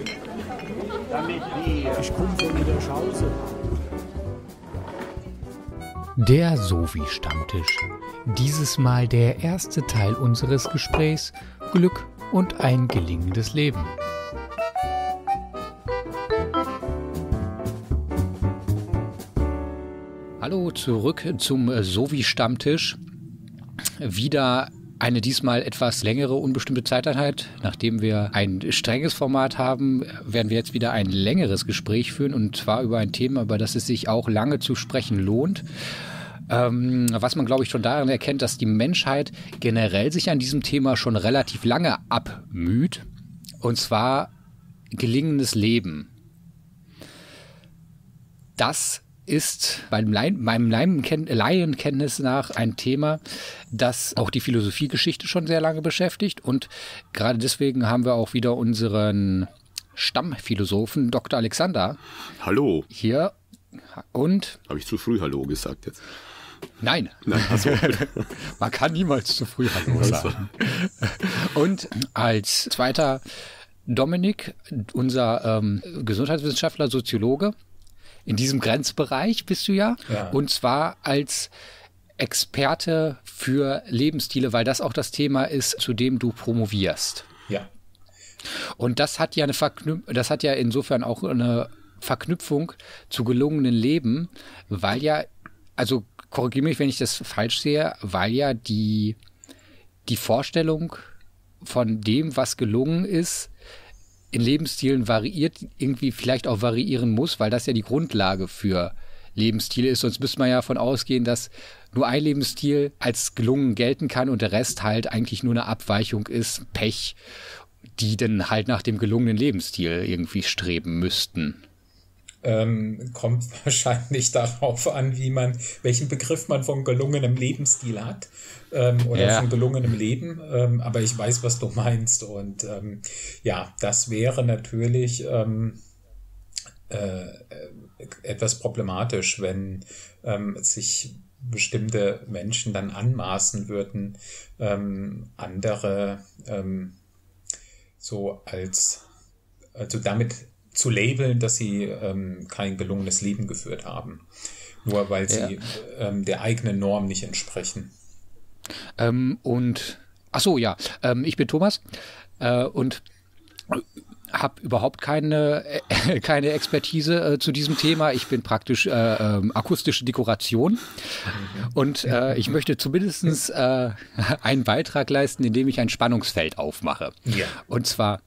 Ich komme von Niederschausen. Der Sovi-Stammtisch. Dieses Mal der erste Teil unseres Gesprächs: Glück und ein gelingendes Leben. Hallo, zurück zum Sovi-Stammtisch. Wieder eine diesmal etwas längere unbestimmte Zeiteinheit. Nachdem wir ein strenges Format haben, werden wir jetzt wieder ein längeres Gespräch führen, und zwar über ein Thema, über das es sich auch lange zu sprechen lohnt. Was man, glaube ich, schon daran erkennt, dass die Menschheit generell sich an diesem Thema schon relativ lange abmüht, und zwar gelingendes Leben. Das ist meinem Laienkenntnis nach ein Thema, das auch die Philosophiegeschichte schon sehr lange beschäftigt, und gerade deswegen haben wir auch wieder unseren Stammphilosophen Dr. Alexander. Hallo. Hier. Und habe ich zu früh Hallo gesagt jetzt? Nein. Achso. Man kann niemals zu früh Hallo sagen. Und als zweiter Dominik, unser Gesundheitswissenschaftler, Soziologe. In diesem Grenzbereich bist du ja. Und zwar als Experte für Lebensstile, weil das auch das Thema ist, zu dem du promovierst. Ja. Und das hat ja insofern auch eine Verknüpfung zu gelungenen Leben, weil ja, also korrigiere mich, wenn ich das falsch sehe, weil ja die Vorstellung von dem, was gelungen ist, in Lebensstilen variiert, irgendwie vielleicht auch variieren muss, weil das ja die Grundlage für Lebensstile ist. Sonst müsste man ja davon ausgehen, dass nur ein Lebensstil als gelungen gelten kann und der Rest halt eigentlich nur eine Abweichung ist, Pech, die dann halt nach dem gelungenen Lebensstil irgendwie streben müssten. Kommt wahrscheinlich darauf an, welchen Begriff man von gelungenem Lebensstil hat oder von gelungenem Leben. Aber ich weiß, was du meinst. Und das wäre natürlich etwas problematisch, wenn sich bestimmte Menschen dann anmaßen würden, andere damit zu labeln, dass sie kein gelungenes Leben geführt haben. Nur weil sie der eigenen Norm nicht entsprechen. Ich bin Thomas und habe überhaupt keine Expertise zu diesem Thema. Ich bin praktisch akustische Dekoration und ich möchte zumindest einen Beitrag leisten, indem ich ein Spannungsfeld aufmache. Ja. Und zwar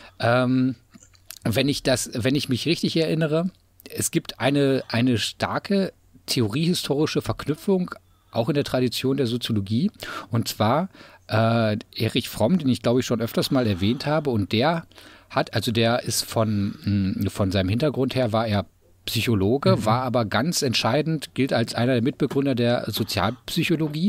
wenn ich mich richtig erinnere, es gibt eine starke theoriehistorische Verknüpfung, auch in der Tradition der Soziologie, und zwar Erich Fromm, den ich glaube ich schon öfters mal erwähnt habe, und der ist von seinem Hintergrund her, war er Psychologe, war aber ganz entscheidend, gilt als einer der Mitbegründer der Sozialpsychologie,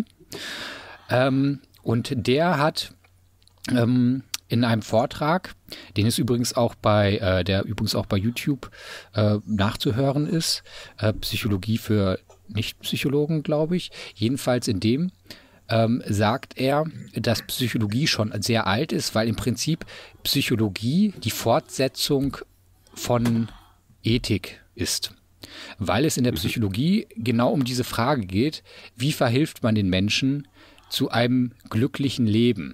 und der hat in einem Vortrag, den es übrigens auch bei YouTube nachzuhören ist, Psychologie für Nicht-Psychologen, glaube ich. Jedenfalls in dem sagt er, dass Psychologie schon sehr alt ist, weil im Prinzip Psychologie die Fortsetzung von Ethik ist. Weil es in der Psychologie genau um diese Frage geht, wie verhilft man den Menschen zu einem glücklichen Leben?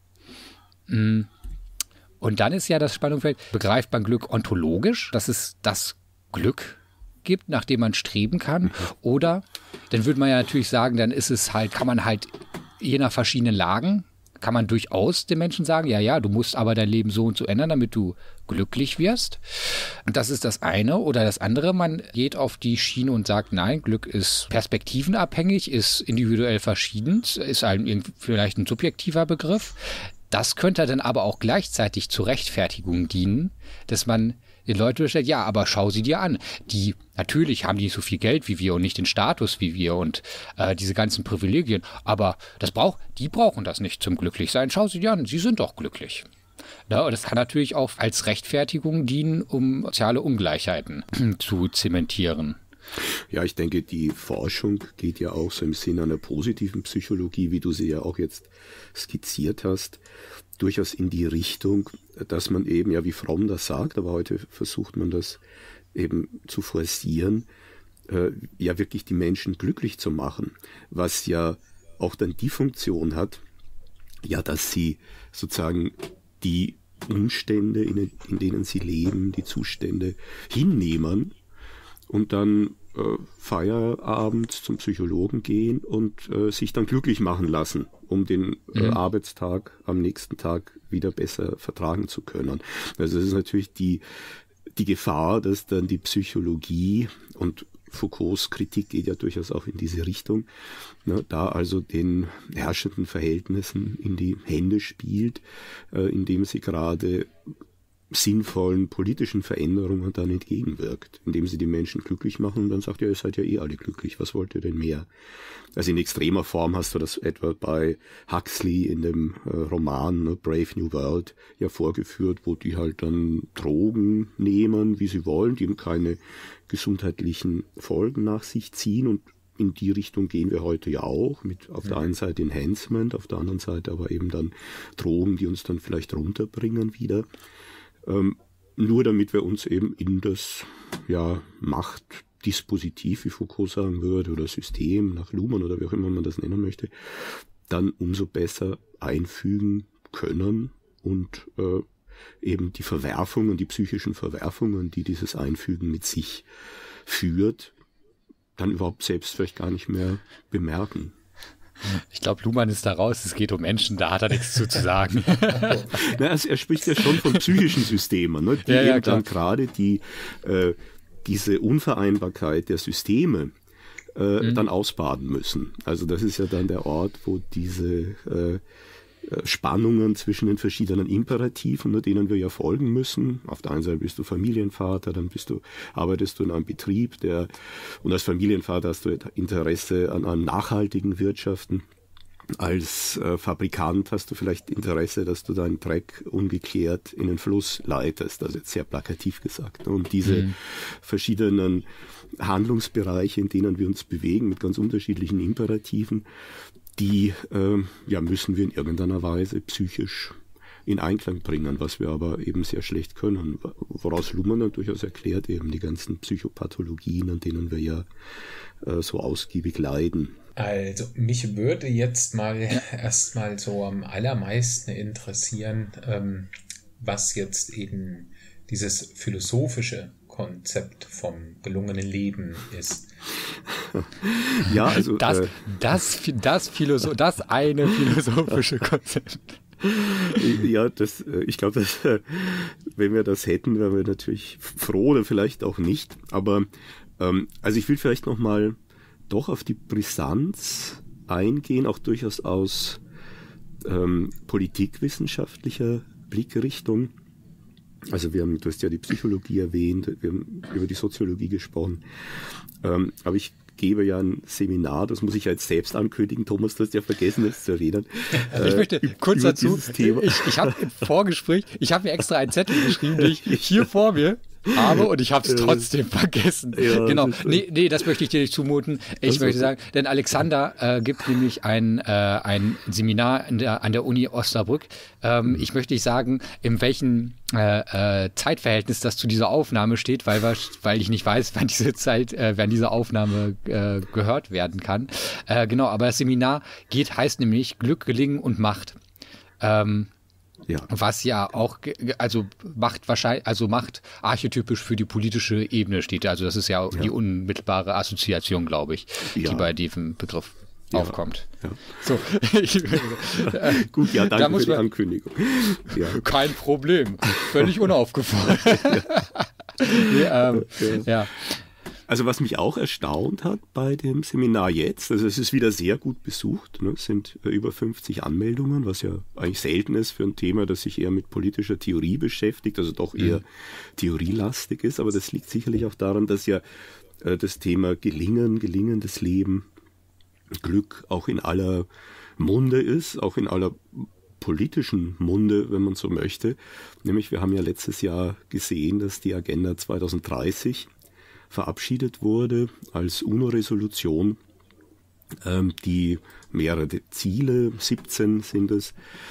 Und dann ist ja das Spannungsfeld, begreift man Glück ontologisch, dass es das Glück gibt, nach dem man streben kann, oder dann würde man ja natürlich sagen, dann ist es halt, kann man halt je nach verschiedenen Lagen, kann man durchaus den Menschen sagen, ja, du musst aber dein Leben so und so ändern, damit du glücklich wirst. Und das ist das eine. Oder das andere, man geht auf die Schiene und sagt, nein, Glück ist perspektivenabhängig, ist individuell verschieden, ist vielleicht ein subjektiver Begriff. Das könnte dann aber auch gleichzeitig zur Rechtfertigung dienen, dass man den Leuten stellt, ja, aber schau sie dir an. Natürlich haben die so viel Geld wie wir und nicht den Status wie wir und diese ganzen Privilegien, aber die brauchen das nicht zum Glücklichsein. Schau sie dir an, sie sind doch glücklich. Ja, und das kann natürlich auch als Rechtfertigung dienen, um soziale Ungleichheiten zu zementieren. Ja, ich denke, die Forschung geht ja auch so im Sinne einer positiven Psychologie, wie du sie ja auch jetzt skizziert hast. durchaus in die Richtung, dass man eben, ja wie Fromm das sagt, aber heute versucht man das eben zu forcieren, ja wirklich die Menschen glücklich zu machen, was ja auch dann die Funktion hat, ja, dass sie sozusagen die Umstände, in denen sie leben, die Zustände hinnehmen und dann Feierabend zum Psychologen gehen und sich dann glücklich machen lassen, um den Arbeitstag am nächsten Tag wieder besser vertragen zu können. Also das ist natürlich die Gefahr, dass dann die Psychologie, und Foucaults Kritik geht ja durchaus auch in diese Richtung, ne, da also den herrschenden Verhältnissen in die Hände spielt, indem sie gerade sinnvollen politischen Veränderungen dann entgegenwirkt, indem sie die Menschen glücklich machen und dann sagt, ja, ihr seid ja eh alle glücklich, was wollt ihr denn mehr? Also in extremer Form hast du das etwa bei Huxley in dem Roman, ne, Brave New World ja vorgeführt, wo die halt dann Drogen nehmen, wie sie wollen, die eben keine gesundheitlichen Folgen nach sich ziehen, und in die Richtung gehen wir heute ja auch, mit auf der einen Seite Enhancement, auf der anderen Seite aber eben dann Drogen, die uns dann vielleicht runterbringen wieder. Nur damit wir uns eben in das Machtdispositiv, wie Foucault sagen würde, oder System nach Luhmann oder wie auch immer man das nennen möchte, dann umso besser einfügen können und eben die Verwerfungen, die psychischen Verwerfungen, die dieses Einfügen mit sich führt, dann überhaupt selbst vielleicht gar nicht mehr bemerken. Ich glaube, Luhmann ist da raus, es geht um Menschen, da hat er nichts zu sagen. Na, also er spricht ja schon von psychischen Systemen, ne, die eben dann gerade diese Unvereinbarkeit der Systeme dann ausbaden müssen. Also das ist ja dann der Ort, wo diese Spannungen zwischen den verschiedenen Imperativen, ne, denen wir ja folgen müssen. Auf der einen Seite bist du Familienvater, dann arbeitest du in einem Betrieb, und als Familienvater hast du Interesse an einem nachhaltigen Wirtschaften. Als Fabrikant hast du vielleicht Interesse, dass du deinen Dreck ungeklärt in den Fluss leitest, also jetzt sehr plakativ gesagt. Und diese verschiedenen Handlungsbereiche, in denen wir uns bewegen, mit ganz unterschiedlichen Imperativen, die müssen wir in irgendeiner Weise psychisch in Einklang bringen, was wir aber eben sehr schlecht können. Woraus Luhmann dann durchaus erklärt, eben die ganzen Psychopathologien, an denen wir ja so ausgiebig leiden. Also mich würde jetzt erstmal so am allermeisten interessieren, was jetzt eben dieses philosophische Konzept vom gelungenen Leben ist. Ja, also das eine philosophische Konzept. Ja, ich glaube, wenn wir das hätten, wären wir natürlich froh oder vielleicht auch nicht. Aber also ich will vielleicht nochmal doch auf die Brisanz eingehen, auch durchaus aus politikwissenschaftlicher Blickrichtung. Also du hast ja die Psychologie erwähnt, wir haben über die Soziologie gesprochen, aber ich gebe ja ein Seminar, das muss ich ja jetzt selbst ankündigen, Thomas, du hast ja vergessen, das zu erwähnen. Ich möchte kurz dazu, ich habe im Vorgespräch, ich habe mir extra einen Zettel geschrieben, den ich hier vor mir habe, und ich habe es trotzdem vergessen. Ja, genau. Nee, das möchte ich dir nicht zumuten. Ich möchte sagen, denn Alexander gibt nämlich ein Seminar an der Uni Osnabrück. Ich möchte nicht sagen, in welchem Zeitverhältnis das zu dieser Aufnahme steht, weil ich nicht weiß, wann diese Aufnahme gehört werden kann. Genau, aber das Seminar heißt nämlich Glück, Gelingen und Macht. Ja. Was ja auch, Macht archetypisch für die politische Ebene steht. Also das ist ja die unmittelbare Assoziation, glaube ich, die bei diesem Begriff aufkommt. Ja. So. Gut, ja, danke für die Ankündigung. Ja. Kein Problem. Völlig unaufgefordert. Ja. Also was mich auch erstaunt hat bei dem Seminar jetzt, also es ist wieder sehr gut besucht, ne? Es sind über 50 Anmeldungen, was ja eigentlich selten ist für ein Thema, das sich eher mit politischer Theorie beschäftigt, also doch eher theorielastig ist, aber das liegt sicherlich auch daran, dass ja das Thema gelingendes Leben, Glück auch in aller Munde ist, auch in aller politischen Munde, wenn man so möchte. Nämlich wir haben ja letztes Jahr gesehen, dass die Agenda 2030 verabschiedet wurde als UNO-Resolution, die mehrere Ziele, 17 sind es,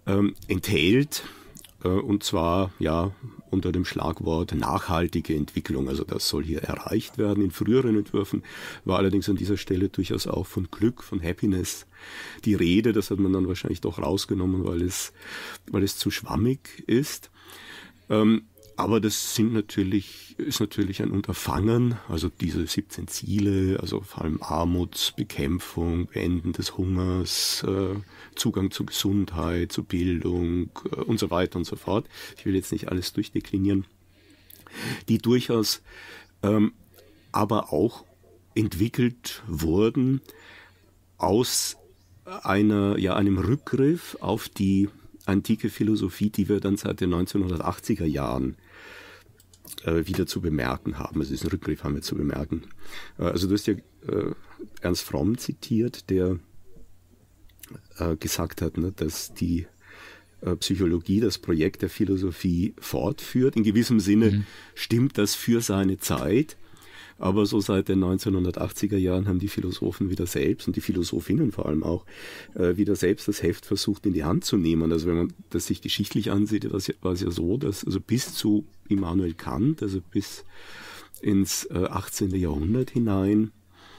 enthält, und zwar ja unter dem Schlagwort nachhaltige Entwicklung. Also das soll hier erreicht werden. In früheren Entwürfen war allerdings an dieser Stelle durchaus auch von Glück, von Happiness die Rede. Das hat man dann wahrscheinlich doch rausgenommen, weil es zu schwammig ist. Aber das ist natürlich ein Unterfangen, also diese 17 Ziele, also vor allem Armutsbekämpfung, Beenden des Hungers, Zugang zu Gesundheit, zu Bildung und so weiter und so fort. Ich will jetzt nicht alles durchdeklinieren, die durchaus aber auch entwickelt wurden aus einem Rückgriff auf die antike Philosophie, die wir dann seit den 1980er Jahren wieder zu bemerken haben. Also diesen Rückgriff haben wir zu bemerken. Also du hast ja Ernst Fromm zitiert, der gesagt hat, ne, dass die Psychologie das Projekt der Philosophie fortführt. In gewissem Sinne stimmt das für seine Zeit. Aber so seit den 1980er Jahren haben die Philosophen wieder selbst und die Philosophinnen vor allem auch wieder selbst das Heft versucht in die Hand zu nehmen. Also wenn man das sich geschichtlich ansieht, war es ja so, dass also bis zu Immanuel Kant, also bis ins 18. Jahrhundert hinein,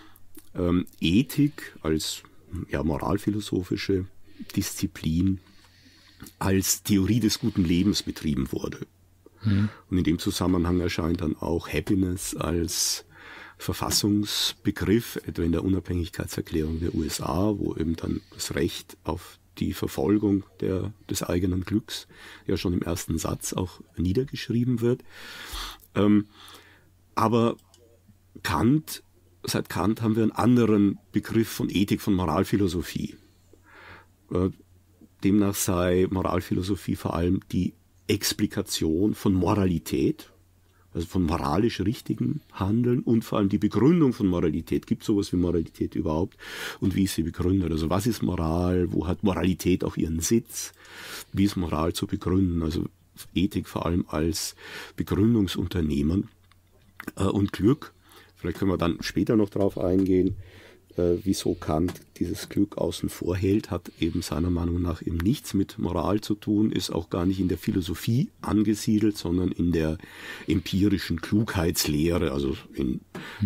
Ethik als moralphilosophische Disziplin als Theorie des guten Lebens betrieben wurde. Und in dem Zusammenhang erscheint dann auch Happiness als Verfassungsbegriff, etwa in der Unabhängigkeitserklärung der USA, wo eben dann das Recht auf die Verfolgung des eigenen Glücks ja schon im ersten Satz auch niedergeschrieben wird. Aber seit Kant haben wir einen anderen Begriff von Ethik, von Moralphilosophie. Demnach sei Moralphilosophie vor allem die Explikation von Moralität, also von moralisch richtigem Handeln und vor allem die Begründung von Moralität. Gibt es sowas wie Moralität überhaupt und wie ist sie begründet? Also was ist Moral? Wo hat Moralität auch ihren Sitz? Wie ist Moral zu begründen? Also Ethik vor allem als Begründungsunternehmen und Glück. Vielleicht können wir dann später noch drauf eingehen, wieso Kant dieses Glück außen vor hält, hat eben seiner Meinung nach eben nichts mit Moral zu tun, ist auch gar nicht in der Philosophie angesiedelt, sondern in der empirischen Klugheitslehre, also in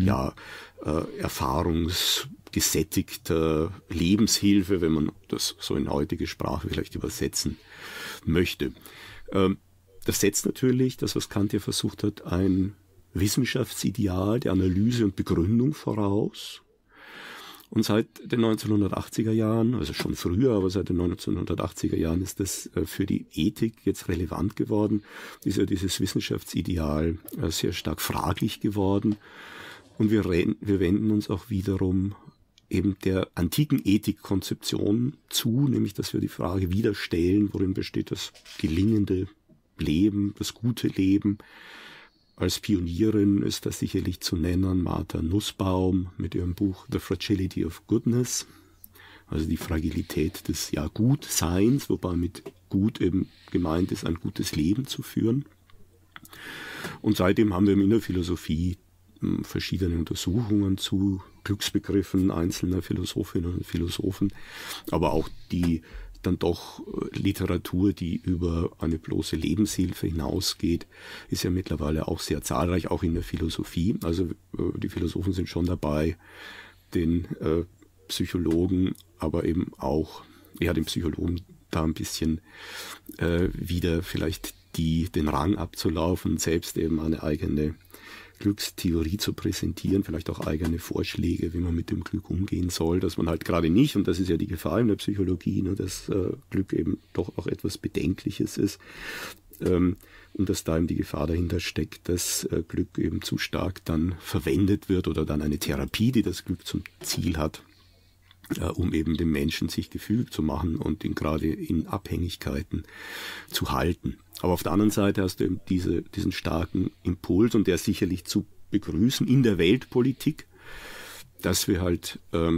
erfahrungsgesättigter Lebenshilfe, wenn man das so in heutige Sprache vielleicht übersetzen möchte. Das setzt natürlich, das was Kant ja versucht hat, ein Wissenschaftsideal der Analyse und Begründung voraus. Und seit den 1980er Jahren, also schon früher, aber seit den 1980er Jahren ist das für die Ethik jetzt relevant geworden, ist ja dieses Wissenschaftsideal sehr stark fraglich geworden. Und wir wenden uns auch wiederum eben der antiken Ethikkonzeption zu, nämlich dass wir die Frage wieder stellen, worin besteht das gelingende Leben, das gute Leben. Als Pionierin ist das sicherlich zu nennen Martha Nussbaum mit ihrem Buch The Fragility of Goodness, also die Fragilität des Gutseins, wobei mit gut eben gemeint ist, ein gutes Leben zu führen. Und seitdem haben wir in der Philosophie verschiedene Untersuchungen zu Glücksbegriffen einzelner Philosophinnen und Philosophen, aber auch die dann doch Literatur, die über eine bloße Lebenshilfe hinausgeht, ist ja mittlerweile auch sehr zahlreich, auch in der Philosophie. Also die Philosophen sind schon dabei, den Psychologen, aber eben auch, den Psychologen da ein bisschen wieder vielleicht den Rang abzulaufen, selbst eben eine eigene Glückstheorie zu präsentieren, vielleicht auch eigene Vorschläge, wie man mit dem Glück umgehen soll, dass man halt gerade nicht, und das ist ja die Gefahr in der Psychologie, ne, dass Glück eben doch auch etwas Bedenkliches ist und dass da eben die Gefahr dahinter steckt, dass Glück eben zu stark dann verwendet wird oder dann eine Therapie, die das Glück zum Ziel hat, um eben dem Menschen sich gefügig zu machen und ihn gerade in Abhängigkeiten zu halten. Aber auf der anderen Seite hast du eben diesen starken Impuls, und der ist sicherlich zu begrüßen in der Weltpolitik, dass wir halt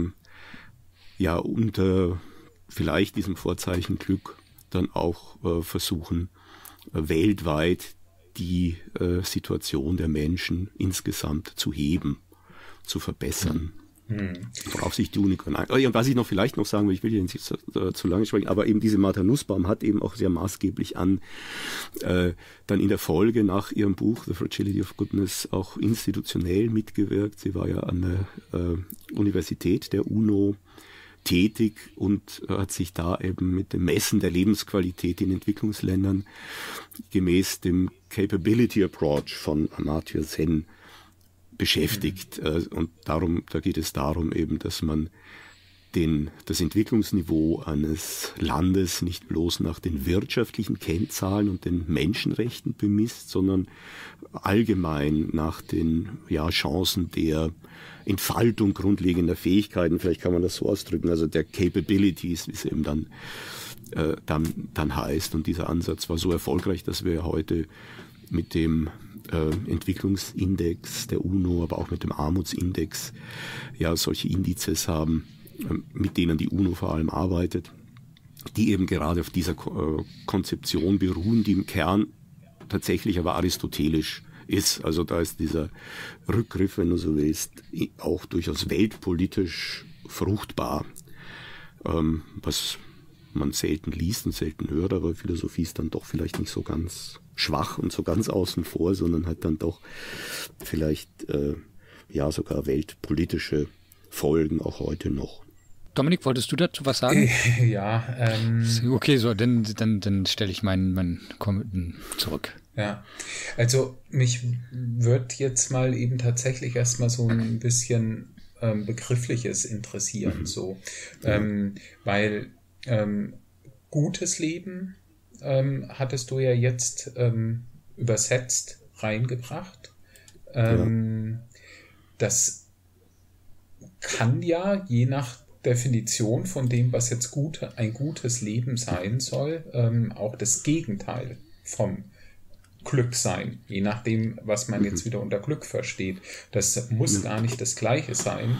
unter vielleicht diesem Vorzeichen Glück dann auch versuchen, weltweit die Situation der Menschen insgesamt zu heben, zu verbessern. Worauf sich die Unicorn ein. Und was ich noch vielleicht noch sagen will, ich will hier nicht zu lange sprechen, aber eben diese Martha Nussbaum hat eben auch sehr maßgeblich dann in der Folge nach ihrem Buch The Fragility of Goodness auch institutionell mitgewirkt. Sie war ja an der Universität der UNO tätig und hat sich da eben mit dem Messen der Lebensqualität in Entwicklungsländern gemäß dem Capability Approach von Amartya Sen beschäftigt. Und da geht es darum eben, dass man das Entwicklungsniveau eines Landes nicht bloß nach den wirtschaftlichen Kennzahlen und den Menschenrechten bemisst, sondern allgemein nach den Chancen der Entfaltung grundlegender Fähigkeiten, vielleicht kann man das so ausdrücken, also der Capabilities, wie es eben dann heißt. Und dieser Ansatz war so erfolgreich, dass wir heute mit dem Entwicklungsindex der UNO, aber auch mit dem Armutsindex solche Indizes haben, mit denen die UNO vor allem arbeitet, die eben gerade auf dieser Konzeption beruhen, die im Kern tatsächlich aber aristotelisch ist. Also da ist dieser Rückgriff, wenn du so willst, auch durchaus weltpolitisch fruchtbar, was man selten liest und selten hört, aber Philosophie ist dann doch vielleicht nicht so ganz schwach und so ganz außen vor, sondern hat dann doch vielleicht sogar weltpolitische Folgen auch heute noch. Dominik, wolltest du dazu was sagen? Ja. Okay, so, dann stelle ich meinen Kommentar zurück. Ja, also mich wird jetzt mal eben tatsächlich erstmal so ein bisschen Begriffliches interessieren, weil gutes Leben hattest du ja jetzt übersetzt reingebracht. Das kann ja je nach Definition von dem, was jetzt ein gutes Leben sein soll, auch das Gegenteil vom Glück sein, je nachdem, was man jetzt wieder unter Glück versteht. Das muss gar nicht das Gleiche sein.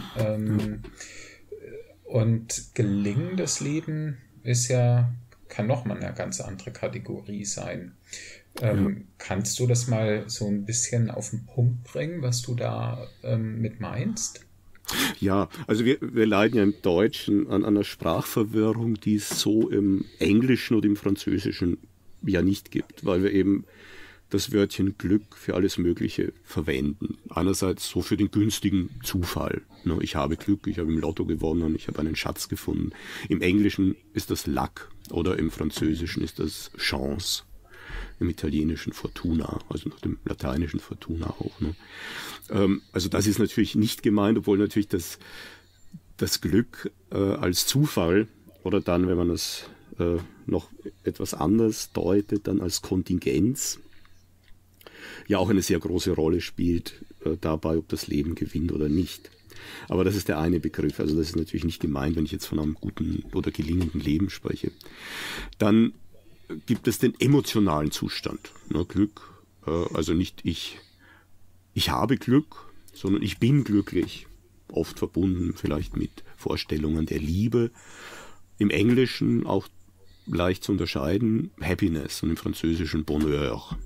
Und gelingendes Leben kann nochmal eine ganz andere Kategorie sein. Kannst du das mal so ein bisschen auf den Punkt bringen, was du da mit meinst? Ja, also wir leiden ja im Deutschen an einer Sprachverwirrung, die es so im Englischen oder im Französischen ja nicht gibt, weil wir eben das Wörtchen Glück für alles Mögliche verwenden. Einerseits so für den günstigen Zufall. Ich habe Glück, ich habe im Lotto gewonnen, ich habe einen Schatz gefunden. Im Englischen ist das Luck oder im Französischen ist das Chance. Im Italienischen Fortuna, also nach dem lateinischen Fortuna auch. Also das ist natürlich nicht gemeint, obwohl natürlich das Glück als Zufall oder dann, wenn man es noch etwas anders deutet, dann als Kontingenz ja auch eine sehr große Rolle spielt dabei, ob das Leben gewinnt oder nicht. Aber das ist der eine Begriff. Also das ist natürlich nicht gemeint, wenn ich jetzt von einem guten oder gelingenden Leben spreche. Dann gibt es den emotionalen Zustand. Glück, also nicht ich habe Glück, sondern ich bin glücklich. Oft verbunden vielleicht mit Vorstellungen der Liebe. Im Englischen auch leicht zu unterscheiden, Happiness, und im Französischen Bonheur.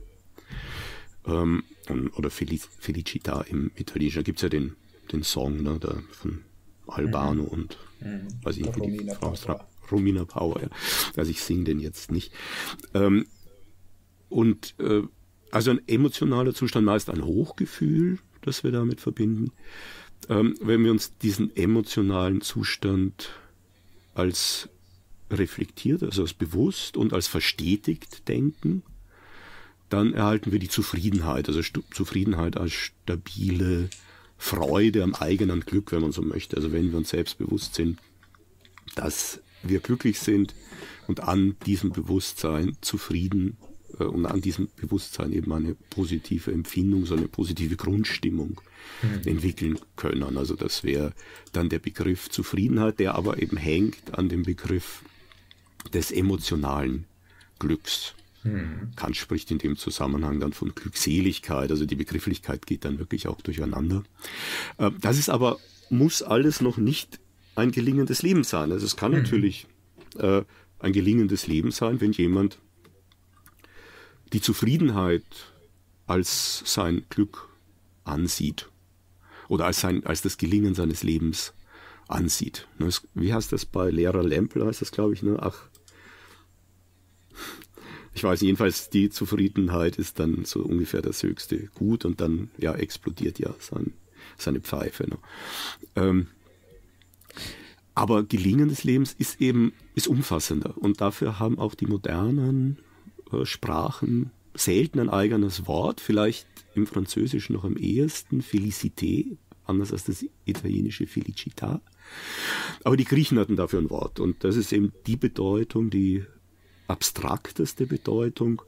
Oder Felicità im Italienischen. Da gibt es ja den Song von Albano und weiß ich nicht, wie die Frau ist. Romina Power, ja. Also ich singe den jetzt nicht. Also ein emotionaler Zustand, meist ein Hochgefühl, das wir damit verbinden. Wenn wir uns diesen emotionalen Zustand als reflektiert, also als bewusst und als verstetigt denken, dann erhalten wir die Zufriedenheit, also Zufriedenheit als stabile Freude am eigenen Glück, wenn man so möchte. Also wenn wir uns selbst bewusst sind, dass wir glücklich sind und an diesem Bewusstsein zufrieden und an diesem Bewusstsein eben eine positive Empfindung, so eine positive Grundstimmung entwickeln können. Also das wäre dann der Begriff Zufriedenheit, der aber eben hängt an dem Begriff des emotionalen Glücks. Kant spricht in dem Zusammenhang dann von Glückseligkeit, also die Begrifflichkeit geht dann wirklich auch durcheinander. Das ist aber, muss alles noch nicht ein gelingendes Leben sein. Also es kann natürlich ein gelingendes Leben sein, wenn jemand die Zufriedenheit als sein Glück ansieht oder als das Gelingen seines Lebens ansieht. Wie heißt das bei Lehrer Lempel, heißt das, glaube ich, ne? Ach, ich weiß jedenfalls, die Zufriedenheit ist dann so ungefähr das höchste Gut und dann ja explodiert ja seine Pfeife. Ne? Aber Gelingen des Lebens ist umfassender und dafür haben auch die modernen Sprachen selten ein eigenes Wort, vielleicht im Französischen noch am ehesten, Félicité, anders als das italienische Felicità. Aber die Griechen hatten dafür ein Wort und das ist eben die Bedeutung, die abstrakteste Bedeutung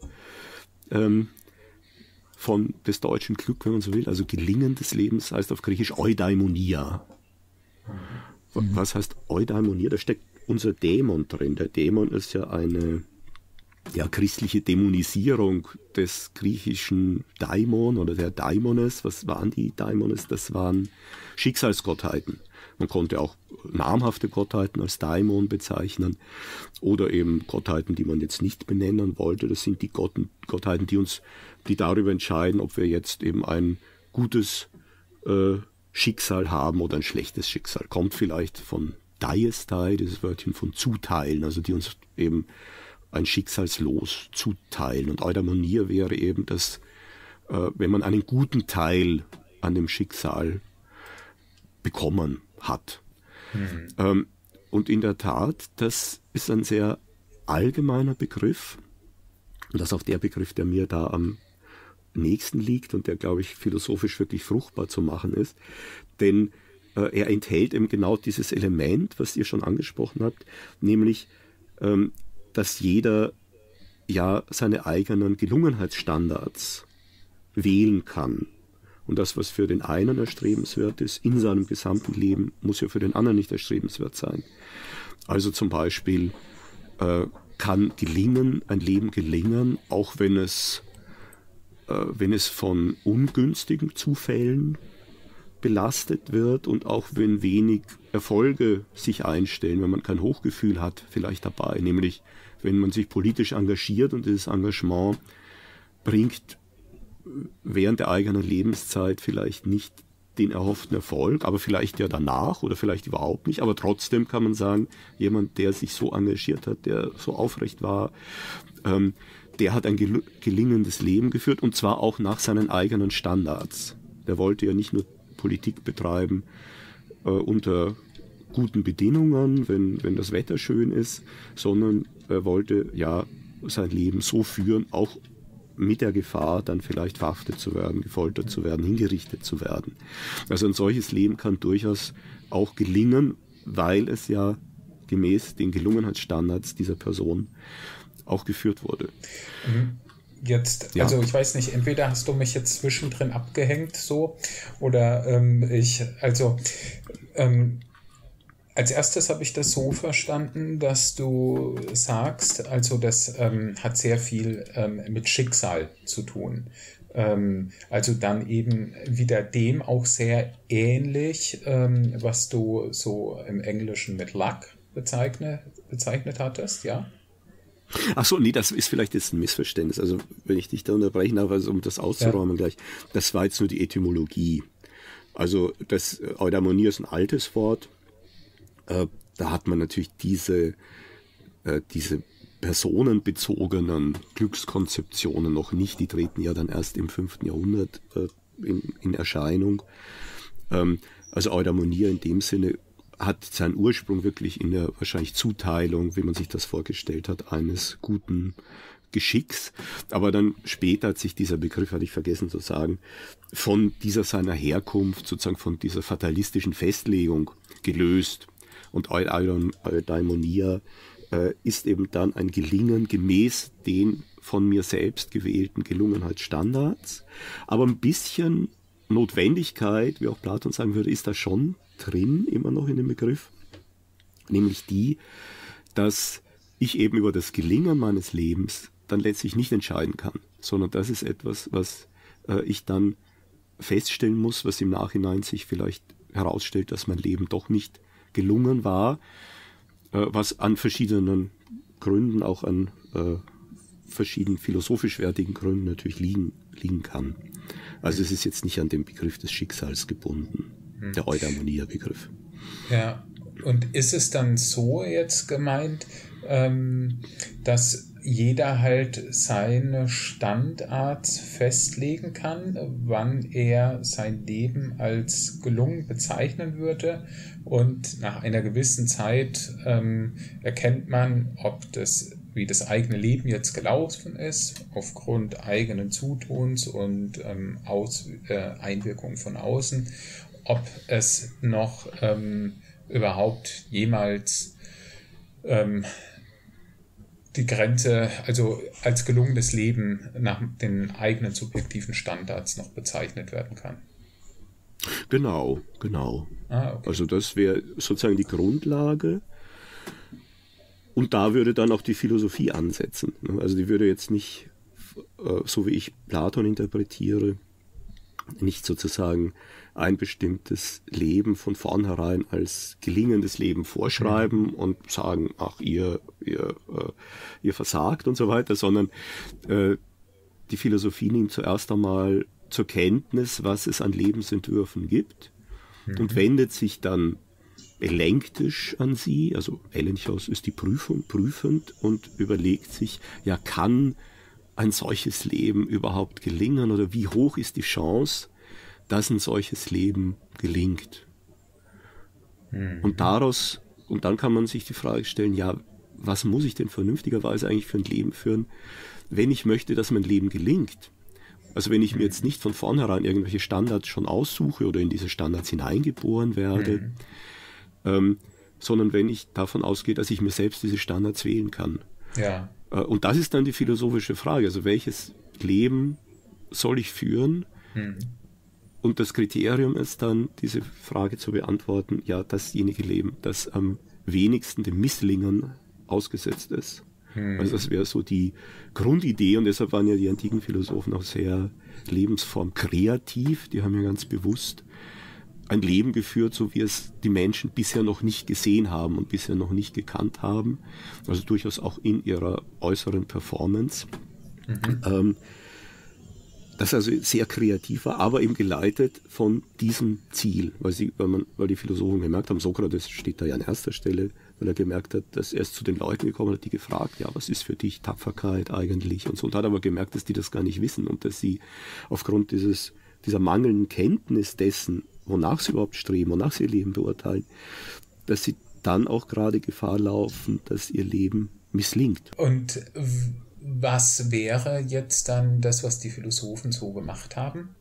von des deutschen Glück, wenn man so will. Also Gelingen des Lebens heißt auf Griechisch Eudaimonia. Was heißt Eudaimonia? Da steckt unser Dämon drin. Der Dämon ist ja eine christliche Dämonisierung des griechischen Daimon oder der Daimones. Was waren die Daimones? Das waren Schicksalsgottheiten. Man konnte auch namhafte Gottheiten als Daimon bezeichnen oder eben Gottheiten, die man jetzt nicht benennen wollte. Das sind die Gottheiten, die darüber entscheiden, ob wir jetzt eben ein gutes Schicksal haben oder ein schlechtes Schicksal. Kommt vielleicht von Daiestai, dieses Wörtchen von zuteilen, also die uns eben ein Schicksalslos zuteilen. Und Eudaimonia wäre eben das, wenn man einen guten Teil an dem Schicksal bekommen hat. Und in der Tat, das ist ein sehr allgemeiner Begriff. Und das ist auch der Begriff, der mir da am nächsten liegt und der, glaube ich, philosophisch wirklich fruchtbar zu machen ist. Denn er enthält eben genau dieses Element, was ihr schon angesprochen habt, nämlich dass jeder ja seine eigenen Gelungenheitsstandards wählen kann. Und das, was für den einen erstrebenswert ist, in seinem gesamten Leben, muss ja für den anderen nicht erstrebenswert sein. Also zum Beispiel kann ein Leben gelingen, auch wenn es von ungünstigen Zufällen belastet wird und auch wenn wenig Erfolge sich einstellen, wenn man kein Hochgefühl hat, vielleicht dabei, nämlich wenn man sich politisch engagiert und dieses Engagement bringt während der eigenen Lebenszeit vielleicht nicht den erhofften Erfolg, aber vielleicht ja danach oder vielleicht überhaupt nicht, aber trotzdem kann man sagen, jemand, der sich so engagiert hat, der so aufrecht war, der hat ein gelingendes Leben geführt und zwar auch nach seinen eigenen Standards. Der wollte ja nicht nur Politik betreiben unter guten Bedingungen, wenn das Wetter schön ist, sondern er wollte ja sein Leben so führen, auch mit der Gefahr, dann vielleicht verhaftet zu werden, gefoltert zu werden, hingerichtet zu werden. Also ein solches Leben kann durchaus auch gelingen, weil es ja gemäß den Gelungenheitsstandards dieser Person auch geführt wurde. Jetzt, ja. Also ich weiß nicht, entweder hast du mich jetzt zwischendrin abgehängt so oder als erstes habe ich das so verstanden, dass du sagst, also das hat sehr viel mit Schicksal zu tun. Also dann eben wieder dem auch sehr ähnlich, was du so im Englischen mit Luck bezeichnet hattest, ja? Ach so, nee, das ist vielleicht jetzt ein Missverständnis. Also wenn ich dich da unterbrechen darf, also um das auszuräumen gleich, das war jetzt nur die Etymologie. Also das Eudaimonia ist ein altes Wort. Da hat man natürlich diese personenbezogenen Glückskonzeptionen noch nicht. Die treten ja dann erst im 5. Jahrhundert in Erscheinung. Also Eudaimonia in dem Sinne hat seinen Ursprung wirklich in der wahrscheinlich Zuteilung, wie man sich das vorgestellt hat, eines guten Geschicks. Aber dann später hat sich dieser Begriff, hatte ich vergessen zu sagen, von seiner Herkunft, sozusagen von dieser fatalistischen Festlegung gelöst. Und Eudaimonia ist eben dann ein Gelingen gemäß den von mir selbst gewählten Gelungenheitsstandards. Aber ein bisschen Notwendigkeit, wie auch Platon sagen würde, ist da schon drin, immer noch in dem Begriff. Nämlich die, dass ich eben über das Gelingen meines Lebens dann letztlich nicht entscheiden kann, sondern das ist etwas, was ich dann feststellen muss, was im Nachhinein sich vielleicht herausstellt, dass mein Leben doch nicht gelungen war, was an verschiedenen Gründen, auch an verschiedenen philosophisch wertigen Gründen natürlich liegen kann. Also es ist jetzt nicht an den Begriff des Schicksals gebunden, der Eudaimonia-Begriff. Ja, und ist es dann so jetzt gemeint, dass jeder halt seine Standart festlegen kann, wann er sein Leben als gelungen bezeichnen würde, und nach einer gewissen Zeit erkennt man, ob das, wie das eigene Leben jetzt gelaufen ist, aufgrund eigenen Zutuns und Einwirkungen von außen, ob es noch überhaupt jemals die Grenze, also als gelungenes Leben nach den eigenen subjektiven Standards noch bezeichnet werden kann. Genau. Okay. Also das wäre sozusagen die Grundlage. Und da würde dann auch die Philosophie ansetzen. Also die würde jetzt nicht, so wie ich Platon interpretiere, nicht sozusagen ein bestimmtes Leben von vornherein als gelingendes Leben vorschreiben und sagen, ach, ihr versagt und so weiter, sondern die Philosophie nimmt zuerst einmal zur Kenntnis, was es an Lebensentwürfen gibt, und wendet sich dann elenktisch an sie, also Elenchos ist die Prüfung, prüfend, und überlegt sich, ja, kann ein solches Leben überhaupt gelingen, oder wie hoch ist die Chance, dass ein solches Leben gelingt? Und dann kann man sich die Frage stellen, ja, was muss ich denn vernünftigerweise eigentlich für ein Leben führen, wenn ich möchte, dass mein Leben gelingt? Also wenn ich mir jetzt nicht von vornherein irgendwelche Standards schon aussuche oder in diese Standards hineingeboren werde, sondern wenn ich davon ausgehe, dass ich mir selbst diese Standards wählen kann. Ja. Und das ist dann die philosophische Frage. Also welches Leben soll ich führen? Und das Kriterium ist dann, diese Frage zu beantworten, ja, dasjenige Leben, das am wenigsten dem Misslingen ausgesetzt ist. Also das wäre so die Grundidee, und deshalb waren ja die antiken Philosophen auch sehr lebensformkreativ. Die haben ja ganz bewusst ein Leben geführt, so wie es die Menschen bisher noch nicht gesehen haben und bisher noch nicht gekannt haben. Also durchaus auch in ihrer äußeren Performance. Das ist also sehr kreativ war, aber eben geleitet von diesem Ziel, weil die Philosophen gemerkt haben, Sokrates steht da ja an erster Stelle, weil er gemerkt hat, dass er ist zu den Leuten gekommen hat, die gefragt, ja, was ist für dich Tapferkeit eigentlich und so, und hat aber gemerkt, dass die das gar nicht wissen und dass sie aufgrund dieser mangelnden Kenntnis dessen, wonach sie überhaupt streben, wonach sie ihr Leben beurteilen, dass sie dann auch gerade Gefahr laufen, dass ihr Leben misslingt. Und was wäre jetzt dann das, was die Philosophen so gemacht haben?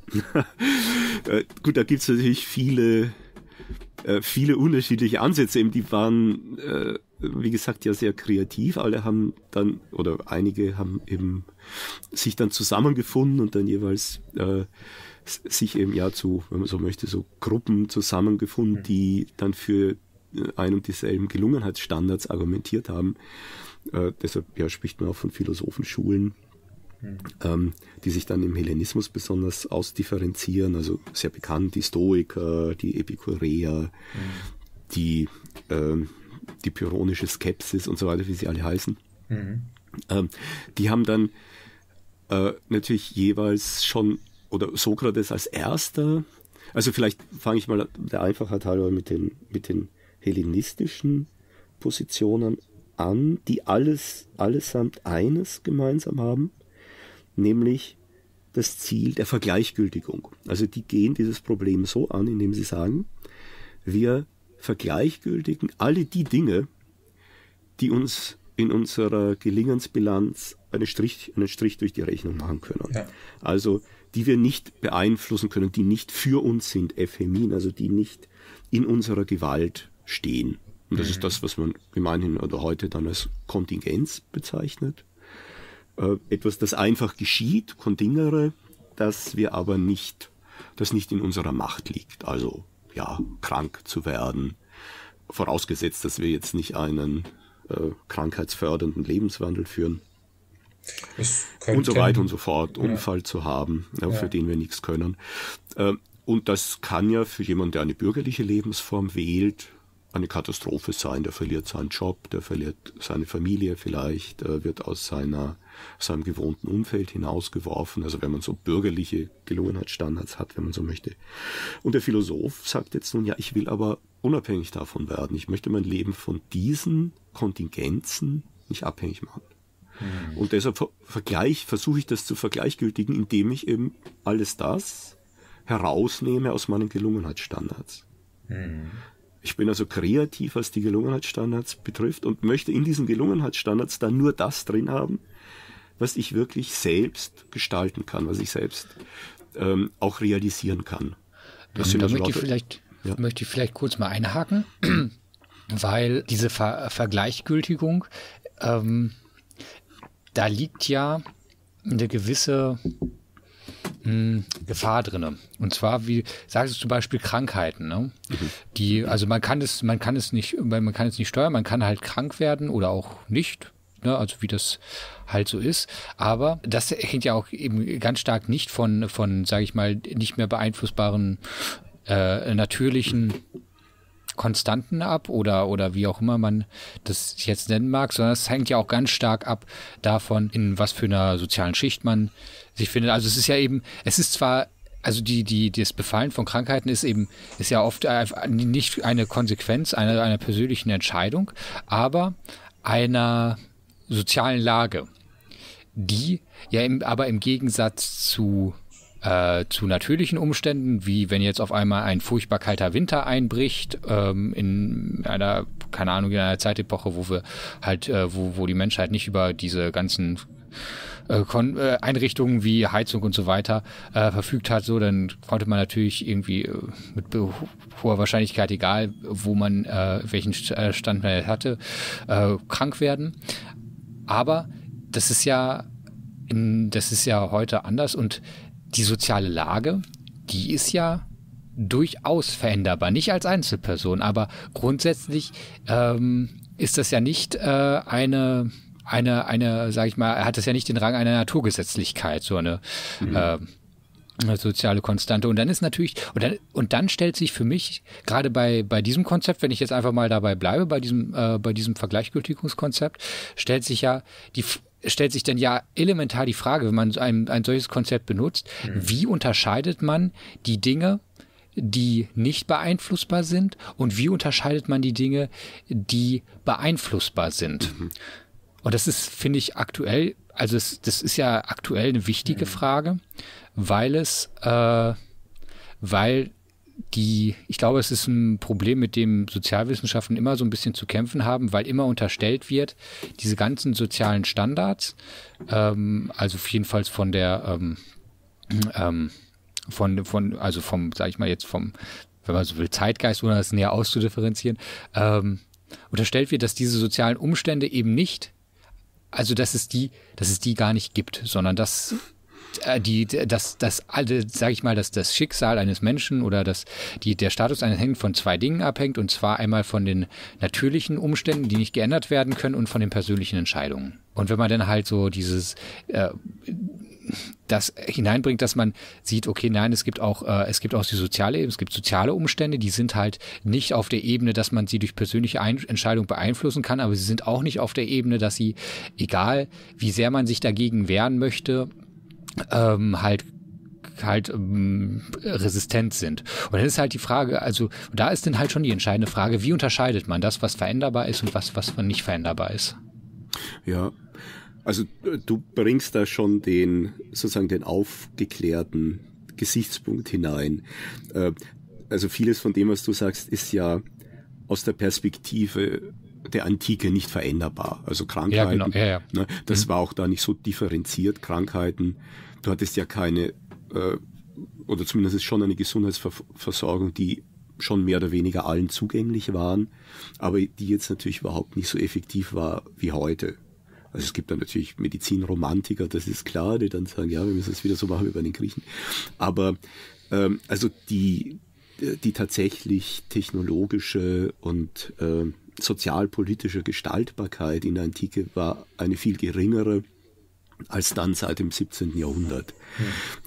Gut, da gibt es natürlich viele unterschiedliche Ansätze. Eben, die waren, wie gesagt, ja sehr kreativ. Alle haben dann, oder einige haben eben sich dann zusammengefunden und dann jeweils sich eben ja zu, wenn man so möchte, so Gruppen zusammengefunden, die dann für ein und dieselben Gelungenheitsstandards argumentiert haben. Deshalb spricht man auch von Philosophenschulen, die sich dann im Hellenismus besonders ausdifferenzieren. Also sehr bekannt, die Stoiker, die Epikureer, die pyrrhonische Skepsis und so weiter, wie sie alle heißen. Die haben dann natürlich jeweils schon, oder Sokrates als erster, also vielleicht fange ich mal der Einfachheit halber mit den hellenistischen Positionen an, die allesamt eines gemeinsam haben, nämlich das Ziel der Vergleichgültigung. Also die gehen dieses Problem so an, indem sie sagen, wir vergleichgültigen alle die Dinge, die uns in unserer Gelingensbilanz einen Strich durch die Rechnung machen können. Ja. Also die wir nicht beeinflussen können, die nicht für uns sind, Ephemin, also die nicht in unserer Gewalt stehen. Und das ist das, was man gemeinhin oder heute dann als Kontingenz bezeichnet. Etwas, das einfach geschieht, kontingere, das nicht in unserer Macht liegt. Also, ja, krank zu werden, vorausgesetzt, dass wir jetzt nicht einen krankheitsfördernden Lebenswandel führen. Und so weiter und so fort, Unfall zu haben, für den wir nichts können. Und das kann ja für jemanden, der eine bürgerliche Lebensform wählt, eine Katastrophe sein. Der verliert seinen Job, der verliert seine Familie vielleicht, wird aus seiner seinem gewohnten Umfeld hinausgeworfen, also wenn man so bürgerliche Gelungenheitsstandards hat, wenn man so möchte. Und der Philosoph sagt jetzt nun, ja, ich will aber unabhängig davon werden. Ich möchte mein Leben von diesen Kontingenzen nicht abhängig machen. Und deshalb versuche ich das zu vergleichgültigen, indem ich eben alles das herausnehme aus meinen Gelungenheitsstandards. Ich bin also kreativ, was die Gelungenheitsstandards betrifft und möchte in diesen Gelungenheitsstandards dann nur das drin haben, was ich wirklich selbst gestalten kann, was ich selbst auch realisieren kann. Das sind also möchte ich vielleicht kurz mal einhaken, weil diese Vergleichgültigung, da liegt ja eine gewisse Gefahr drin. Und zwar, wie sagst du zum Beispiel Krankheiten, ne? Also man kann es nicht steuern, man kann halt krank werden oder auch nicht, ne? Also wie das halt so ist. Aber das hängt ja auch eben ganz stark nicht von sage ich mal, nicht mehr beeinflussbaren natürlichen Konstanten ab oder wie auch immer man das jetzt nennen mag, sondern es hängt ja auch ganz stark ab davon, in was für einer sozialen Schicht man sich findet. Also es ist ja eben, es ist zwar, also das Befallen von Krankheiten ist ja oft nicht eine Konsequenz einer persönlichen Entscheidung, aber einer sozialen Lage, die ja aber im Gegensatz zu natürlichen Umständen, wie wenn jetzt auf einmal ein furchtbar kalter Winter einbricht, in einer Zeitepoche, wo wir halt, wo die Menschheit nicht über diese ganzen Einrichtungen wie Heizung und so weiter verfügt hat, so, dann konnte man natürlich irgendwie mit hoher Wahrscheinlichkeit, egal wo man welchen Stand man hatte, krank werden. Aber das ist ja heute anders und die soziale Lage, die ist ja durchaus veränderbar, nicht als Einzelperson, aber grundsätzlich ist das ja nicht eine, sag ich mal, hat das ja nicht den Rang einer Naturgesetzlichkeit, so eine soziale Konstante. Und dann ist natürlich, und dann stellt sich für mich, gerade bei diesem Konzept, wenn ich jetzt einfach mal dabei bleibe, bei diesem Vergleichgültigungskonzept, stellt sich dann ja elementar die Frage, wenn man ein solches Konzept benutzt, wie unterscheidet man die Dinge, die nicht beeinflussbar sind und wie unterscheidet man die Dinge, die beeinflussbar sind? Und das ist, finde ich, aktuell, also das ist ja aktuell eine wichtige Frage, weil ich glaube, es ist ein Problem, mit dem Sozialwissenschaften immer so ein bisschen zu kämpfen haben, weil immer unterstellt wird, diese ganzen sozialen Standards, also jedenfalls von der, also vom, sag ich mal jetzt vom, wenn man so will, Zeitgeist, ohne das näher auszudifferenzieren, unterstellt wird, dass diese sozialen Umstände eben nicht, also dass es die gar nicht gibt, sondern dass sage ich mal, dass das Schicksal eines Menschen oder der Status eines Menschen von zwei Dingen abhängt, und zwar einmal von den natürlichen Umständen, die nicht geändert werden können, und von den persönlichen Entscheidungen. Und wenn man dann halt so das hineinbringt, dass man sieht, okay, nein, es gibt auch die soziale Ebene, es gibt soziale Umstände, die sind halt nicht auf der Ebene, dass man sie durch persönliche Entscheidung beeinflussen kann, aber sie sind auch nicht auf der Ebene, dass sie, egal wie sehr man sich dagegen wehren möchte, resistent sind. Und dann ist halt die Frage, also da ist dann halt schon die entscheidende Frage, wie unterscheidet man das, was veränderbar ist und was nicht veränderbar ist? Ja, also du bringst da schon den aufgeklärten Gesichtspunkt hinein. Also vieles von dem, was du sagst, ist ja aus der Perspektive der Antike nicht veränderbar. Also Krankheiten, ja, genau. Ne, das war auch da nicht so differenziert. Krankheiten, du hattest ja keine, oder zumindest schon eine Gesundheitsversorgung, die schon mehr oder weniger allen zugänglich waren, aber die jetzt natürlich überhaupt nicht so effektiv war wie heute. Also es gibt dann natürlich Medizinromantiker, das ist klar, die dann sagen, ja, wir müssen es wieder so machen wie bei den Griechen. Aber also die tatsächlich technologische und sozialpolitische Gestaltbarkeit in der Antike war eine viel geringere als dann seit dem 17. Jahrhundert.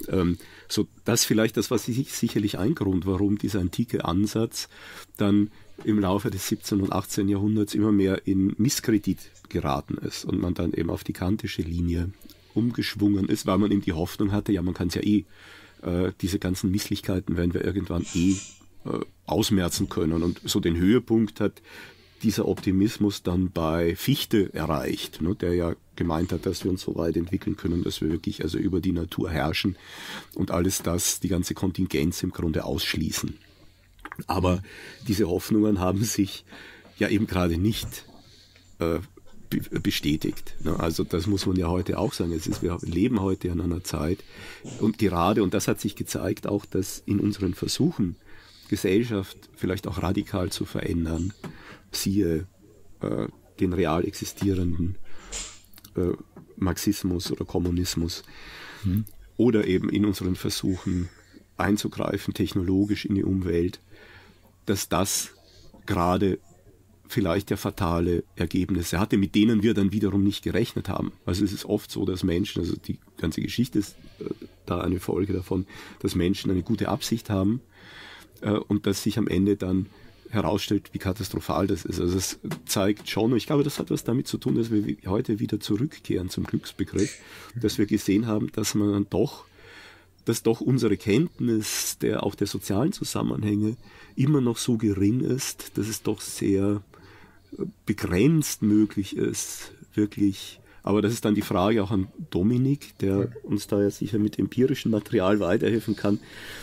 So, das vielleicht, das war sicherlich ein Grund, warum dieser antike Ansatz dann im Laufe des 17. und 18. Jahrhunderts immer mehr in Misskredit geraten ist und man dann eben auf die kantische Linie umgeschwungen ist, weil man eben die Hoffnung hatte, ja, man kann es ja diese ganzen Misslichkeiten werden wir irgendwann ausmerzen können. Und so den Höhepunkt hat dieser Optimismus dann bei Fichte erreicht, ne, der ja gemeint hat, dass wir uns so weit entwickeln können, dass wir wirklich also über die Natur herrschen und alles das, die ganze Kontingenz im Grunde ausschließen. Aber diese Hoffnungen haben sich ja eben gerade nicht bestätigt. Also das muss man ja heute auch sagen. Wir leben heute in einer Zeit und gerade, und das hat sich gezeigt, auch dass in unseren Versuchen, Gesellschaft vielleicht auch radikal zu verändern, siehe den real existierenden Marxismus oder Kommunismus, oder eben in unseren Versuchen einzugreifen, technologisch in die Umwelt, dass das gerade vielleicht ja fatale Ergebnisse hatte, mit denen wir dann wiederum nicht gerechnet haben. Also es ist oft so, dass Menschen, also die ganze Geschichte ist da eine Folge davon, dass Menschen eine gute Absicht haben und dass sich am Ende dann herausstellt, wie katastrophal das ist. Also es zeigt schon, und ich glaube, das hat was damit zu tun, dass wir heute wieder zurückkehren zum Glücksbegriff, dass wir gesehen haben, dass man dann doch unsere Kenntnis auch der sozialen Zusammenhänge immer noch so gering ist, dass es doch sehr begrenzt möglich ist, wirklich. Aber das ist dann die Frage auch an Dominik, der uns da ja sicher mit empirischem Material weiterhelfen kann,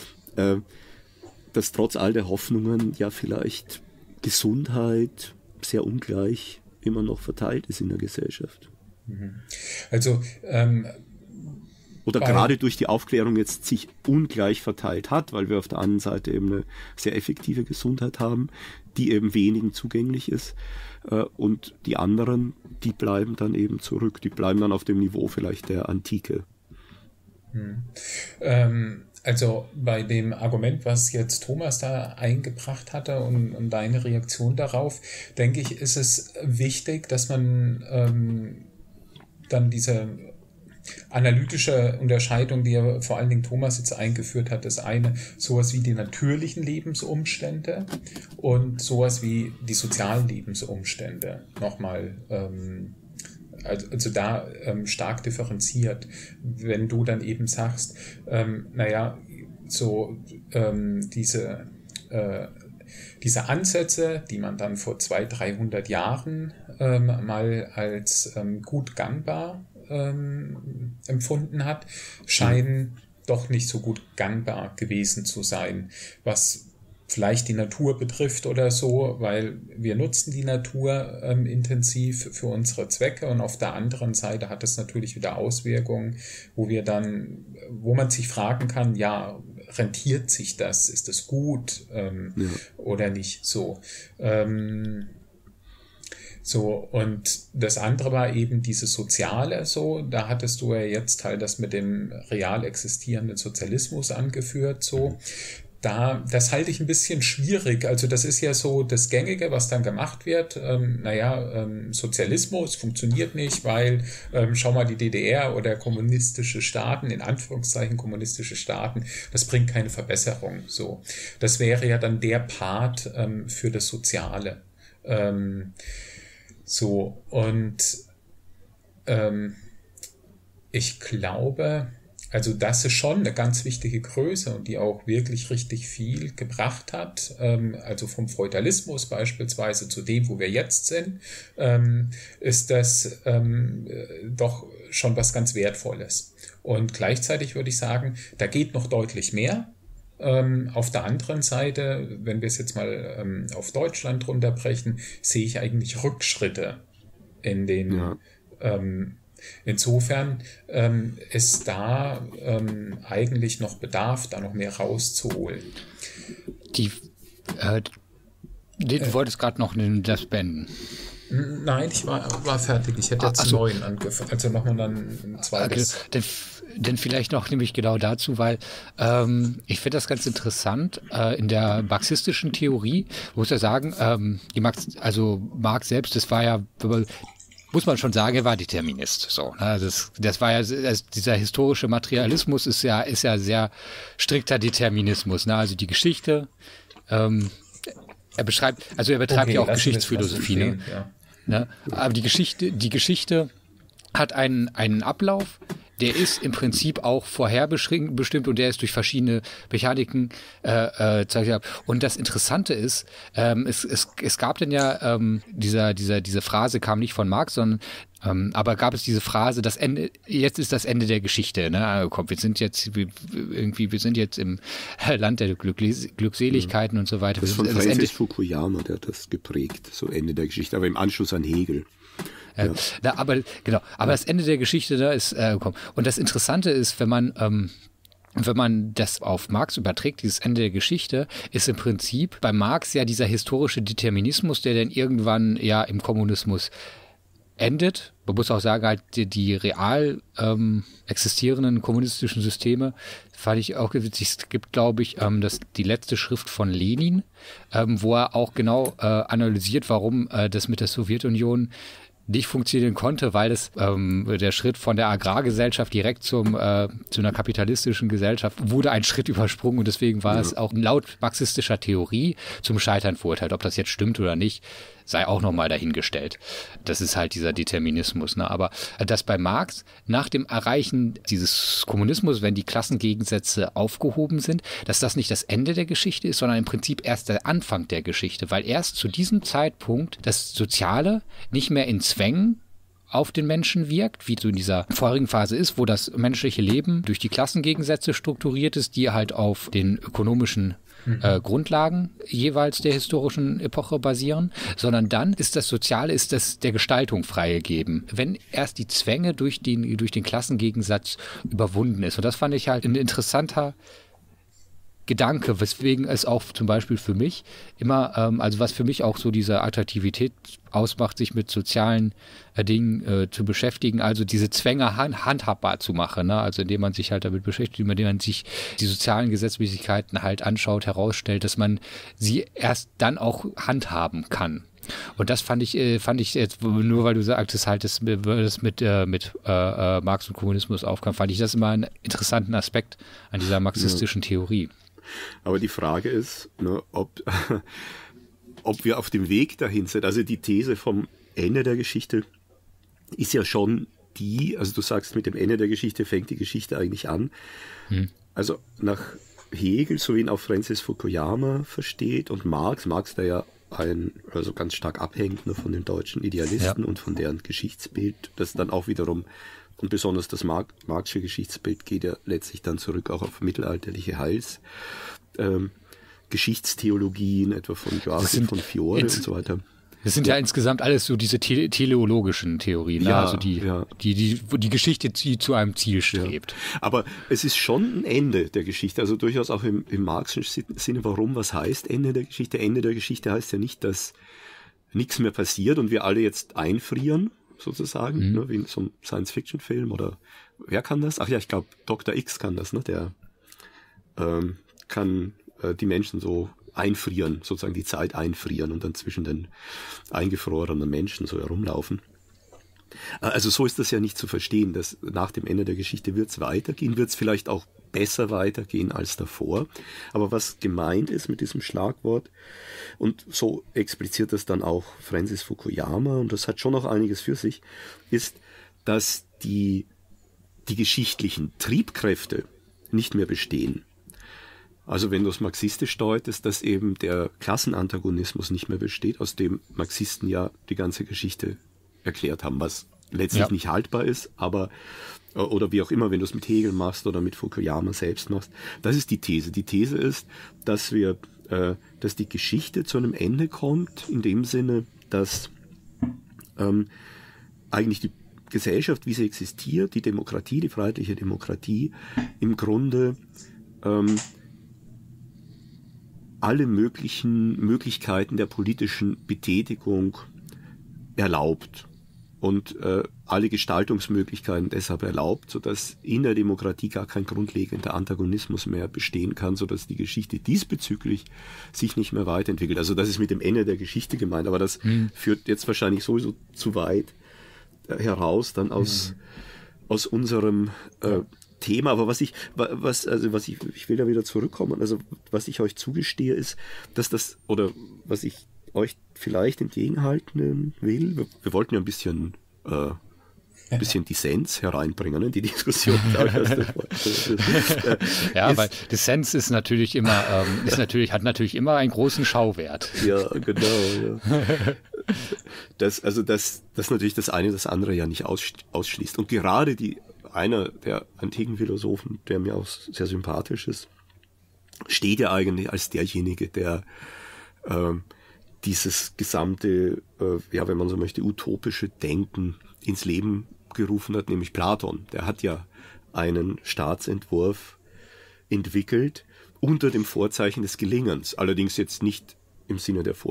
dass trotz all der Hoffnungen ja vielleicht Gesundheit sehr ungleich immer noch verteilt ist in der Gesellschaft. Also oder gerade durch die Aufklärung jetzt sich ungleich verteilt hat, weil wir auf der anderen Seite eben eine sehr effektive Gesundheit haben, die eben wenigen zugänglich ist, und die anderen, die bleiben dann eben zurück, die bleiben dann auf dem Niveau vielleicht der Antike. Also bei dem Argument, was jetzt Thomas da eingebracht hatte und deine Reaktion darauf, denke ich, ist es wichtig, dass man dann diese analytische Unterscheidung, die ja vor allen Dingen Thomas jetzt eingeführt hat, ist eine, sowas wie die natürlichen Lebensumstände und sowas wie die sozialen Lebensumstände nochmal also da stark differenziert. Wenn du dann eben sagst, diese Ansätze, die man dann vor 200-300 Jahren mal als gut gangbar empfunden hat, scheinen doch nicht so gut gangbar gewesen zu sein, was vielleicht die Natur betrifft oder so, weil wir nutzen die Natur intensiv für unsere Zwecke, und auf der anderen Seite hat es natürlich wieder Auswirkungen, wo man sich fragen kann, ja, rentiert sich das? Ist das gut oder nicht so? Und das andere war eben dieses Soziale, da hattest du ja jetzt halt das mit dem real existierenden Sozialismus angeführt, das halte ich ein bisschen schwierig. Also das ist ja so das Gängige, was dann gemacht wird. Sozialismus funktioniert nicht, weil schau mal, die DDR oder kommunistische Staaten, in Anführungszeichen kommunistische Staaten, das bringt keine Verbesserung. Das wäre ja dann der Part für das Soziale. Ich glaube, also das ist schon eine ganz wichtige Größe und die auch wirklich richtig viel gebracht hat. Also vom Feudalismus beispielsweise zu dem, wo wir jetzt sind, ist das doch schon was ganz Wertvolles. Und gleichzeitig würde ich sagen, da geht noch deutlich mehr. Auf der anderen Seite, wenn wir es jetzt mal auf Deutschland runterbrechen, sehe ich eigentlich Rückschritte in den insofern ist da eigentlich noch Bedarf, da noch mehr rauszuholen. Du wolltest gerade noch das beenden. Nein, ich war fertig. Ich hätte jetzt 9 angefangen. Also machen wir dann ein zweites. Okay. Denn vielleicht noch nämlich genau dazu, weil ich finde das ganz interessant in der marxistischen Theorie, muss ja sagen, Marx selbst, das war ja, muss man schon sagen, er war Determinist. Das war ja, dieser historische Materialismus ist ja sehr strikter Determinismus. Also die Geschichte Er betreibt ja auch Geschichtsphilosophie. Ne? Ja. Ne? Aber die Geschichte hat einen Ablauf, der ist im Prinzip auch vorherbestimmt und der ist durch verschiedene Mechaniken und das Interessante ist, es gab denn ja diese Phrase kam nicht von Marx, sondern aber gab es diese Phrase, jetzt ist das Ende der Geschichte, ne? Komm, wir sind jetzt im Land der Glückseligkeiten und so weiter. Das ist von Francis Fukuyama, der hat das geprägt, so Ende der Geschichte, aber im Anschluss an Hegel. Ja. Aber das Ende der Geschichte da ist gekommen. Und das Interessante ist, wenn man das auf Marx überträgt, dieses Ende der Geschichte, ist im Prinzip bei Marx ja dieser historische Determinismus, der dann irgendwann ja im Kommunismus endet. Man muss auch sagen, halt die real existierenden kommunistischen Systeme fand ich auch witzig. Es gibt, glaube ich, die letzte Schrift von Lenin, wo er auch genau analysiert, warum das mit der Sowjetunion nicht funktionieren konnte, weil es der Schritt von der Agrargesellschaft direkt zu einer kapitalistischen Gesellschaft wurde ein Schritt übersprungen und deswegen war es auch laut marxistischer Theorie zum Scheitern verurteilt. Ob das jetzt stimmt oder nicht, sei auch nochmal dahingestellt. Das ist halt dieser Determinismus. Ne? Aber dass bei Marx nach dem Erreichen dieses Kommunismus, wenn die Klassengegensätze aufgehoben sind, dass das nicht das Ende der Geschichte ist, sondern im Prinzip erst der Anfang der Geschichte, weil erst zu diesem Zeitpunkt das Soziale nicht mehr in Zwängen auf den Menschen wirkt, wie so in dieser vorherigen Phase ist, wo das menschliche Leben durch die Klassengegensätze strukturiert ist, die halt auf den ökonomischen Grundlagen jeweils der historischen Epoche basieren, sondern dann ist das Soziale, ist das der Gestaltung freigegeben, wenn erst die Zwänge durch den Klassengegensatz überwunden ist. Und das fand ich halt ein interessanter Gedanke, weswegen es auch zum Beispiel für mich immer, also was für mich auch so diese Attraktivität ausmacht, sich mit sozialen Dingen zu beschäftigen, also diese Zwänge handhabbar zu machen, ne? Also indem man sich halt damit beschäftigt, indem man sich die sozialen Gesetzmäßigkeiten halt anschaut, herausstellt, dass man sie erst dann auch handhaben kann. Und das fand ich jetzt, nur weil du sagtest halt, das mit Marx und Kommunismus aufkam, fand ich das immer einen interessanten Aspekt an dieser marxistischen Theorie. Aber die Frage ist, ne, ob wir auf dem Weg dahin sind. Also die These vom Ende der Geschichte ist ja schon also du sagst, mit dem Ende der Geschichte fängt die Geschichte eigentlich an. Also nach Hegel, so wie ihn auch Francis Fukuyama versteht und Marx, der ja also ganz stark abhängt nur von den deutschen Idealisten und von deren Geschichtsbild, das dann auch wiederum, und besonders das Marxische Geschichtsbild geht ja letztlich dann zurück auch auf mittelalterliche Geschichtstheologien, etwa von Joachim von Fiore und so weiter. Das sind ja insgesamt alles so diese teleologischen Theorien, ne? Also die Geschichte, die zu einem Ziel strebt. Ja. Aber es ist schon ein Ende der Geschichte, also durchaus auch im marxischen Sinne. Warum? Was heißt Ende der Geschichte? Ende der Geschichte heißt ja nicht, dass nichts mehr passiert und wir alle jetzt einfrieren, sozusagen, ne? Wie in so einem Science-Fiction-Film oder wer kann das? Ach ja, ich glaube, Dr. X kann das, ne? Der kann die Menschen so einfrieren, sozusagen die Zeit einfrieren und dann zwischen den eingefrorenen Menschen so herumlaufen. Also so ist das ja nicht zu verstehen, dass nach dem Ende der Geschichte wird es weitergehen, wird es vielleicht auch besser weitergehen als davor. Aber was gemeint ist mit diesem Schlagwort, und so expliziert das dann auch Francis Fukuyama, und das hat schon noch einiges für sich, ist, dass die geschichtlichen Triebkräfte nicht mehr bestehen. Also wenn du es marxistisch deutest, dass eben der Klassenantagonismus nicht mehr besteht, aus dem Marxisten ja die ganze Geschichte erklärt haben, was letztlich nicht haltbar ist, aber oder wie auch immer, wenn du es mit Hegel machst oder mit Fukuyama selbst machst. Das ist die These. Die These ist, dass die Geschichte zu einem Ende kommt, in dem Sinne, dass eigentlich die Gesellschaft, wie sie existiert, die Demokratie, die freiheitliche Demokratie, im Grunde alle möglichen Möglichkeiten der politischen Betätigung erlaubt und alle Gestaltungsmöglichkeiten deshalb erlaubt, sodass in der Demokratie gar kein grundlegender Antagonismus mehr bestehen kann, sodass die Geschichte diesbezüglich sich nicht mehr weiterentwickelt. Also das ist mit dem Ende der Geschichte gemeint, aber das führt jetzt wahrscheinlich sowieso zu weit heraus, dann aus unserem Thema, aber ich will da wieder zurückkommen, also was ich euch zugestehe ist, oder was ich euch vielleicht entgegenhalten will, wir wollten ja ein bisschen Dissens hereinbringen in die Diskussion. Ja, weil Dissens ist natürlich immer, hat natürlich immer einen großen Schauwert. Ja, genau. Ja. Das natürlich das eine das andere ja nicht ausschließt. Und gerade einer der antiken Philosophen, der mir auch sehr sympathisch ist, steht ja eigentlich als derjenige, der dieses gesamte, wenn man so möchte, utopische Denken ins Leben gerufen hat, nämlich Platon. Der hat ja einen Staatsentwurf entwickelt unter dem Vorzeichen des Gelingens. Allerdings jetzt nicht im Sinne der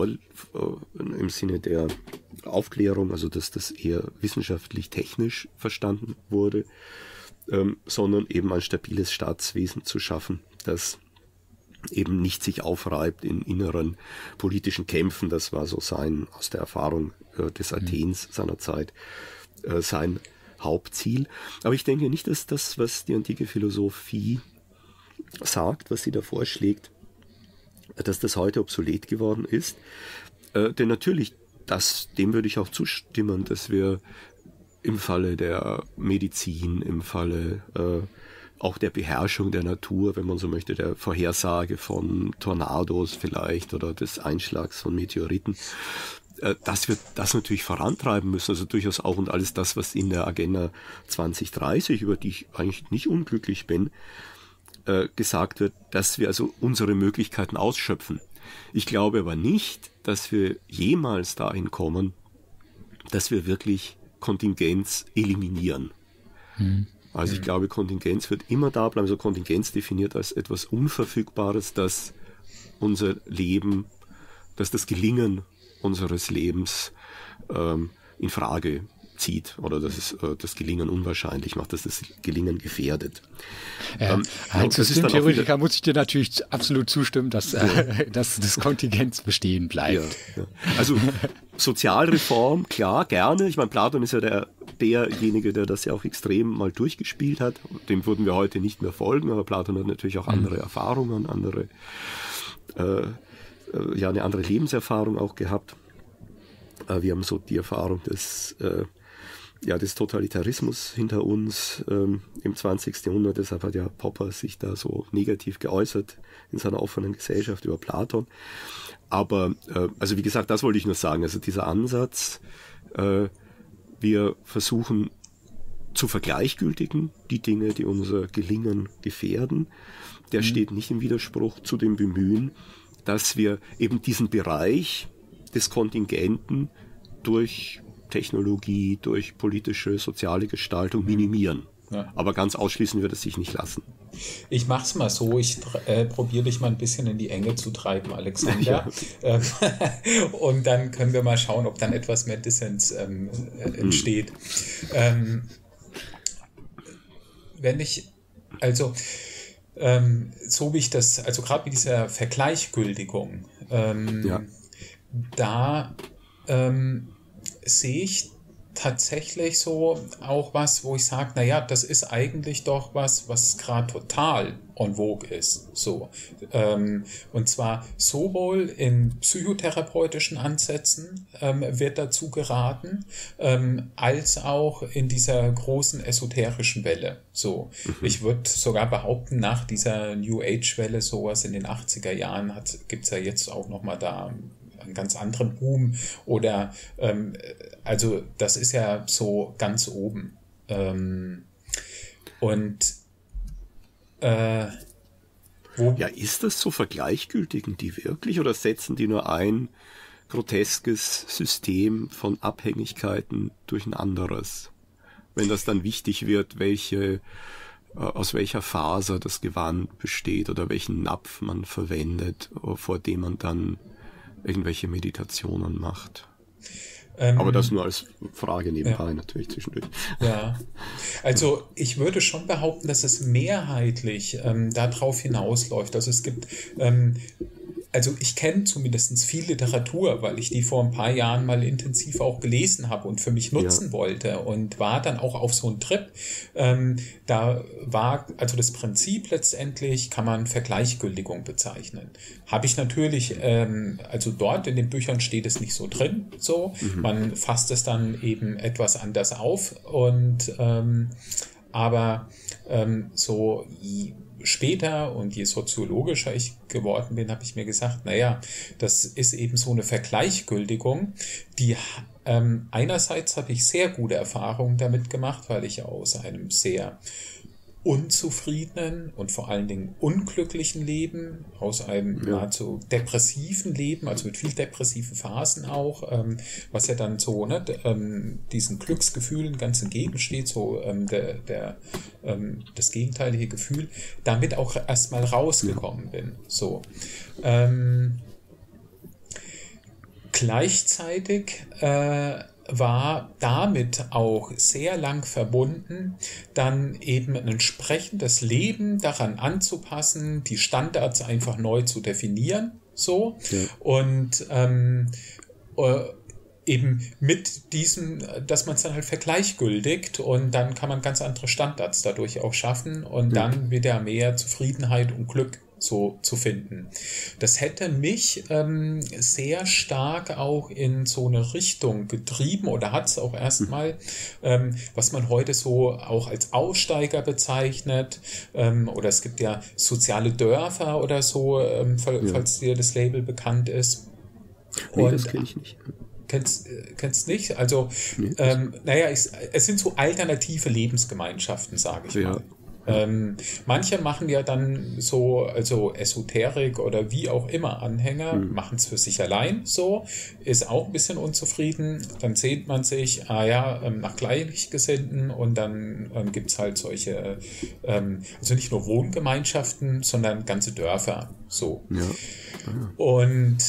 Aufklärung, also dass das eher wissenschaftlich-technisch verstanden wurde, sondern eben ein stabiles Staatswesen zu schaffen, das eben nicht sich aufreibt in inneren politischen Kämpfen. Das war so aus der Erfahrung des Athens seiner Zeit, sein Hauptziel. Aber ich denke nicht, dass das, was die antike Philosophie sagt, was sie da vorschlägt, dass das heute obsolet geworden ist. Denn natürlich, dem würde ich auch zustimmen, dass wir im Falle der Medizin, im Falle auch der Beherrschung der Natur, wenn man so möchte, der Vorhersage von Tornados vielleicht oder des Einschlags von Meteoriten, dass wir das natürlich vorantreiben müssen, also durchaus auch, und alles das, was in der Agenda 2030, über die ich eigentlich nicht unglücklich bin, gesagt wird, dass wir also unsere Möglichkeiten ausschöpfen. Ich glaube aber nicht, dass wir jemals dahin kommen, dass wir wirklich Kontingenz eliminieren. Also ich glaube, Kontingenz wird immer da bleiben. Also Kontingenz definiert als etwas Unverfügbares, das unser Leben, dass das Gelingen unseres Lebens in Frage zieht oder dass es das Gelingen unwahrscheinlich macht, dass das Gelingen gefährdet. Als Systemtheoretiker muss ich dir natürlich absolut zustimmen, dass das Kontingenz bestehen bleibt. Ja. Also Sozialreform, klar, gerne. Ich meine, Platon ist ja derjenige, der das ja auch extrem mal durchgespielt hat. Dem würden wir heute nicht mehr folgen, aber Platon hat natürlich auch andere Erfahrungen, eine andere Lebenserfahrung auch gehabt. Wir haben so die Erfahrung des Totalitarismus hinter uns im 20. Jahrhundert. Deshalb hat ja Popper sich da so negativ geäußert in seiner offenen Gesellschaft über Platon. Aber, also wie gesagt, das wollte ich nur sagen. Also dieser Ansatz, wir versuchen zu vergleichgültigen die Dinge, die unser Gelingen gefährden, der steht nicht im Widerspruch zu dem Bemühen, dass wir eben diesen Bereich des Kontingenten durch Technologie, durch politische, soziale Gestaltung minimieren. Ja. Aber ganz ausschließen wird es sich nicht lassen. Ich mach's mal so, ich probiere dich mal ein bisschen in die Enge zu treiben, Alexander. Ja. Und dann können wir mal schauen, ob dann etwas mehr Dissens entsteht. So wie ich das, also gerade mit dieser Vergleichgültigung, da sehe ich tatsächlich so auch was, wo ich sage, naja, das ist eigentlich doch was gerade total en vogue ist. So. Und zwar sowohl in psychotherapeutischen Ansätzen wird dazu geraten, als auch in dieser großen esoterischen Welle. So. Ich würde sogar behaupten, nach dieser New Age-Welle, sowas in den 80er Jahren, gibt es ja jetzt auch nochmal da einen ganz anderen Boom oder also das ist ja so ganz oben. Ist das so, vergleichgültigen die wirklich oder setzen die nur ein groteskes System von Abhängigkeiten durch ein anderes? Wenn das dann wichtig wird, aus welcher Faser das Gewand besteht oder welchen Napf man verwendet, vor dem man dann irgendwelche Meditationen macht. Aber das nur als Frage nebenbei natürlich zwischendurch. Ja, also ich würde schon behaupten, dass es mehrheitlich darauf hinausläuft. Also es gibt also ich kenne zumindest viel Literatur, weil ich die vor ein paar Jahren mal intensiv auch gelesen habe und für mich nutzen wollte und war dann auch auf so einen Trip. Da war also das Prinzip letztendlich, kann man Vergleichgültigung bezeichnen. Habe ich natürlich, also dort in den Büchern steht es nicht so drin, so. Man fasst es dann eben etwas anders auf und aber so später und je soziologischer ich geworden bin, habe ich mir gesagt, naja, das ist eben so eine Vergleichgültigung, die einerseits habe ich sehr gute Erfahrungen damit gemacht, weil ich aus einem sehr unzufriedenen und vor allen Dingen unglücklichen Leben, aus einem nahezu depressiven Leben, also mit viel depressiven Phasen auch, was ja dann so diesen Glücksgefühlen ganz entgegensteht, so das gegenteilige Gefühl, damit auch erstmal rausgekommen bin. So. Gleichzeitig war damit auch sehr lang verbunden, dann eben ein entsprechendes Leben daran anzupassen, die Standards einfach neu zu definieren, so, und eben mit diesem, dass man es dann halt vergleichgültigt und dann kann man ganz andere Standards dadurch auch schaffen und dann wieder mehr Zufriedenheit und Glück so zu finden. Das hätte mich sehr stark auch in so eine Richtung getrieben oder hat es auch erstmal, was man heute so auch als Aussteiger bezeichnet, oder es gibt ja soziale Dörfer oder so, falls dir das Label bekannt ist. Nee, das kenne ich nicht. Kennst nicht? Also, naja, es sind so alternative Lebensgemeinschaften, sage ich mal. Manche machen ja dann so, also Esoterik oder wie auch immer Anhänger, machen es für sich allein so, ist auch ein bisschen unzufrieden, dann sehnt man sich, nach Gleichgesinnten und dann gibt es halt solche, also nicht nur Wohngemeinschaften, sondern ganze Dörfer, so. Und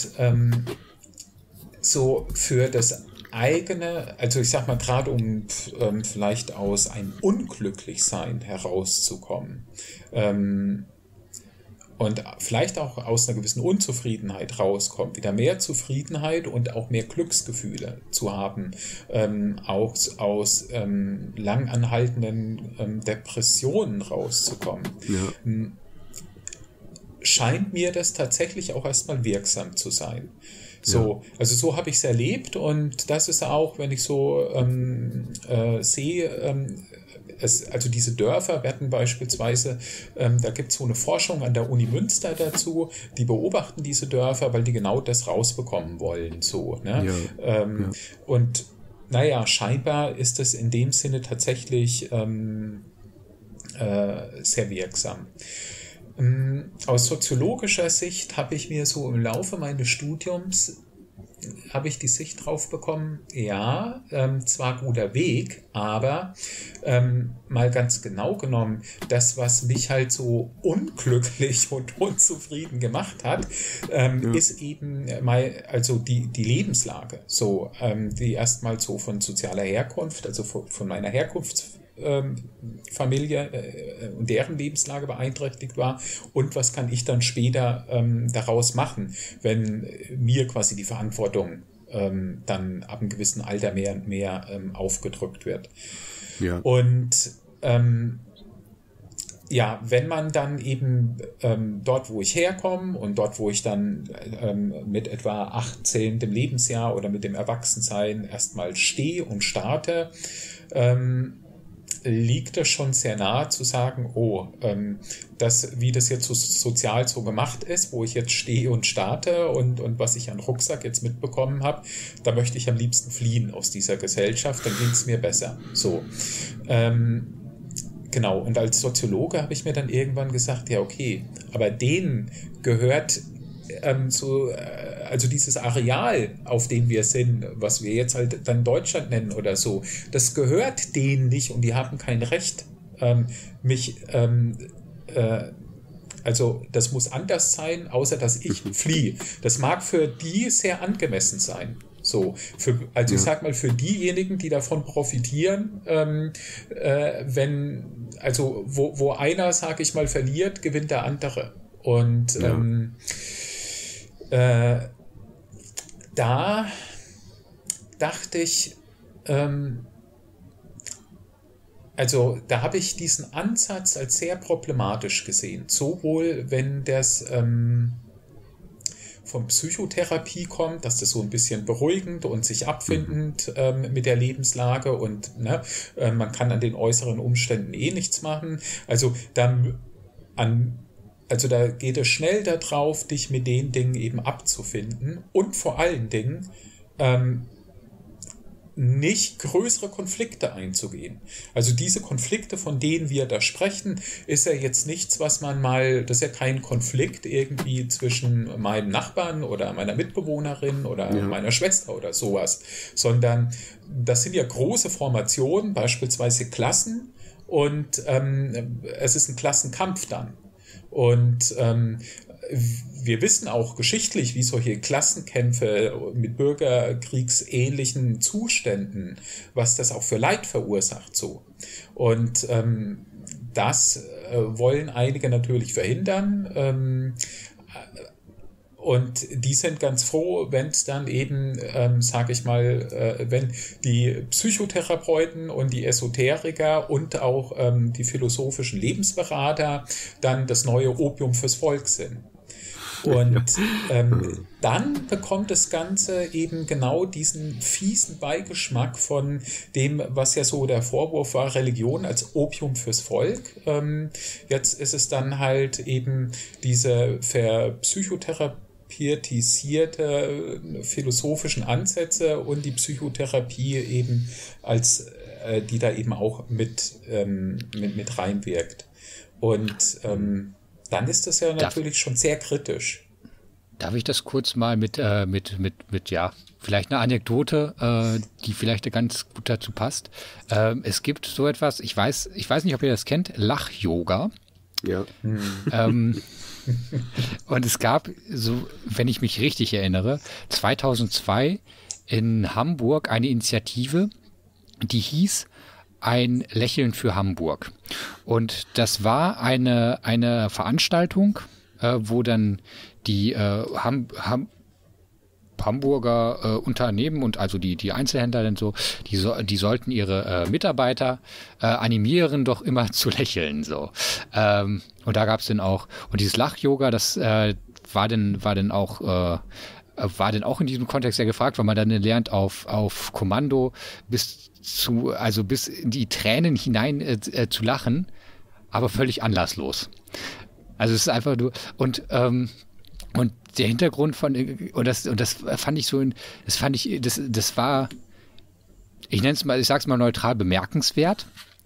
so für das eigene, also ich sag mal gerade um vielleicht aus einem Unglücklichsein herauszukommen und vielleicht auch aus einer gewissen Unzufriedenheit rauskommt, wieder mehr Zufriedenheit und auch mehr Glücksgefühle zu haben, auch aus lang anhaltenden Depressionen rauszukommen. Scheint mir das tatsächlich auch erstmal wirksam zu sein. So, also so habe ich es erlebt und das ist auch, wenn ich so sehe, also diese Dörfer werden beispielsweise, da gibt es so eine Forschung an der Uni Münster dazu, die beobachten diese Dörfer, weil die genau das rausbekommen wollen. So, ne? Und naja, scheinbar ist es in dem Sinne tatsächlich sehr wirksam. Aus soziologischer Sicht habe ich mir so im Laufe meines Studiums habe ich die Sicht drauf bekommen, zwar guter Weg, aber mal ganz genau genommen, das, was mich halt so unglücklich und unzufrieden gemacht hat, ist eben mal, also die Lebenslage, so, die erstmal so von sozialer Herkunft, also von meiner Herkunftsfamilie und deren Lebenslage beeinträchtigt war und was kann ich dann später daraus machen, wenn mir quasi die Verantwortung dann ab einem gewissen Alter mehr und mehr aufgedrückt wird. Und wenn man dann eben dort, wo ich herkomme und dort, wo ich dann mit etwa 18. Lebensjahr oder mit dem Erwachsensein erstmal stehe und starte, liegt es schon sehr nahe zu sagen, wie das jetzt so sozial so gemacht ist, wo ich jetzt stehe und starte und was ich an Rucksack jetzt mitbekommen habe, da möchte ich am liebsten fliehen aus dieser Gesellschaft, dann ging es mir besser. So. Genau, und als Soziologe habe ich mir dann irgendwann gesagt, ja okay, aber denen gehört also dieses Areal, auf dem wir sind, was wir jetzt halt dann Deutschland nennen oder so, das gehört denen nicht und die haben kein Recht, also das muss anders sein, außer dass ich fliehe. Das mag für die sehr angemessen sein. So, ich sag mal, für diejenigen, die davon profitieren, wo einer, sag ich mal, verliert, gewinnt der andere. Und Da dachte ich, also da habe ich diesen Ansatz als sehr problematisch gesehen. Sowohl wenn das von Psychotherapie kommt, dass das so ein bisschen beruhigend und sich abfindend mit der Lebenslage und man kann an den äußeren Umständen nichts machen. Also da geht es schnell darauf, dich mit den Dingen eben abzufinden und vor allen Dingen nicht größere Konflikte einzugehen. Also diese Konflikte, von denen wir da sprechen, ist ja jetzt nichts, was man mal, das ist ja kein Konflikt irgendwie zwischen meinem Nachbarn oder meiner Mitbewohnerin oder meiner Schwester oder sowas, sondern das sind ja große Formationen, beispielsweise Klassen, und es ist ein Klassenkampf dann. Und wir wissen auch geschichtlich, wie solche Klassenkämpfe mit bürgerkriegsähnlichen Zuständen, was das auch für Leid verursacht so. Und das wollen einige natürlich verhindern. Und die sind ganz froh, wenn es dann eben, wenn die Psychotherapeuten und die Esoteriker und auch die philosophischen Lebensberater dann das neue Opium fürs Volk sind. Und dann bekommt das Ganze eben genau diesen fiesen Beigeschmack von dem, was ja so der Vorwurf war, Religion als Opium fürs Volk. Jetzt ist es dann halt eben diese psychotherapiertisierte philosophischen Ansätze und die Psychotherapie eben als die da eben auch mit reinwirkt. Und dann ist das ja natürlich schon sehr kritisch. Darf ich das kurz mal mit vielleicht eine Anekdote, die vielleicht ganz gut dazu passt. Es gibt so etwas, ich weiß nicht, ob ihr das kennt, Lach-Yoga. Ja. Und es gab, so, wenn ich mich richtig erinnere, 2002 in Hamburg eine Initiative, die hieß Ein Lächeln für Hamburg. Und das war eine Veranstaltung, wo dann die Hamburger Unternehmen und also die Einzelhändler dann so, die sollten ihre Mitarbeiter animieren, doch immer zu lächeln. So. Und da gab es dann auch, und dieses Lach-Yoga, das war dann auch in diesem Kontext ja gefragt, weil man dann lernt auf Kommando bis in die Tränen hinein zu lachen, aber völlig anlasslos. Also es ist einfach nur und der Hintergrund das fand ich das war, ich nenne es mal, ich sag's mal neutral, bemerkenswert,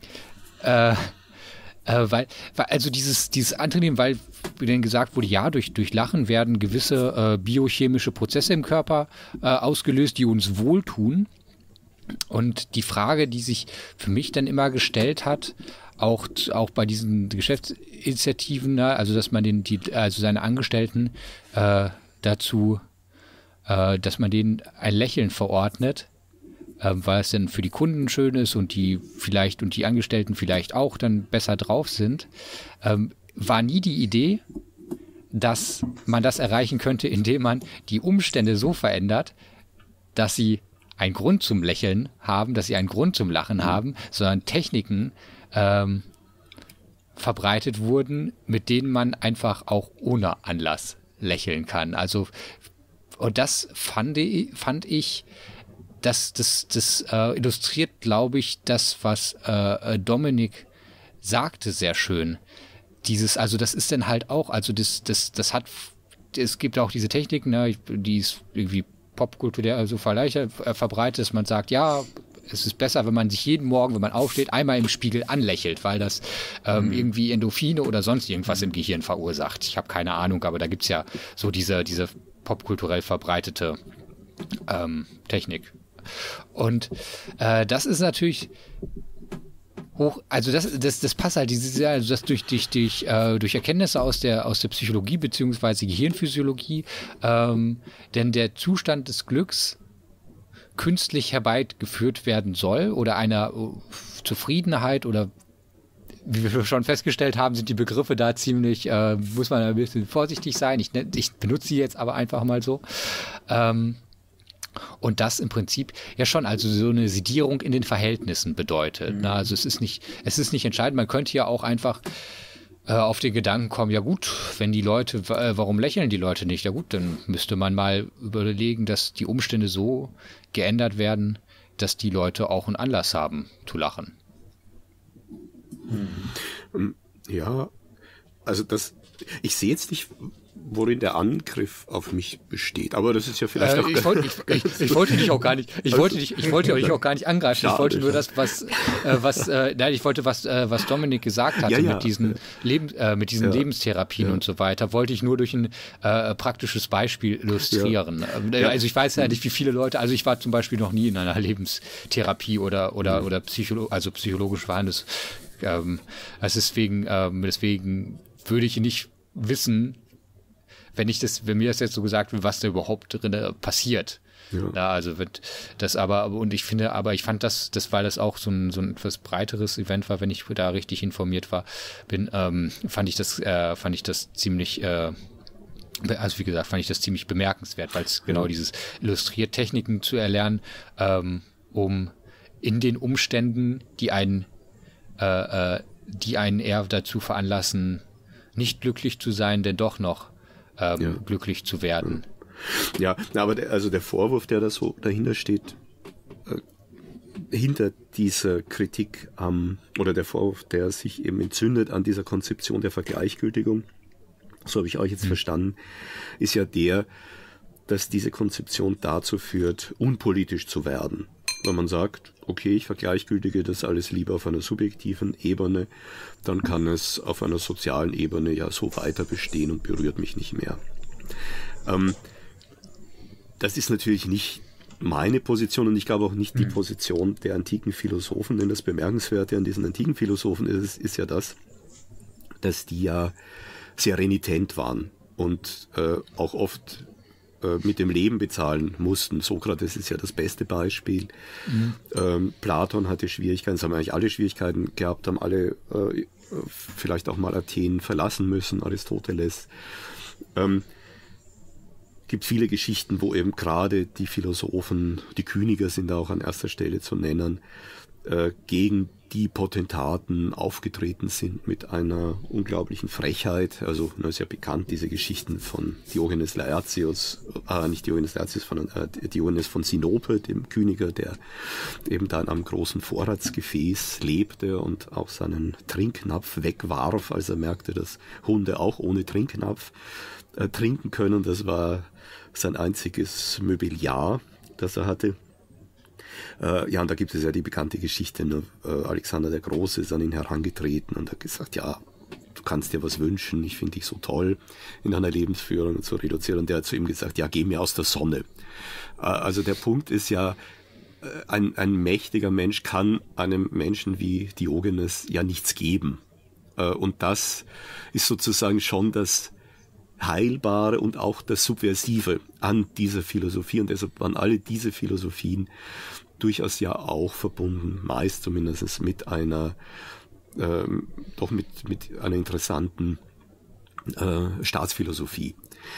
weil also dieses Antrainieren, weil denen gesagt wurde, ja, durch Lachen werden gewisse biochemische Prozesse im Körper ausgelöst, die uns wohltun. Und die Frage, die sich für mich dann immer gestellt hat, auch bei diesen Geschäftsinitiativen, also dass man seine Angestellten dazu, dass man denen ein Lächeln verordnet, weil es dann für die Kunden schön ist und die Angestellten vielleicht auch dann besser drauf sind, war nie die Idee, dass man das erreichen könnte, indem man die Umstände so verändert, dass sie einen Grund zum Lächeln haben, dass sie einen Grund zum Lachen haben, sondern Techniken verbreitet wurden, mit denen man einfach auch ohne Anlass lächeln kann. Also, und das fand ich, das illustriert, glaube ich, das, was Dominik sagte, sehr schön. Also das ist dann halt auch, also es gibt auch diese Technik, ne, die ist irgendwie popkulturell so verbreitet, dass man sagt, ja, es ist besser, wenn man sich jeden Morgen, wenn man aufsteht, einmal im Spiegel anlächelt, weil das irgendwie Endorphine oder sonst irgendwas im Gehirn verursacht. Ich habe keine Ahnung, aber da gibt's ja so diese popkulturell verbreitete Technik. Und das ist natürlich also das passt halt, also das durch Erkenntnisse aus der Psychologie beziehungsweise Gehirnphysiologie, denn der Zustand des Glücks künstlich herbeigeführt werden soll oder einer Zufriedenheit oder wie wir schon festgestellt haben, sind die Begriffe da ziemlich, muss man ein bisschen vorsichtig sein. Ich benutze sie jetzt aber einfach mal so. Und das im Prinzip ja schon also so eine Sedierung in den Verhältnissen bedeutet. Ne? Also es ist nicht entscheidend. Man könnte ja auch einfach auf den Gedanken kommen, ja gut, wenn die Leute, warum lächeln die Leute nicht? Ja gut, dann müsste man mal überlegen, dass die Umstände so geändert werden, dass die Leute auch einen Anlass haben zu lachen. Ja, also ich sehe jetzt nicht, worin der Angriff auf mich besteht. Aber das ist ja vielleicht auch... Ich wollte dich auch gar nicht, ich wollte dich auch gar nicht angreifen. Schade. Ich wollte nur das, was Dominik gesagt hatte, mit diesen Lebenstherapien und so weiter, wollte ich nur durch ein praktisches Beispiel illustrieren. Ja. Also ich weiß ja nicht, wie viele Leute, also ich war zum Beispiel noch nie in einer Lebenstherapie oder psychologisch behandelt. Also deswegen würde ich nicht wissen, wenn mir das jetzt so gesagt wird, was da überhaupt drin passiert. Ja, also wird das ich fand das, weil das auch so ein etwas breiteres Event war, wenn ich da richtig informiert fand ich das ziemlich, also wie gesagt, fand ich das ziemlich bemerkenswert, weil es genau dieses illustriert Techniken zu erlernen, um in den Umständen, die einen eher dazu veranlassen, nicht glücklich zu sein, denn doch noch glücklich zu werden. Ja, aber der Vorwurf, der da so dahinter steht, hinter dieser Kritik oder der Vorwurf, der sich eben entzündet an dieser Konzeption der Vergleichgültigung, so habe ich euch jetzt verstanden, ist ja dass diese Konzeption dazu führt, unpolitisch zu werden. Wenn man sagt, okay, ich vergleichgültige das alles lieber auf einer subjektiven Ebene, dann kann es auf einer sozialen Ebene ja so weiter bestehen und berührt mich nicht mehr. Das ist natürlich nicht meine Position und ich glaube auch nicht die Position der antiken Philosophen, denn das Bemerkenswerte an diesen antiken Philosophen ist ja dass die ja sehr renitent waren und auch oft mit dem Leben bezahlen mussten. Sokrates ist ja das beste Beispiel. Platon hatte Schwierigkeiten, es haben eigentlich alle Schwierigkeiten gehabt, haben alle vielleicht auch mal Athen verlassen müssen, Aristoteles. Gibt viele Geschichten, wo eben gerade die Philosophen, die Kyniker sind da auch an erster Stelle zu nennen, gegen die Potentaten aufgetreten sind mit einer unglaublichen Frechheit. Also ist ja bekannt, diese Geschichten von Diogenes Laertius, nicht Diogenes Laertius, sondern Diogenes von Sinope, dem Kyniker, der eben da in einem großen Vorratsgefäß lebte und auch seinen Trinknapf wegwarf, als er merkte, dass Hunde auch ohne Trinknapf trinken können. Das war sein einziges Mobiliar, das er hatte. Und da gibt es ja die bekannte Geschichte, ne? Alexander der Große ist an ihn herangetreten und hat gesagt, ja, du kannst dir was wünschen, ich finde dich so toll in deiner Lebensführung und so reduziert. Und der hat zu ihm gesagt, ja, geh mir aus der Sonne. Also der Punkt ist ja, ein mächtiger Mensch kann einem Menschen wie Diogenes ja nichts geben. Und das ist sozusagen schon das Heilbare und auch das Subversive an dieser Philosophie. Und deshalb waren alle diese Philosophien durchaus ja auch verbunden, meist zumindest mit einer mit einer interessanten Staatsphilosophie.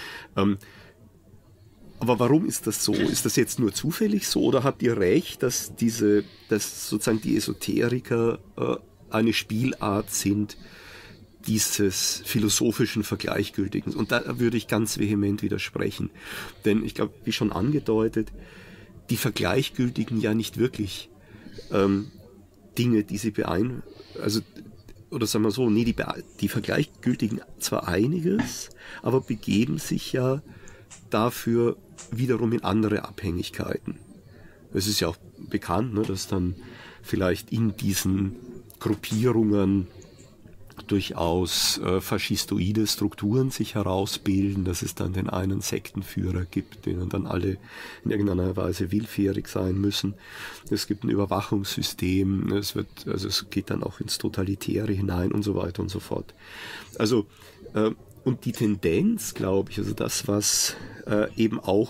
Aber warum ist das so? Ist das jetzt nur zufällig so oder habt ihr recht, dass sozusagen die Esoteriker eine Spielart sind dieses philosophischen Vergleichgültigen? Und da würde ich ganz vehement widersprechen. Denn ich glaube, wie schon angedeutet, die Vergleichgültigen ja nicht wirklich Dinge, die sie oder sagen wir so, nee, die Vergleichgültigen zwar einiges, aber begeben sich ja dafür wiederum in andere Abhängigkeiten. Es ist ja auch bekannt, ne, dass dann vielleicht in diesen Gruppierungen durchaus faschistoide Strukturen sich herausbilden, dass es dann den einen Sektenführer gibt, denen dann alle in irgendeiner Weise willfährig sein müssen. Es gibt ein Überwachungssystem, es geht dann auch ins Totalitäre hinein und so weiter und so fort. Also und die Tendenz, glaube ich, also das, was eben auch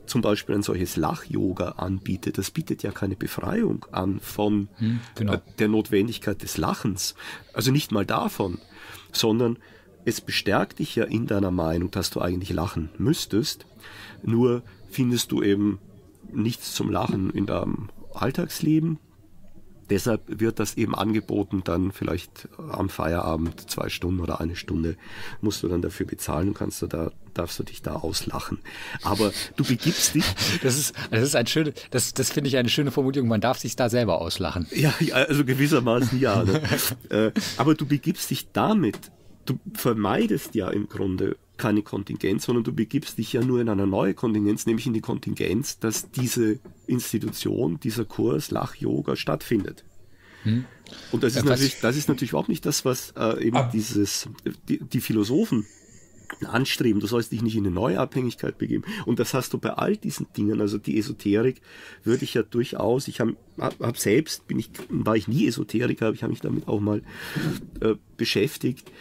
zum Beispiel ein solches Lach-Yoga anbietet, das bietet ja keine Befreiung an von der Notwendigkeit des Lachens. Also nicht mal davon, sondern es bestärkt dich ja in deiner Meinung, dass du eigentlich lachen müsstest. Nur findest du eben nichts zum Lachen in deinem Alltagsleben. Deshalb wird das eben angeboten, dann vielleicht am Feierabend 2 Stunden oder 1 Stunde musst du dann dafür bezahlen und darfst du dich da auslachen. Aber du begibst dich. Das finde ich eine schöne Formulierung, man darf sich da selber auslachen. Ja, also gewissermaßen ja. Ne? Aber du begibst dich damit, du vermeidest ja im Grunde keine Kontingenz, sondern du begibst dich ja nur in eine neue Kontingenz, nämlich in die Kontingenz, dass diese Institution, dieser Kurs Lach-Yoga stattfindet. Und das ist natürlich überhaupt nicht das, was die Philosophen anstreben. Du sollst dich nicht in eine neue Abhängigkeit begeben. Und das hast du bei all diesen Dingen. Also die Esoterik würde ich ja durchaus, war ich nie Esoteriker, aber ich habe mich damit auch mal beschäftigt.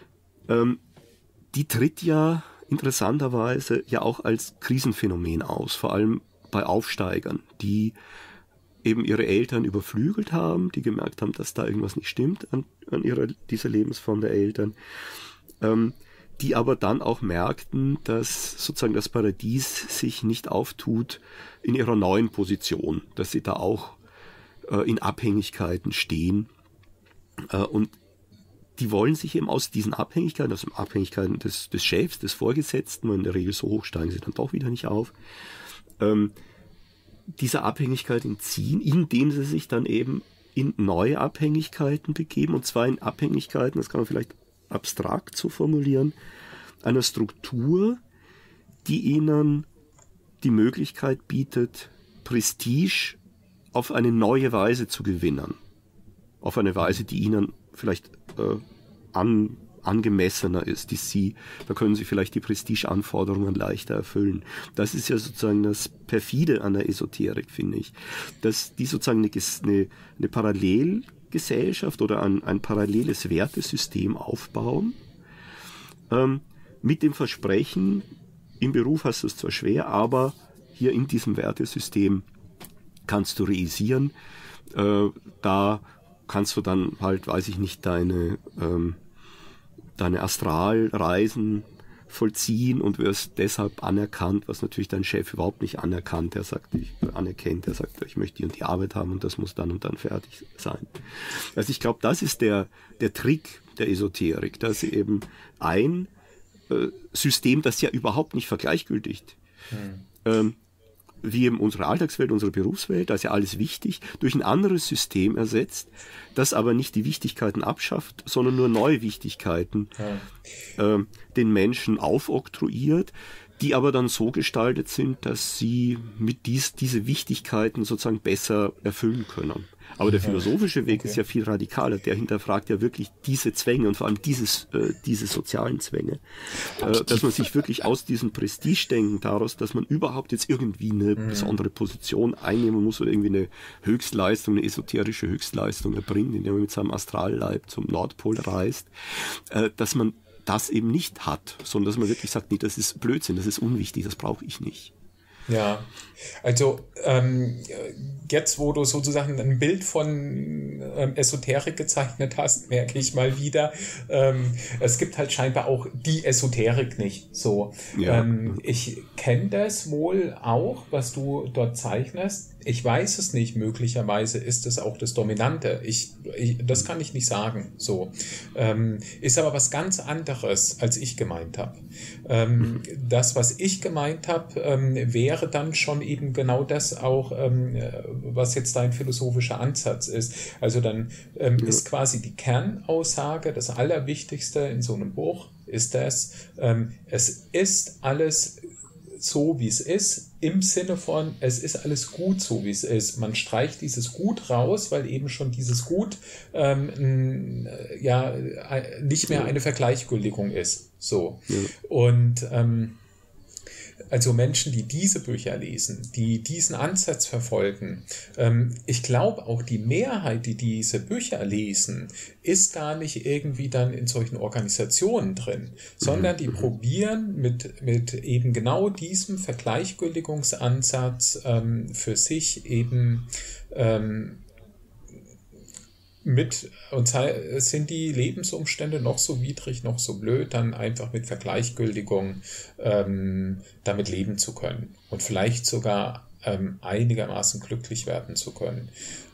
Die tritt ja interessanterweise ja auch als Krisenphänomen aus, vor allem bei Aufsteigern, die eben ihre Eltern überflügelt haben, die gemerkt haben, dass da irgendwas nicht stimmt an dieser Lebensform der Eltern, die aber dann auch merkten, dass sozusagen das Paradies sich nicht auftut in ihrer neuen Position, dass sie da auch in Abhängigkeiten stehen und die wollen sich eben aus diesen Abhängigkeiten, aus den Abhängigkeiten des Chefs, des Vorgesetzten, und in der Regel so hoch steigen sie dann doch wieder nicht auf, dieser Abhängigkeit entziehen, indem sie sich dann eben in neue Abhängigkeiten begeben, und zwar in Abhängigkeiten, das kann man vielleicht abstrakt so formulieren, einer Struktur, die ihnen die Möglichkeit bietet, Prestige auf eine neue Weise zu gewinnen. Auf eine Weise, die ihnen vielleicht angemessener ist, da können sie vielleicht die Prestigeanforderungen leichter erfüllen. Das ist ja sozusagen das Perfide an der Esoterik, finde ich. Dass die sozusagen eine Parallelgesellschaft oder ein paralleles Wertesystem aufbauen, mit dem Versprechen, im Beruf hast du es zwar schwer, aber hier in diesem Wertesystem kannst du realisieren, da kannst du dann halt, weiß ich nicht, deine Astralreisen vollziehen und wirst deshalb anerkannt, was natürlich dein Chef überhaupt nicht anerkennt. Der sagt, ich möchte die und die Arbeit haben und das muss dann und dann fertig sein. Also ich glaube, das ist der Trick der Esoterik, dass sie eben ein System, das ja überhaupt nicht vergleichgültigt, wie eben unsere Alltagswelt, unsere Berufswelt, da ist ja alles wichtig, durch ein anderes System ersetzt, das aber nicht die Wichtigkeiten abschafft, sondern nur neue Wichtigkeiten den Menschen aufoktroyiert, die aber dann so gestaltet sind, dass sie mit diese Wichtigkeiten sozusagen besser erfüllen können. Aber der philosophische Weg ist ja viel radikaler. Der hinterfragt ja wirklich diese Zwänge und vor allem diese sozialen Zwänge. Dass man sich wirklich aus diesem Prestigedenken daraus, dass man überhaupt jetzt irgendwie eine besondere Position einnehmen muss oder irgendwie eine Höchstleistung, eine esoterische Höchstleistung erbringt, indem man mit seinem Astralleib zum Nordpol reist, dass man das eben nicht hat, sondern dass man wirklich sagt, nee, das ist Blödsinn, das ist unwichtig, das brauche ich nicht. Ja, also jetzt, wo du sozusagen ein Bild von Esoterik gezeichnet hast, merke ich mal wieder, es gibt halt scheinbar auch die Esoterik nicht so. Ja. Ich kenne das wohl auch, was du dort zeichnest. Ich weiß es nicht, möglicherweise ist es auch das Dominante. Das kann ich nicht sagen. So ist aber was ganz anderes, als ich gemeint habe. Das, was ich gemeint habe, wäre dann schon eben genau das auch, was jetzt dein philosophischer Ansatz ist. Also dann ist quasi die Kernaussage, das Allerwichtigste in so einem Buch ist das, es ist alles so, wie es ist, im Sinne von, es ist alles gut so, wie es ist. Man streicht dieses Gut raus, weil eben schon dieses Gut nicht mehr eine Vergleichgültigung ist. So. Ja. Und Also Menschen, die diese Bücher lesen, die diesen Ansatz verfolgen, ich glaube auch die Mehrheit, die diese Bücher lesen, ist gar nicht irgendwie dann in solchen Organisationen drin, sondern die probieren mit eben genau diesem Vergleichgültigungsansatz für sich eben und sind die Lebensumstände noch so widrig, noch so blöd, dann einfach mit Vergleichgültigung damit leben zu können und vielleicht sogar einigermaßen glücklich werden zu können.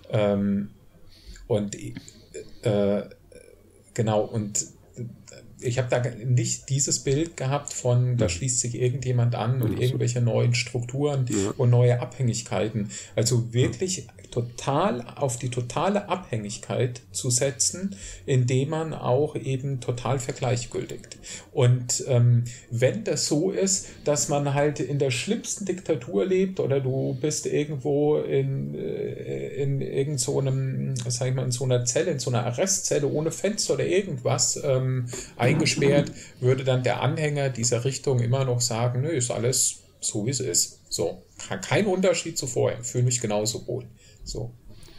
Genau, und ich habe da nicht dieses Bild gehabt von, da schließt sich irgendjemand an und irgendwelche neuen Strukturen und neue Abhängigkeiten. Also wirklich total auf die totale Abhängigkeit zu setzen, indem man auch eben total vergleichgültigt. Und wenn das so ist, dass man halt in der schlimmsten Diktatur lebt oder du bist irgendwo in irgend so einem, sag ich mal, in so einer Zelle, in so einer Arrestzelle ohne Fenster oder irgendwas eingesperrt, würde dann der Anhänger dieser Richtung immer noch sagen, nö, ist alles so, wie es ist. So, kein Unterschied zu vorher, fühle mich genauso wohl. So.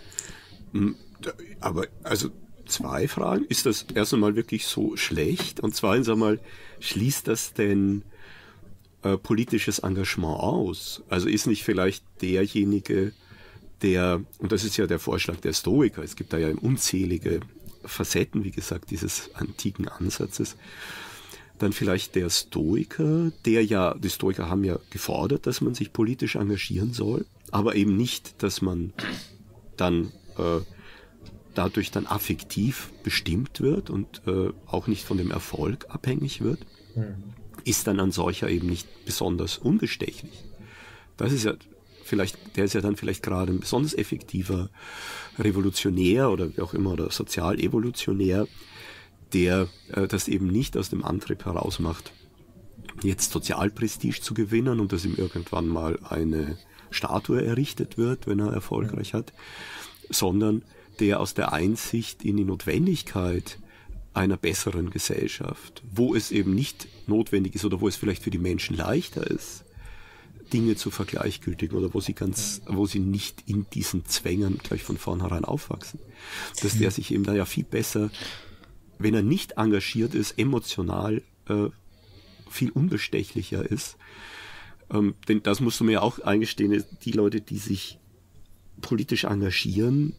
Aber also 2 Fragen. Ist das erst einmal wirklich so schlecht? Und zweitens einmal, schließt das denn politisches Engagement aus? Also ist nicht vielleicht derjenige, und das ist ja der Vorschlag der Stoiker, es gibt da ja unzählige Facetten, wie gesagt, dieses antiken Ansatzes, dann vielleicht der Stoiker, die Stoiker haben ja gefordert, dass man sich politisch engagieren soll, aber eben nicht, dass man dann dadurch dann affektiv bestimmt wird und auch nicht von dem Erfolg abhängig wird, ist dann ein solcher eben nicht besonders unbestechlich. Das ist ja der ist ja dann vielleicht gerade ein besonders effektiver Revolutionär oder wie auch immer oder Sozialevolutionär, der das eben nicht aus dem Antrieb heraus macht, jetzt Sozialprestige zu gewinnen und dass ihm irgendwann mal eine Statue errichtet wird, wenn er erfolgreich hat, sondern der aus der Einsicht in die Notwendigkeit einer besseren Gesellschaft, wo es eben nicht notwendig ist oder wo es vielleicht für die Menschen leichter ist, Dinge zu vergleichgültigen oder wo sie nicht in diesen Zwängen gleich von vornherein aufwachsen, dass der sich eben da ja viel besser, wenn er nicht engagiert ist, emotional viel unbestechlicher ist. Denn das musst du mir ja auch eingestehen, die Leute, die sich politisch engagieren,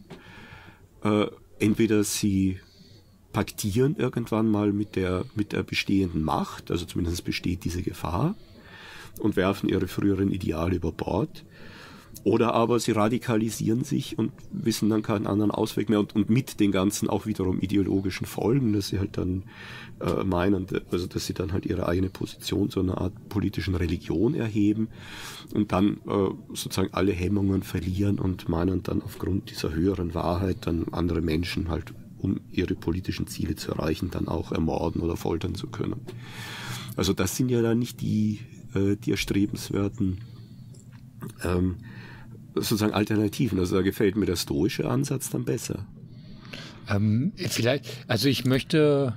entweder sie paktieren irgendwann mal mit der bestehenden Macht, also zumindest besteht diese Gefahr, und werfen ihre früheren Ideale über Bord, oder aber sie radikalisieren sich und wissen dann keinen anderen Ausweg mehr und mit den ganzen auch wiederum ideologischen Folgen, dass sie halt dann meinen, also dass sie dann halt ihre eigene Position zu einer Art politischen Religion erheben und dann sozusagen alle Hemmungen verlieren und meinen dann aufgrund dieser höheren Wahrheit dann andere Menschen halt, um ihre politischen Ziele zu erreichen, dann auch ermorden oder foltern zu können. Also das sind ja dann nicht die erstrebenswerten sozusagen Alternativen. Also da gefällt mir der stoische Ansatz dann besser. Vielleicht, also ich möchte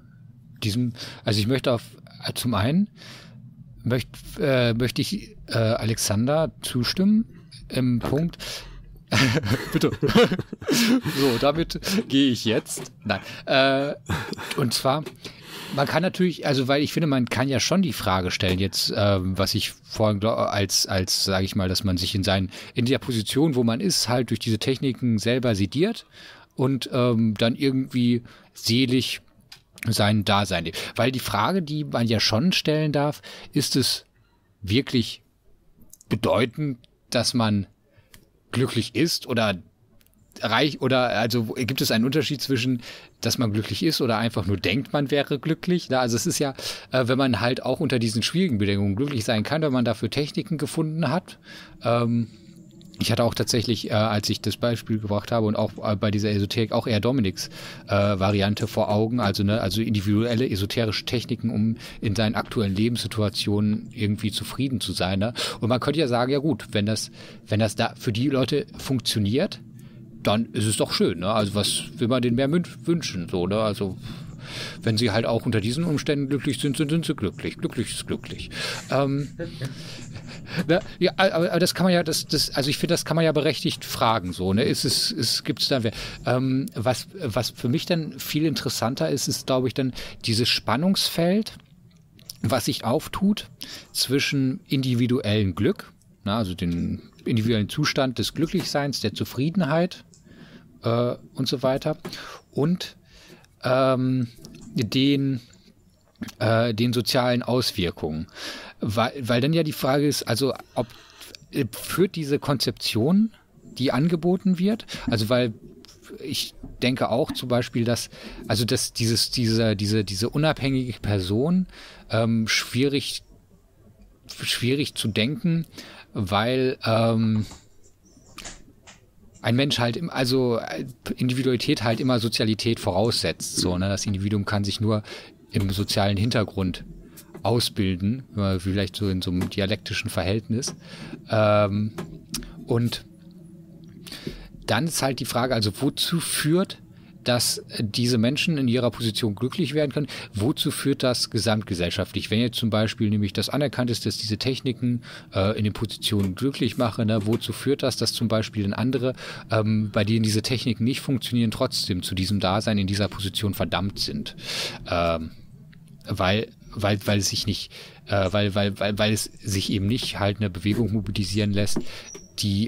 zum einen möchte ich Alexander zustimmen im Punkt. Bitte. So, damit gehe ich jetzt. Nein. Und zwar, man kann natürlich, also weil ich finde, man kann ja schon die Frage stellen jetzt, was ich vorhin als sage ich mal, dass man sich in der Position, wo man ist, halt durch diese Techniken selber sediert und dann irgendwie selig sein Dasein lebt. Weil die Frage, die man ja schon stellen darf, ist es wirklich bedeutend, dass man glücklich ist oder reich, oder also gibt es einen Unterschied zwischen, dass man glücklich ist oder einfach nur denkt, man wäre glücklich? Also es ist ja, wenn man halt auch unter diesen schwierigen Bedingungen glücklich sein kann, wenn man dafür Techniken gefunden hat. Ich hatte auch tatsächlich, als ich das Beispiel gebracht habe und auch bei dieser Esoterik auch eher Dominiks Variante vor Augen, also individuelle esoterische Techniken, um in seinen aktuellen Lebenssituationen irgendwie zufrieden zu sein. Ne? Und man könnte ja sagen, ja gut, wenn das da für die Leute funktioniert, dann ist es doch schön. Ne? Also was will man denen mehr wünschen? So, ne? Also wenn sie halt auch unter diesen Umständen glücklich sind, sind sie glücklich. Glücklich ist glücklich. Ja, aber das kann man ja, also ich finde, das kann man ja berechtigt fragen, so, ne? Gibt's da, was für mich dann viel interessanter ist, glaube ich, dann dieses Spannungsfeld, was sich auftut zwischen individuellem Glück, also den individuellen Zustand des Glücklichseins, der Zufriedenheit und so weiter und den sozialen Auswirkungen. Weil dann ja die Frage ist, also ob führt diese Konzeption, die angeboten wird, also weil ich denke auch zum Beispiel, dass diese unabhängige Person schwierig zu denken, weil ein Mensch halt, also Individualität halt immer Sozialität voraussetzt. So, ne? Das Individuum kann sich nur im sozialen Hintergrund ausbilden, vielleicht so in so einem dialektischen Verhältnis. Und dann ist halt die Frage, also wozu führt, dass diese Menschen in ihrer Position glücklich werden können, wozu führt das gesamtgesellschaftlich? Wenn jetzt zum Beispiel nämlich das anerkannt ist, dass diese Techniken in den Positionen glücklich machen, ne, wozu führt das, dass zum Beispiel dann andere, bei denen diese Techniken nicht funktionieren, trotzdem zu diesem Dasein in dieser Position verdammt sind? Weil es sich nicht, weil es sich eben nicht halt eine Bewegung mobilisieren lässt, die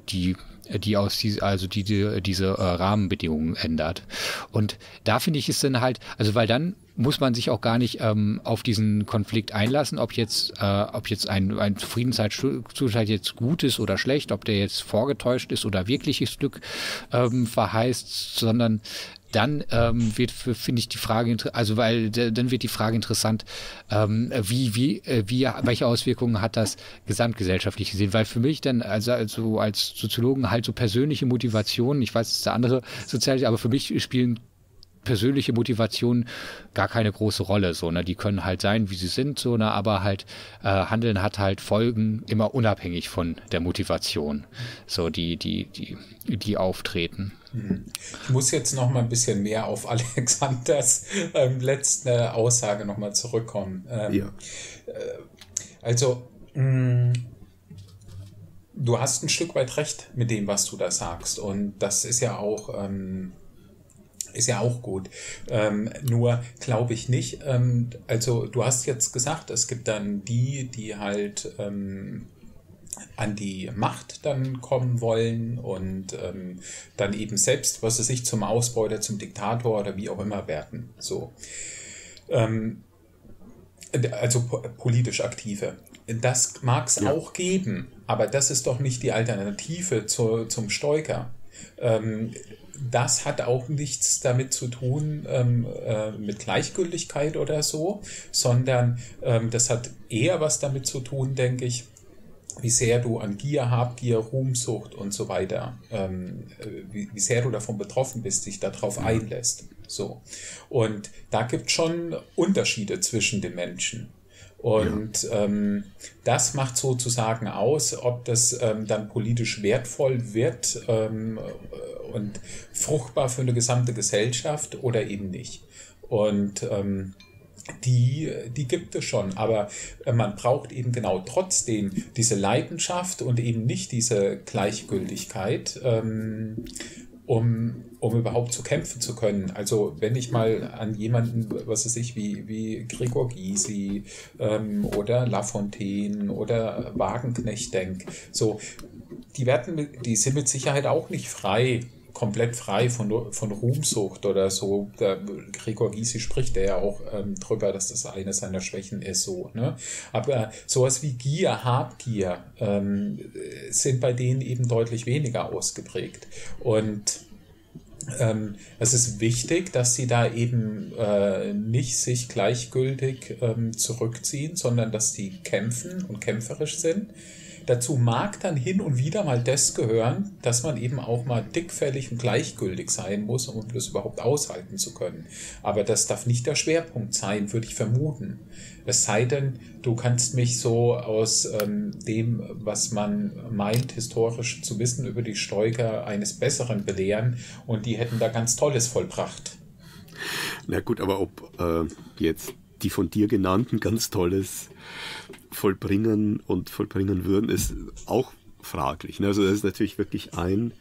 diese Rahmenbedingungen ändert. Und da finde ich es dann halt, also weil dann muss man sich auch gar nicht auf diesen Konflikt einlassen, ob jetzt ein Zufriedenheitszustand jetzt gut ist oder schlecht, ob der jetzt vorgetäuscht ist oder wirkliches Glück verheißt, sondern dann finde ich die Frage, also weil dann wird die Frage interessant, welche Auswirkungen hat das gesamtgesellschaftlich gesehen? Weil für mich dann also als Soziologen halt so persönliche Motivationen, ich weiß, es ist eine andere soziale, aber für mich spielen persönliche Motivationen gar keine große Rolle, so, ne? Die können halt sein, wie sie sind, so, ne? Aber halt Handeln hat halt Folgen immer unabhängig von der Motivation, so die auftreten. Ich muss jetzt noch mal ein bisschen mehr auf Alexanders letzte Aussage noch mal zurückkommen. Also du hast ein Stück weit recht mit dem, was du da sagst, und das ist ja auch gut. Nur glaube ich nicht, also du hast jetzt gesagt, es gibt dann die halt an die Macht dann kommen wollen und dann eben selbst, was weiß ich, zum Ausbeuter, zum Diktator oder wie auch immer werden. So. Also politisch Aktive. Das mag es auch geben, aber das ist doch nicht die Alternative zum Stoiker. Das hat auch nichts damit zu tun, mit Gleichgültigkeit oder so, sondern das hat eher was damit zu tun, denke ich, wie sehr du an Gier, Habgier, Ruhmsucht und so weiter, wie sehr du davon betroffen bist, dich darauf einlässt. So. Und da gibt es schon Unterschiede zwischen den Menschen. Und das macht sozusagen aus, ob das dann politisch wertvoll wird und fruchtbar für eine gesamte Gesellschaft oder eben nicht. Und die gibt es schon, aber man braucht eben genau trotzdem diese Leidenschaft und eben nicht diese Gleichgültigkeit, um überhaupt zu kämpfen zu können. Also wenn ich mal an jemanden, was weiß ich, wie Gregor Gysi oder Lafontaine oder Wagenknecht denke, so, die sind mit Sicherheit auch nicht komplett frei von Ruhmsucht oder so. Gregor Gysi spricht ja auch drüber, dass das eine seiner Schwächen ist, so, ne? Aber sowas wie Gier, Habgier sind bei denen eben deutlich weniger ausgeprägt. Und es ist wichtig, dass sie da eben nicht sich gleichgültig zurückziehen, sondern dass sie kämpfen und kämpferisch sind. Dazu mag dann hin und wieder mal das gehören, dass man eben auch mal dickfällig und gleichgültig sein muss, um das überhaupt aushalten zu können. Aber das darf nicht der Schwerpunkt sein, würde ich vermuten. Es sei denn, du kannst mich so aus dem, was man meint, historisch zu wissen über die Stoiker, eines Besseren belehren, und die hätten da ganz Tolles vollbracht. Na gut, aber ob jetzt die von dir genannten ganz Tolles vollbringen und vollbringen würden, ist auch fraglich. Also das ist natürlich wirklich ein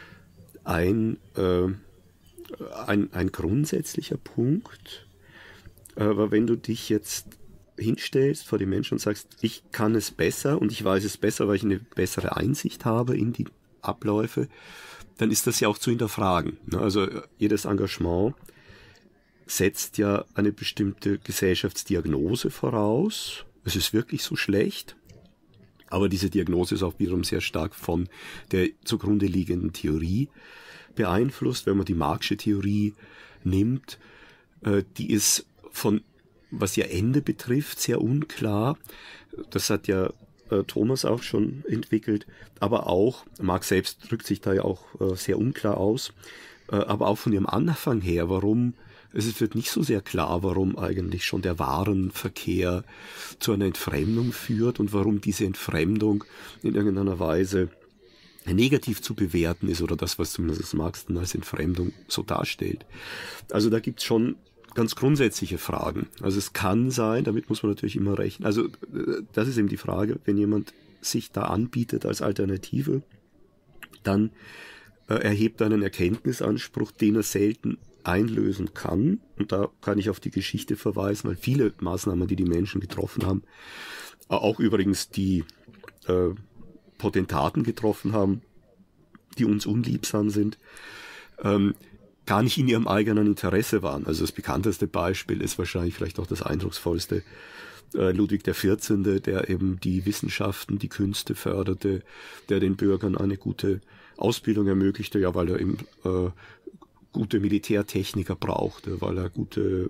grundsätzlicher Punkt. Aber wenn du dich jetzt hinstellst vor die Menschen und sagst, ich kann es besser und ich weiß es besser, weil ich eine bessere Einsicht habe in die Abläufe, dann ist das ja auch zu hinterfragen. Also jedes Engagement setzt ja eine bestimmte Gesellschaftsdiagnose voraus. Es ist wirklich so schlecht. Aber diese Diagnose ist auch wiederum sehr stark von der zugrunde liegenden Theorie beeinflusst. Wenn man die Marxische Theorie nimmt, die ist von, was ihr Ende betrifft, sehr unklar. Das hat ja Thomas auch schon entwickelt. Aber auch, Marx selbst drückt sich da ja auch sehr unklar aus. Aber auch von ihrem Anfang her, es wird nicht so sehr klar, warum eigentlich schon der Warenverkehr zu einer Entfremdung führt und warum diese Entfremdung in irgendeiner Weise negativ zu bewerten ist oder das, was zumindest Marx dann als Entfremdung so darstellt. Also da gibt es schon ganz grundsätzliche Fragen. Also es kann sein, damit muss man natürlich immer rechnen. Also das ist eben die Frage, wenn jemand sich da anbietet als Alternative, dann erhebt er einen Erkenntnisanspruch, den er selten einlösen kann. Und da kann ich auf die Geschichte verweisen, weil viele Maßnahmen, die die Menschen getroffen haben, auch übrigens die Potentaten getroffen haben, die uns unliebsam sind, gar nicht in ihrem eigenen Interesse waren. Also das bekannteste Beispiel ist wahrscheinlich vielleicht auch das eindrucksvollste, Ludwig XIV., der eben die Wissenschaften, die Künste förderte, der den Bürgern eine gute Ausbildung ermöglichte, ja, weil er eben gute Militärtechniker brauchte, weil er gute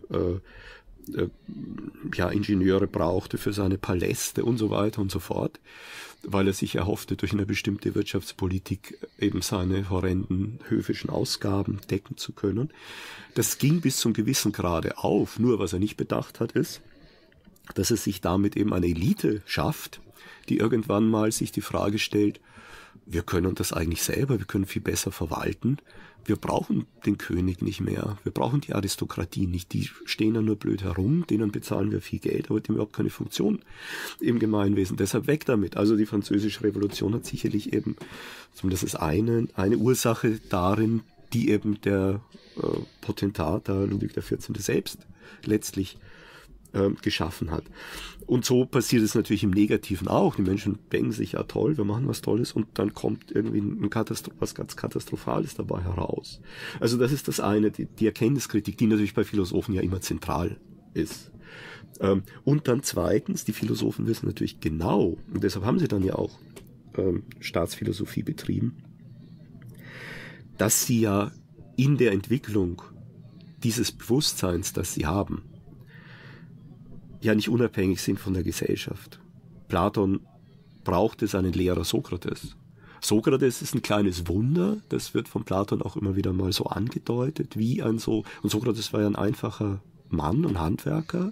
Ingenieure brauchte für seine Paläste und so weiter und so fort, weil er sich erhoffte, durch eine bestimmte Wirtschaftspolitik eben seine horrenden höfischen Ausgaben decken zu können. Das ging bis zum gewissen Grade auf, nur was er nicht bedacht hat, ist, dass er sich damit eben eine Elite schafft, die irgendwann mal sich die Frage stellt, wir können das eigentlich selber, wir können viel besser verwalten, wir brauchen den König nicht mehr, wir brauchen die Aristokratie nicht, die stehen ja nur blöd herum, denen bezahlen wir viel Geld, aber die haben überhaupt keine Funktion im Gemeinwesen, deshalb weg damit. Also die Französische Revolution hat sicherlich eben, zumindest ist eine Ursache darin, die eben der Potentat, der Ludwig XIV. Selbst letztlich geschaffen hat. Und so passiert es natürlich im Negativen auch. Die Menschen denken sich, ja toll, wir machen was Tolles und dann kommt irgendwie was ganz Katastrophales dabei heraus. Also das ist das eine, die Erkenntniskritik, die natürlich bei Philosophen ja immer zentral ist. Und dann zweitens, die Philosophen wissen natürlich genau, und deshalb haben sie dann ja auch Staatsphilosophie betrieben, dass sie ja in der Entwicklung dieses Bewusstseins, das sie haben, ja nicht unabhängig sind von der Gesellschaft. Platon brauchte seinen Lehrer Sokrates. Sokrates ist ein kleines Wunder, das wird von Platon auch immer wieder mal so angedeutet, und Sokrates war ja ein einfacher Mann und Handwerker,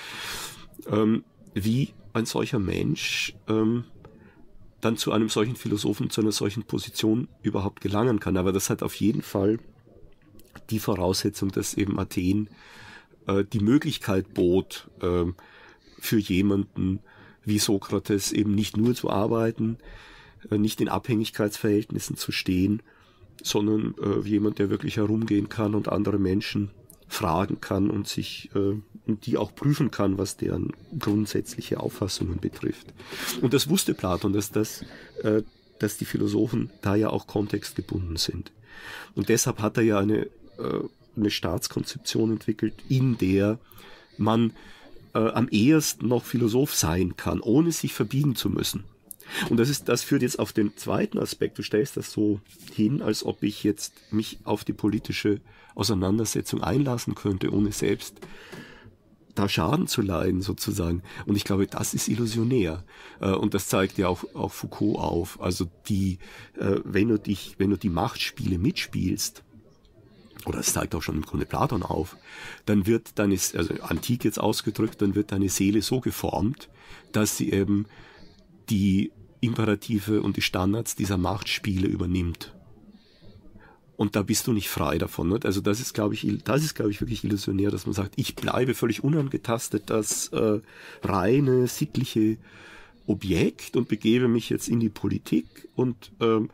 wie ein solcher Mensch dann zu einem solchen Philosophen, zu einer solchen Position überhaupt gelangen kann. Aber das hat auf jeden Fall die Voraussetzung, dass eben Athen die Möglichkeit bot, für jemanden wie Sokrates eben nicht nur zu arbeiten, nicht in Abhängigkeitsverhältnissen zu stehen, sondern jemand, der wirklich herumgehen kann und andere Menschen fragen kann und die auch prüfen kann, was deren grundsätzliche Auffassungen betrifft. Und das wusste Platon, dass die Philosophen da ja auch kontextgebunden sind. Und deshalb hat er ja eine Staatskonzeption entwickelt, in der man am ehesten noch Philosoph sein kann, ohne sich verbiegen zu müssen. Und das führt jetzt auf den zweiten Aspekt. Du stellst das so hin, als ob ich jetzt mich auf die politische Auseinandersetzung einlassen könnte, ohne selbst da Schaden zu leiden sozusagen. Und ich glaube, das ist illusionär. Und das zeigt ja auch Foucault auf. Also wenn du die Machtspiele mitspielst, oder es zeigt auch schon im Grunde Platon auf, dann wird also antik jetzt ausgedrückt, dann wird deine Seele so geformt, dass sie eben die Imperative und die Standards dieser Machtspiele übernimmt. Und da bist du nicht frei davon. Nicht? Also das ist, glaube ich, wirklich illusionär, dass man sagt, ich bleibe völlig unangetastet, das reine sittliche Objekt und begebe mich jetzt in die Politik und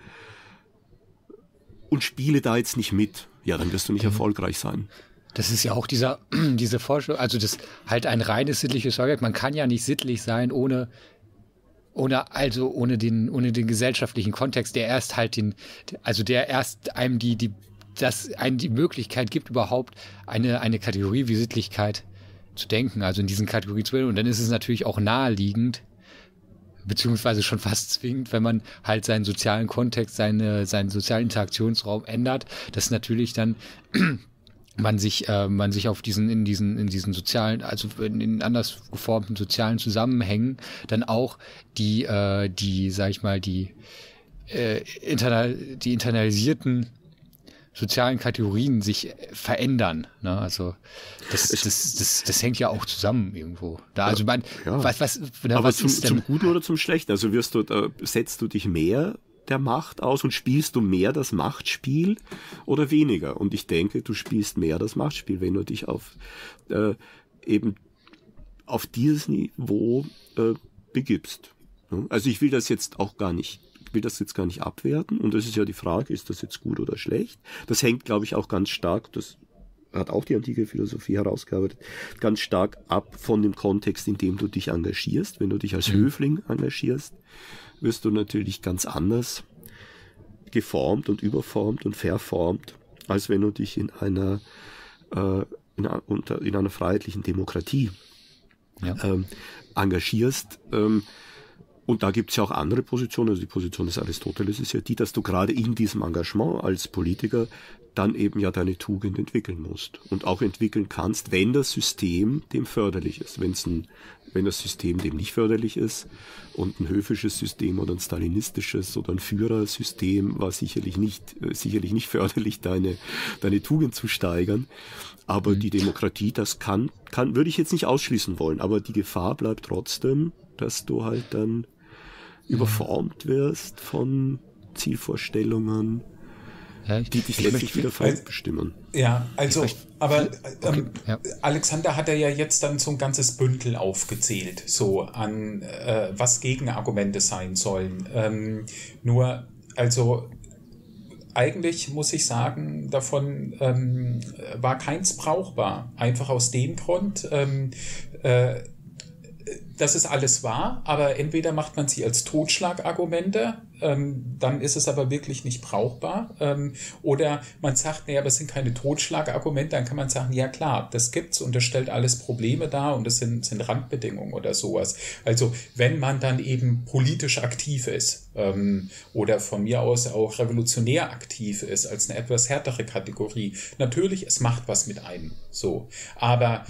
spiele da jetzt nicht mit. Ja, dann wirst du nicht erfolgreich sein. Das ist ja auch diese Vorstellung, also das halt ein reines sittliches Objekt. Man kann ja nicht sittlich sein ohne den gesellschaftlichen Kontext, der erst einem die Möglichkeit gibt, überhaupt eine Kategorie wie Sittlichkeit zu denken, also in diesen Kategorien zu bilden. Und dann ist es natürlich auch naheliegend, beziehungsweise schon fast zwingend, wenn man halt seinen sozialen Kontext, seinen sozialen Interaktionsraum ändert, dass natürlich dann man sich auf in diesen sozialen, also in anders geformten sozialen Zusammenhängen dann auch die internalisierten sozialen Kategorien sich verändern. Ne? Also das hängt ja auch zusammen irgendwo. Aber zum Guten oder zum Schlechten? Also setzt du dich mehr der Macht aus und spielst du mehr das Machtspiel oder weniger? Und ich denke, du spielst mehr das Machtspiel, wenn du dich eben auf dieses Niveau begibst. Also ich will das jetzt gar nicht abwerten. Und das ist ja die Frage, ist das jetzt gut oder schlecht? Das hängt, glaube ich, auch ganz stark, das hat auch die antike Philosophie herausgearbeitet, ganz stark ab von dem Kontext, in dem du dich engagierst. Wenn du dich als Höfling engagierst, wirst du natürlich ganz anders geformt und überformt und verformt, als wenn du dich in einer freiheitlichen Demokratie engagierst. Und da gibt es ja auch andere Positionen. Also die Position des Aristoteles ist ja die, dass du gerade in diesem Engagement als Politiker dann eben ja deine Tugend entwickeln musst. Und auch entwickeln kannst, wenn das System dem förderlich ist. Wenn das System dem nicht förderlich ist und ein höfisches System oder ein stalinistisches oder ein Führersystem war sicherlich nicht förderlich, deine Tugend zu steigern. Aber die Demokratie, das würde ich jetzt nicht ausschließen wollen. Aber die Gefahr bleibt trotzdem, dass du halt dann überformt wirst von Zielvorstellungen, die dich letztlich wieder fremdbestimmen. Ja, Alexander hat ja jetzt dann so ein ganzes Bündel aufgezählt, so an was Gegenargumente sein sollen. Eigentlich muss ich sagen, davon war keins brauchbar. Einfach aus dem Grund, dass es alles wahr, aber entweder macht man sie als Totschlagargumente, dann ist es aber wirklich nicht brauchbar, oder man sagt, aber es sind keine Totschlagargumente, dann kann man sagen, ja klar, das gibt's und das stellt alles Probleme dar und das sind Randbedingungen oder sowas. Also wenn man dann eben politisch aktiv ist oder von mir aus auch revolutionär aktiv ist als eine etwas härtere Kategorie, natürlich, es macht was mit einem, so, aber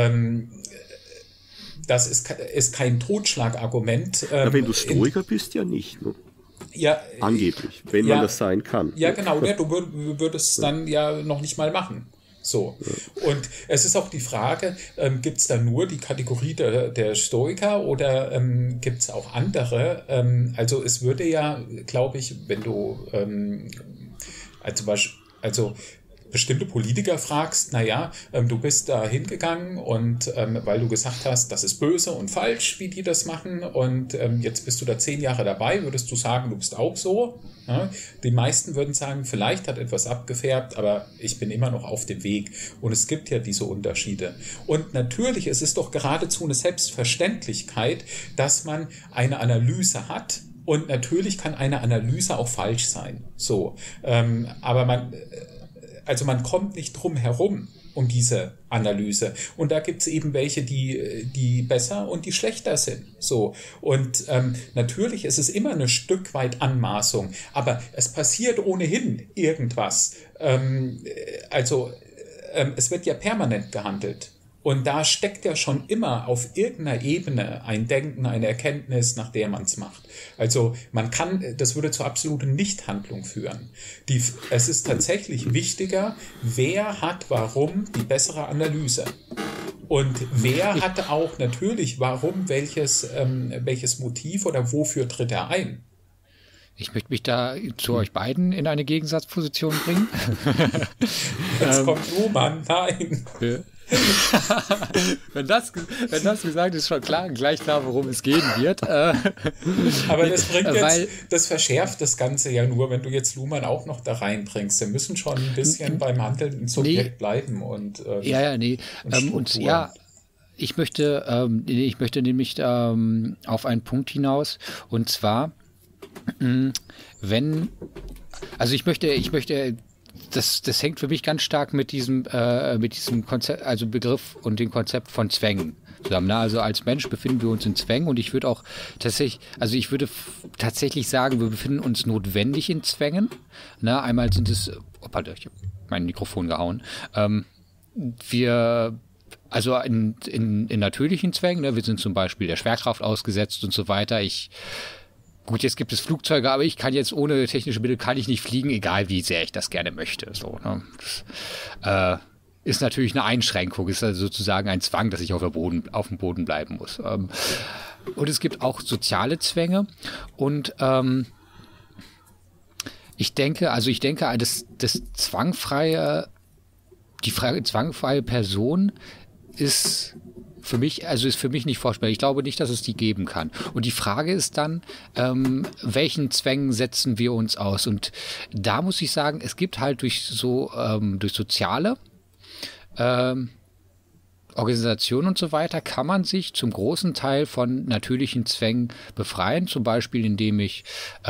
das ist kein Totschlagargument. Wenn du Stoiker bist, ja nicht. Ne? Ja, angeblich, wenn man das sein kann. Ja, genau. Du würdest dann ja noch nicht mal machen. So. Ja. Und es ist auch die Frage, gibt es da nur die Kategorie der Stoiker oder gibt es auch andere? Also es würde ja, glaube ich, wenn du bestimmte Politiker fragst, du bist da hingegangen und weil du gesagt hast, das ist böse und falsch, wie die das machen und jetzt bist du da 10 Jahre dabei, würdest du sagen, du bist auch so? Ja? Die meisten würden sagen, vielleicht hat etwas abgefärbt, aber ich bin immer noch auf dem Weg und es gibt ja diese Unterschiede. Und natürlich, es ist doch geradezu eine Selbstverständlichkeit, dass man eine Analyse hat und natürlich kann eine Analyse auch falsch sein. So, aber man kommt nicht drum herum um diese Analyse. Und da gibt es eben welche, die besser und die schlechter sind. So. Und natürlich ist es immer ein Stück weit Anmaßung, aber es passiert ohnehin irgendwas. Es wird ja permanent gehandelt. Und da steckt ja schon immer auf irgendeiner Ebene ein Denken, eine Erkenntnis, nach der man es macht. Also das würde zur absoluten Nichthandlung führen. Es ist tatsächlich wichtiger, wer hat warum die bessere Analyse. Und wer hat auch natürlich warum welches Motiv oder wofür tritt er ein. Ich möchte mich da zu euch beiden in eine Gegensatzposition bringen. Jetzt kommt Luhmann, nein. Wenn das gesagt ist, schon gleich klar, worum es gehen wird. Aber das bringt jetzt, das verschärft das Ganze ja nur, wenn du jetzt Luhmann auch noch da reinbringst. Wir müssen schon ein bisschen beim handelnden Subjekt bleiben und ich möchte nämlich auf einen Punkt hinaus, und zwar ich möchte, das hängt für mich ganz stark mit diesem Konzept, also Begriff und dem Konzept von Zwängen zusammen. Also als Mensch befinden wir uns in Zwängen, und ich würde auch tatsächlich sagen, wir befinden uns notwendig in Zwängen. Einmal sind es, ich habe mein Mikrofon gehauen, also in natürlichen Zwängen, wir sind zum Beispiel der Schwerkraft ausgesetzt und so weiter. Gut, jetzt gibt es Flugzeuge, aber ich kann jetzt ohne technische Mittel nicht fliegen, egal wie sehr ich das gerne möchte. So, ne? Das ist natürlich eine Einschränkung, ist also sozusagen ein Zwang, dass ich auf dem Boden bleiben muss. Und es gibt auch soziale Zwänge, und ich denke, die zwangfreie Person ist für mich nicht vorstellbar. Ich glaube nicht, dass es die geben kann. Und die Frage ist dann, welchen Zwängen setzen wir uns aus? Und da muss ich sagen, es gibt halt durch soziale Organisation und so weiter, kann man sich zum großen Teil von natürlichen Zwängen befreien, zum Beispiel indem ich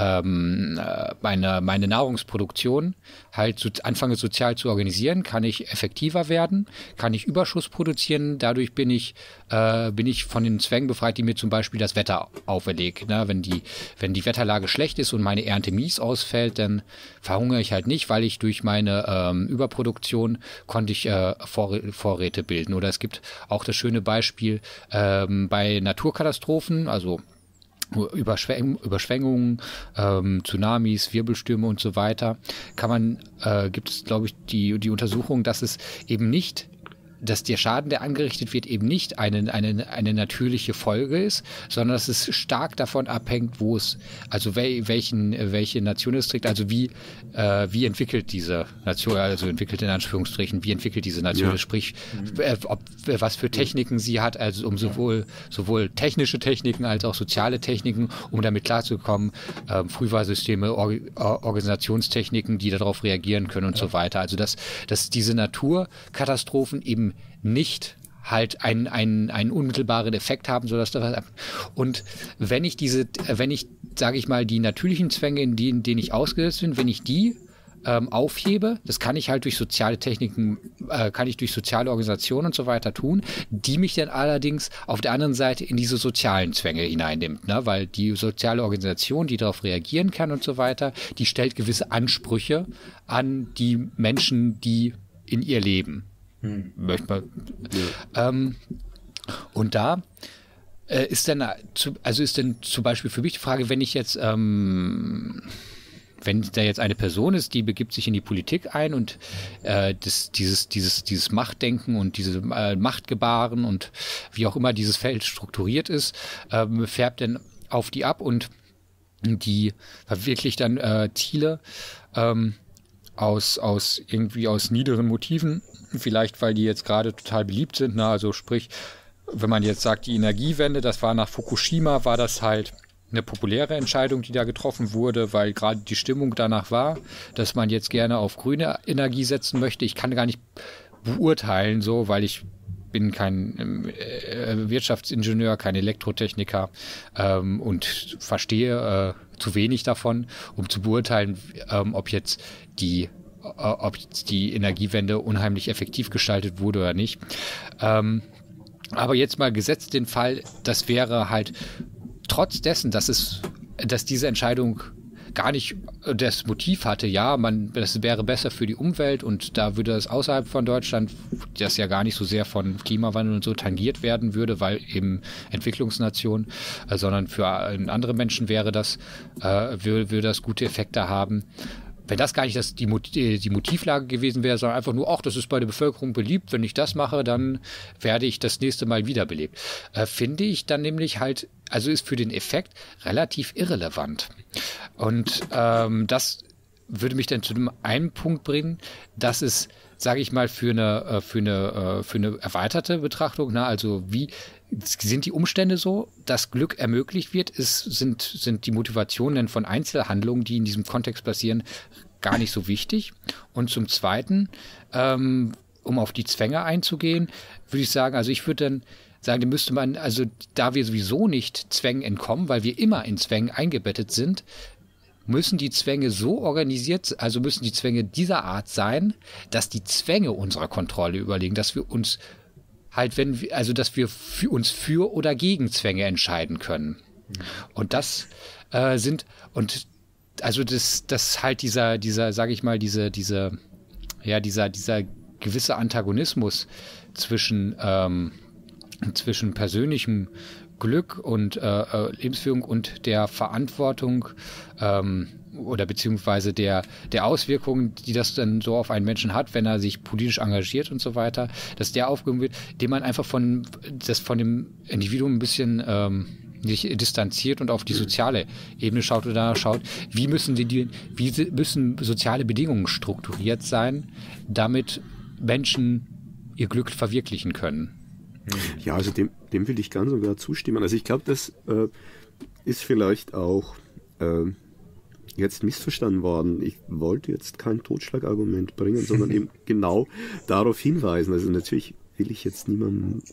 meine Nahrungsproduktion halt anfange sozial zu organisieren, kann ich effektiver werden, kann ich Überschuss produzieren, dadurch bin ich von den Zwängen befreit, die mir zum Beispiel das Wetter auferlegt. Wenn die Wetterlage schlecht ist und meine Ernte mies ausfällt, dann verhungere ich halt nicht, weil ich durch meine Überproduktion konnte ich Vorräte bilden. Oder es gibt auch das schöne Beispiel bei Naturkatastrophen, also Überschwemmungen, Tsunamis, Wirbelstürme und so weiter, gibt es, glaube ich, die Untersuchung, dass es eben nicht, dass der Schaden, der angerichtet wird, eben nicht eine natürliche Folge ist, sondern dass es stark davon abhängt, welche Nation es trägt, also wie entwickelt diese Nation, also entwickelt in Anführungsstrichen, wie entwickelt diese Nation, sprich, was für Techniken sie hat, also um sowohl technische Techniken als auch soziale Techniken, um damit klarzukommen, Frühwarnsysteme, Organisationstechniken, die darauf reagieren können und so weiter. Also dass diese Naturkatastrophen eben nicht halt einen unmittelbaren Effekt haben, und wenn ich sage ich mal, die natürlichen Zwänge, in denen ich ausgesetzt bin, wenn ich die aufhebe, das kann ich halt durch soziale Techniken, durch soziale Organisationen und so weiter tun, die mich dann allerdings auf der anderen Seite in diese sozialen Zwänge hineinnimmt, ne? Weil die soziale Organisation, die darauf reagieren kann und so weiter, die stellt gewisse Ansprüche an die Menschen, die in ihr leben. Und da ist dann zum Beispiel für mich die Frage, wenn ich jetzt wenn da jetzt eine Person ist, die begibt sich in die Politik ein und dieses Machtdenken und diese Machtgebaren und wie auch immer dieses Feld strukturiert ist, färbt dann auf die ab und die verwirklicht dann Ziele aus niederen Motiven, vielleicht weil die jetzt gerade total beliebt sind, also sprich, wenn man jetzt sagt, die Energiewende, das war nach Fukushima, war das halt eine populäre Entscheidung, die da getroffen wurde, weil gerade die Stimmung danach war, dass man jetzt gerne auf grüne Energie setzen möchte. Ich kann gar nicht beurteilen, weil ich bin kein Wirtschaftsingenieur, kein Elektrotechniker und verstehe zu wenig davon, um zu beurteilen, ob jetzt die Energiewende unheimlich effektiv gestaltet wurde oder nicht. Aber jetzt mal gesetzt den Fall, das wäre halt trotz dessen, dass diese Entscheidung gar nicht das Motiv hatte, das wäre besser für die Umwelt und da würde es außerhalb von Deutschland, das ja gar nicht so sehr von Klimawandel und so tangiert werden würde, weil eben Entwicklungsnation, sondern für andere Menschen würde das gute Effekte haben. wenn das gar nicht die Motivlage gewesen wäre, sondern einfach nur, ach, das ist bei der Bevölkerung beliebt, wenn ich das mache, dann werde ich das nächste Mal wiederbelebt. Finde ich dann nämlich halt, also ist für den Effekt relativ irrelevant. Und das würde mich dann zu dem einen Punkt bringen, dass es, sage ich mal, für eine erweiterte Betrachtung, also wie sind die Umstände so, dass Glück ermöglicht wird, sind die Motivationen von Einzelhandlungen, die in diesem Kontext passieren, gar nicht so wichtig. Und zum Zweiten, um auf die Zwänge einzugehen, würde ich sagen, also ich würde dann sagen, da müsste man, also da wir sowieso nicht Zwängen entkommen, weil wir immer in Zwängen eingebettet sind, müssen die Zwänge so organisiert, also müssen die Zwänge dieser Art sein, dass die Zwänge unserer Kontrolle überlegen, dass wir uns halt, dass wir uns für oder gegen Zwänge entscheiden können. Und das das halt dieser, sage ich mal, dieser gewisse Antagonismus zwischen persönlichem Glück und Lebensführung und der Verantwortung oder beziehungsweise der Auswirkungen, die das dann so auf einen Menschen hat, wenn er sich politisch engagiert und so weiter, dass der aufgehoben wird, den man einfach von dem Individuum ein bisschen sich distanziert und auf die soziale Ebene schaut oder danach schaut, wie müssen soziale Bedingungen strukturiert sein, damit Menschen ihr Glück verwirklichen können. Ja, also dem will ich ganz und gar zustimmen. Also ich glaube, das ist vielleicht auch jetzt missverstanden worden. Ich wollte jetzt kein Totschlagargument bringen, sondern eben genau darauf hinweisen. Also natürlich will ich jetzt niemanden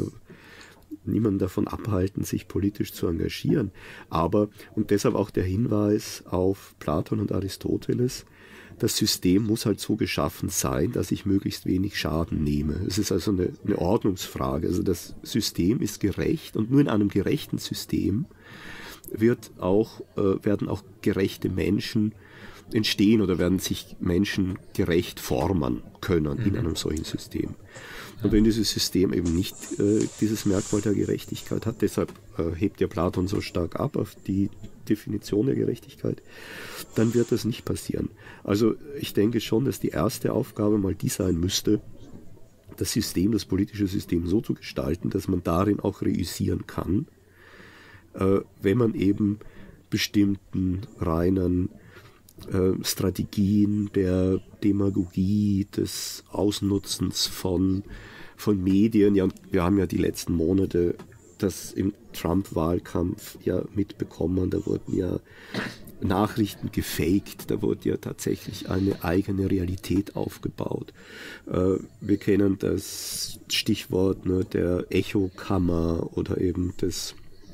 davon abhalten, sich politisch zu engagieren. Aber, und deshalb auch der Hinweis auf Platon und Aristoteles, das System muss halt so geschaffen sein, dass ich möglichst wenig Schaden nehme. Es ist also eine Ordnungsfrage. Also das System ist gerecht und nur in einem gerechten System werden auch gerechte Menschen entstehen oder werden sich Menschen gerecht formen können in einem solchen System. Und wenn dieses System eben nicht dieses Merkmal der Gerechtigkeit hat, deshalb hebt ja Platon so stark ab auf die Definition der Gerechtigkeit, dann wird das nicht passieren. Also ich denke schon, dass die erste Aufgabe mal die sein müsste, das politische System so zu gestalten, dass man darin auch reüssieren kann, wenn man eben bestimmten reinen Strategien der Demagogie, des Ausnutzens von Medien, ja, und wir haben ja die letzten Monate das im Trump-Wahlkampf ja mitbekommen, da wurden ja Nachrichten gefaked, da wurde ja tatsächlich eine eigene Realität aufgebaut. Wir kennen das Stichwort der Echokammer oder eben das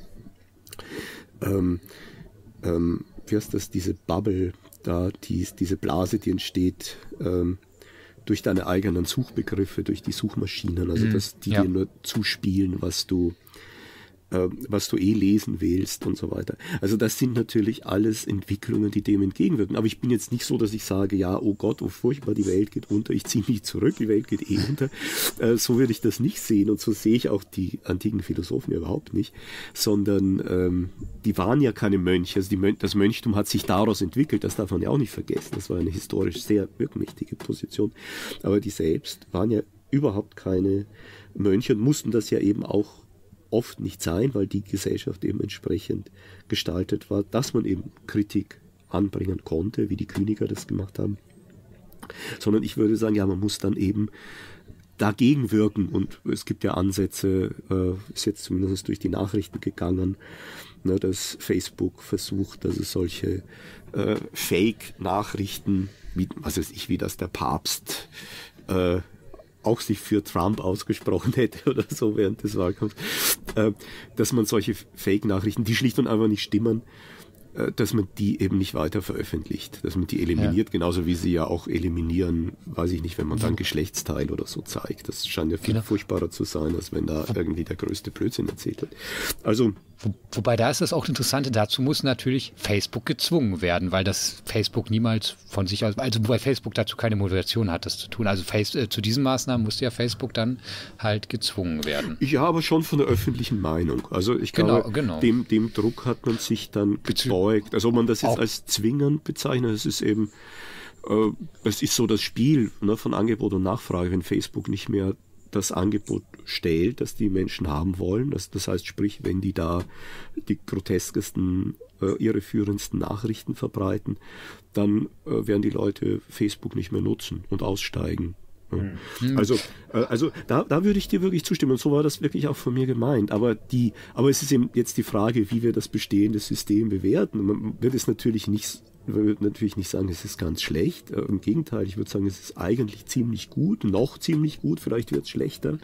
wie heißt das, diese Bubble da, diese Blase, die entsteht durch deine eigenen Suchbegriffe, durch die Suchmaschinen, also dass die dir nur zuspielen, was du lesen willst und so weiter. Also das sind natürlich alles Entwicklungen, die dem entgegenwirken. Aber ich bin jetzt nicht so, dass ich sage, ja, oh Gott, oh furchtbar, die Welt geht unter, ich ziehe mich zurück, die Welt geht unter. So würde ich das nicht sehen und so sehe ich auch die antiken Philosophen ja überhaupt nicht, sondern die waren ja keine Mönche. Also das Mönchtum hat sich daraus entwickelt, das darf man ja auch nicht vergessen. Das war eine historisch sehr wirkmächtige Position. Aber die selbst waren ja überhaupt keine Mönche und mussten das ja eben auch oft nicht sein, weil die Gesellschaft eben entsprechend gestaltet war, dass man eben Kritik anbringen konnte, wie die Kyniker das gemacht haben. Sondern ich würde sagen, ja, man muss dann eben dagegen wirken und es gibt ja Ansätze, ist jetzt zumindest durch die Nachrichten gegangen, dass Facebook versucht, also solche Fake-Nachrichten, wie das der Papst auch sich für Trump ausgesprochen hätte oder so während des Wahlkampfs, dass man solche Fake-Nachrichten, die schlicht und einfach nicht stimmen, dass man die eben nicht weiter veröffentlicht, dass man die eliminiert, genauso wie sie ja auch eliminieren, weiß ich nicht, wenn man dann Geschlechtsteil oder so zeigt. Das scheint ja viel furchtbarer zu sein, als wenn da irgendwie der größte Blödsinn erzählt wird. Also wobei da ist das auch Interessante, dazu muss natürlich Facebook gezwungen werden, weil das Facebook niemals von sich aus, also wobei Facebook dazu keine Motivation hat, das zu tun. Also zu diesen Maßnahmen musste ja Facebook dann halt gezwungen werden. Ja, aber schon von der öffentlichen Meinung. Also ich glaube, dem Druck hat man sich dann gebeugt überzeugt. Also ob man das jetzt als zwingend bezeichnet, es ist eben, es ist so das Spiel, ne, von Angebot und Nachfrage, wenn Facebook nicht mehr das Angebot stellt, das die Menschen haben wollen. Das heißt, sprich, wenn die da die groteskesten, irreführendsten Nachrichten verbreiten, dann werden die Leute Facebook nicht mehr nutzen und aussteigen. Ja. Also da würde ich dir wirklich zustimmen. Und so war das wirklich auch von mir gemeint. Aber es ist eben jetzt die Frage, wie wir das bestehende System bewerten. Man wird es natürlich nicht sagen, es ist ganz schlecht. Im Gegenteil, ich würde sagen, es ist eigentlich ziemlich gut, noch ziemlich gut, vielleicht wird es schlechter.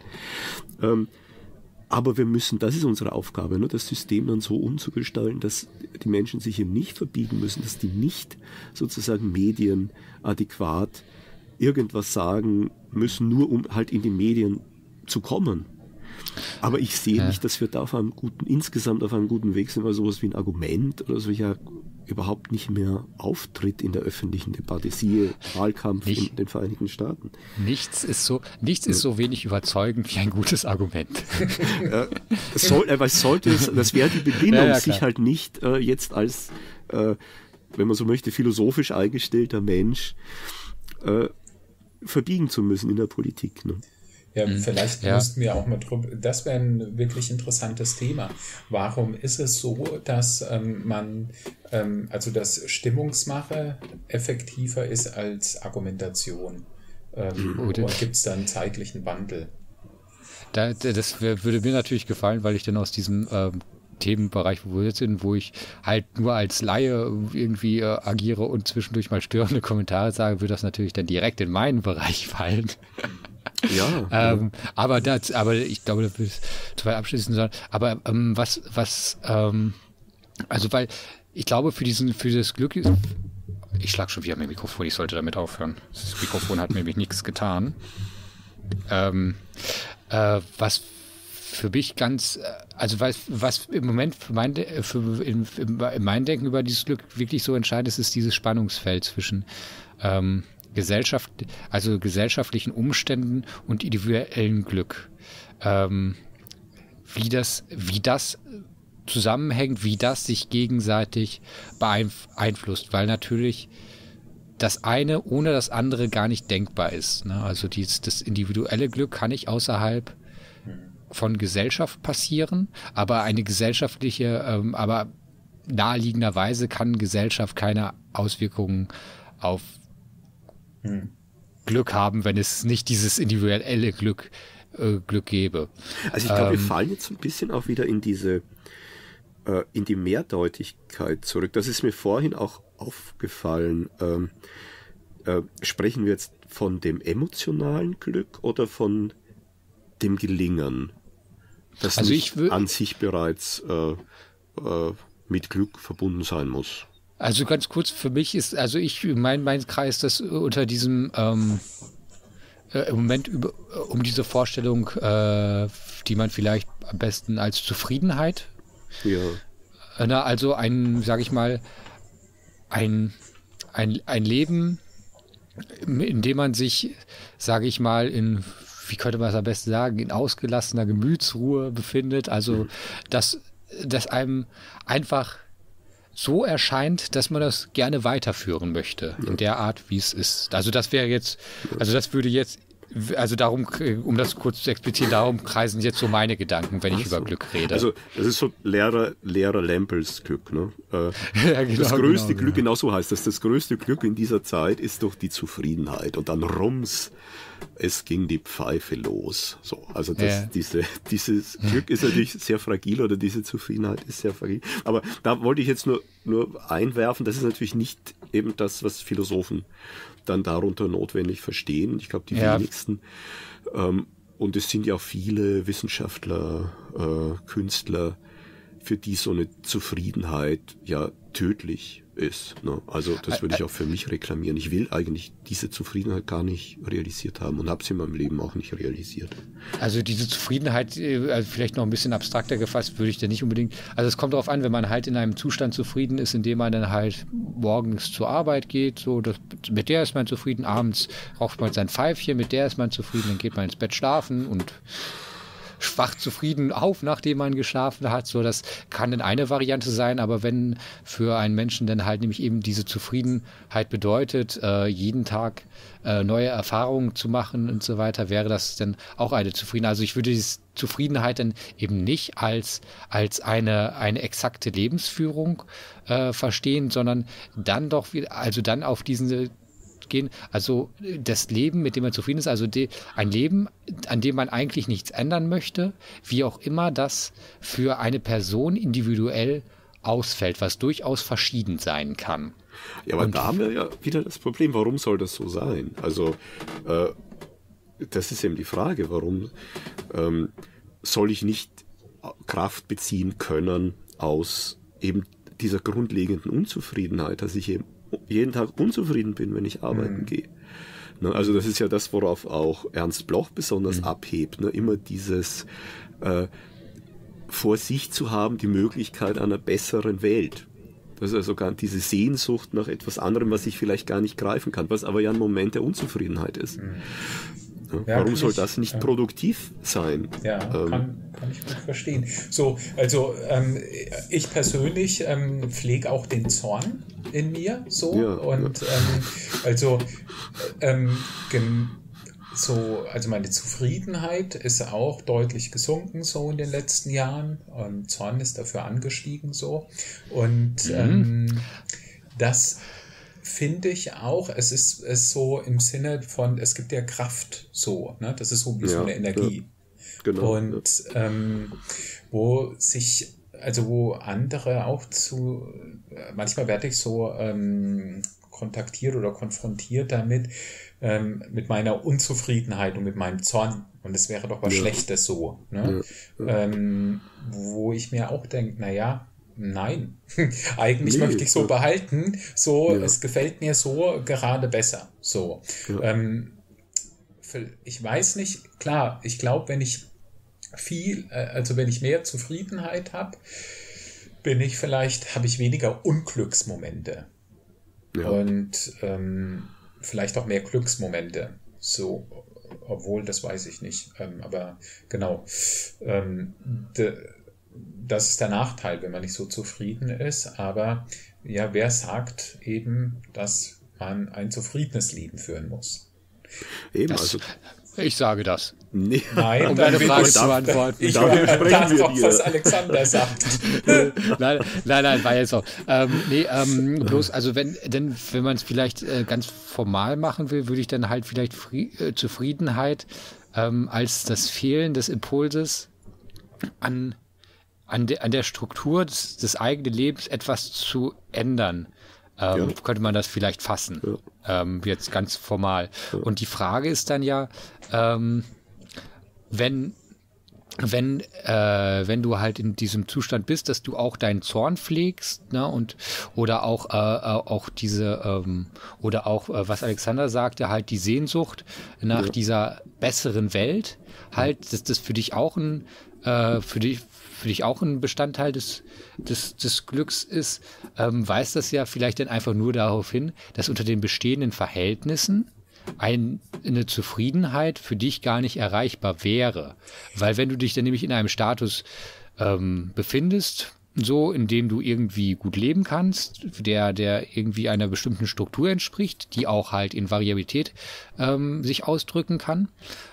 Aber wir müssen, das ist unsere Aufgabe, ne, das System dann so umzugestalten, dass die Menschen sich eben nicht verbiegen müssen, dass die nicht sozusagen Medien adäquat irgendwas sagen müssen, nur um halt in die Medien zu kommen. Aber ich sehe nicht, dass wir da insgesamt auf einem guten Weg sind, weil sowas wie ein Argument oder so ja überhaupt nicht mehr auftritt in der öffentlichen Debatte. Siehe Wahlkampf in den Vereinigten Staaten. Nichts ist so wenig überzeugend wie ein gutes Argument. Das wäre die Bedingung, sich halt nicht jetzt als, wenn man so möchte, philosophisch eingestellter Mensch verbiegen zu müssen in der Politik. Ne? Ja, vielleicht müssten wir auch mal drüber, das wäre ein wirklich interessantes Thema. Warum ist es so, dass dass Stimmungsmache effektiver ist als Argumentation? Und gibt es da einen zeitlichen Wandel? Das würde mir natürlich gefallen, weil ich dann aus diesem Themenbereich, wo wir jetzt sind, wo ich halt nur als Laie irgendwie agiere und zwischendurch mal störende Kommentare sage, würde das natürlich dann direkt in meinen Bereich fallen. Ja. Aber ich glaube, das wird zu weit abschließen sollen. Aber weil ich glaube, für das Glück ist, ich schlage schon wieder mein Mikrofon, ich sollte damit aufhören. Das Mikrofon hat mir nämlich nichts getan. Was für mich ganz, also was im Moment in meinem Denken über dieses Glück wirklich so entscheidend ist dieses Spannungsfeld zwischen gesellschaftlichen Umständen und individuellem Glück. Wie das zusammenhängt, wie das sich gegenseitig beeinflusst, weil natürlich das eine ohne das andere gar nicht denkbar ist. Ne? Also das individuelle Glück kann nicht außerhalb von Gesellschaft passieren, aber eine gesellschaftliche, aber naheliegenderweise kann Gesellschaft keine Auswirkungen auf Glück haben, wenn es nicht dieses individuelle Glück gäbe. Also ich glaube, wir fallen jetzt ein bisschen auch wieder in die Mehrdeutigkeit zurück. Das ist mir vorhin auch aufgefallen. Sprechen wir jetzt von dem emotionalen Glück oder von dem Gelingen, das also nicht an sich bereits mit Glück verbunden sein muss? Also ganz kurz, für mich ist, also mein Kreis, das unter diesem im Moment um diese Vorstellung, die man vielleicht am besten als Zufriedenheit, also ein Leben, in dem man sich, sage ich mal, wie könnte man es am besten sagen, in ausgelassener Gemütsruhe befindet, also dass einem einfach so erscheint, dass man das gerne weiterführen möchte, in der Art, wie es ist. Also das wäre jetzt, darum, um das kurz zu explizieren, darum kreisen jetzt so meine Gedanken, wenn ich über Glück rede. Also das ist so Lehrer Lampels Glück. Ne? Ja, genau, das größte Glück, genau so heißt das größte Glück in dieser Zeit ist doch die Zufriedenheit. Und dann rums, es ging die Pfeife los. So, also dieses Glück ist natürlich sehr fragil oder diese Zufriedenheit ist sehr fragil. Aber da wollte ich jetzt nur einwerfen, das ist natürlich nicht eben das, was Philosophen dann darunter notwendig verstehen. Ich glaube, die wenigsten. Und es sind ja auch viele Wissenschaftler, Künstler, für die so eine Zufriedenheit ja tödlich ist. Ne? Also das würde ich auch für mich reklamieren. Ich will eigentlich diese Zufriedenheit gar nicht realisiert haben und habe sie in meinem Leben auch nicht realisiert. Also diese Zufriedenheit, also vielleicht noch ein bisschen abstrakter gefasst, würde ich da nicht unbedingt, also es kommt darauf an, wenn man halt in einem Zustand zufrieden ist, in dem man dann halt morgens zur Arbeit geht, so mit der ist man zufrieden, abends raucht man sein Pfeifchen, mit der ist man zufrieden, dann geht man ins Bett schlafen und schwach zufrieden auf, nachdem man geschlafen hat. So, das kann dann eine Variante sein, aber wenn für einen Menschen dann halt nämlich eben diese Zufriedenheit bedeutet, jeden Tag neue Erfahrungen zu machen und so weiter, wäre das dann auch eine Zufriedenheit. Also ich würde diese Zufriedenheit dann eben nicht als eine exakte Lebensführung verstehen, sondern dann doch wieder, also dann auf diesen gehen, also das Leben, mit dem man zufrieden ist, also ein Leben, an dem man eigentlich nichts ändern möchte, wie auch immer das für eine Person individuell ausfällt, was durchaus verschieden sein kann. Ja, aber da haben wir ja wieder das Problem, warum soll das so sein? Also das ist eben die Frage, warum soll ich nicht Kraft beziehen können aus eben dieser grundlegenden Unzufriedenheit, dass ich eben jeden Tag unzufrieden bin, wenn ich arbeiten gehe. Ne, also das ist ja das, worauf auch Ernst Bloch besonders abhebt. Ne, immer dieses vor sich zu haben, die Möglichkeit einer besseren Welt. Das ist also gar diese Sehnsucht nach etwas anderem, was ich vielleicht gar nicht greifen kann, was aber ja ein Moment der Unzufriedenheit ist. Ja, warum soll das nicht produktiv sein? Ja, kann ich gut verstehen. So, also ich persönlich pflege auch den Zorn in mir so und also meine Zufriedenheit ist auch deutlich gesunken so in den letzten Jahren und Zorn ist dafür angestiegen so und das finde ich auch, es ist so im Sinne von, es gibt ja Kraft so, ne? Das ist so wie so eine Energie. Ja. Genau. Und wo andere auch manchmal werde ich so kontaktiert oder konfrontiert damit, mit meiner Unzufriedenheit und mit meinem Zorn. Und es wäre doch was Schlechtes so, ne? Wo ich mir auch denke, nein, eigentlich möchte ich so behalten, so, es gefällt mir so gerade besser, so. Ja. Ich weiß nicht, klar, ich glaube, wenn ich wenn ich mehr Zufriedenheit habe, habe ich weniger Unglücksmomente. Ja. Und vielleicht auch mehr Glücksmomente, so, obwohl, das weiß ich nicht, aber genau, das ist der Nachteil, wenn man nicht so zufrieden ist. Aber ja, wer sagt eben, dass man ein zufriedenes Leben führen muss? Eben, ich sage das. Nee. Nein, um deine Frage zu beantworten. Ich darf doch, was Alexander sagt. nein, war jetzt auch. Bloß, also wenn man es vielleicht ganz formal machen will, würde ich dann halt vielleicht Zufriedenheit als das Fehlen des Impulses an der Struktur des eigenen Lebens etwas zu ändern, könnte man das vielleicht fassen, jetzt ganz formal. Ja. Und die Frage ist dann ja, wenn du halt in diesem Zustand bist, dass du auch deinen Zorn pflegst, ne, oder auch diese was Alexander sagte, halt die Sehnsucht nach dieser besseren Welt, halt, dass das für dich auch ein Bestandteil des Glücks ist, weist das ja vielleicht dann einfach nur darauf hin, dass unter den bestehenden Verhältnissen eine Zufriedenheit für dich gar nicht erreichbar wäre. Weil wenn du dich dann nämlich in einem Status befindest, so, in dem du irgendwie gut leben kannst, der irgendwie einer bestimmten Struktur entspricht, die auch halt in Variabilität sich ausdrücken kann,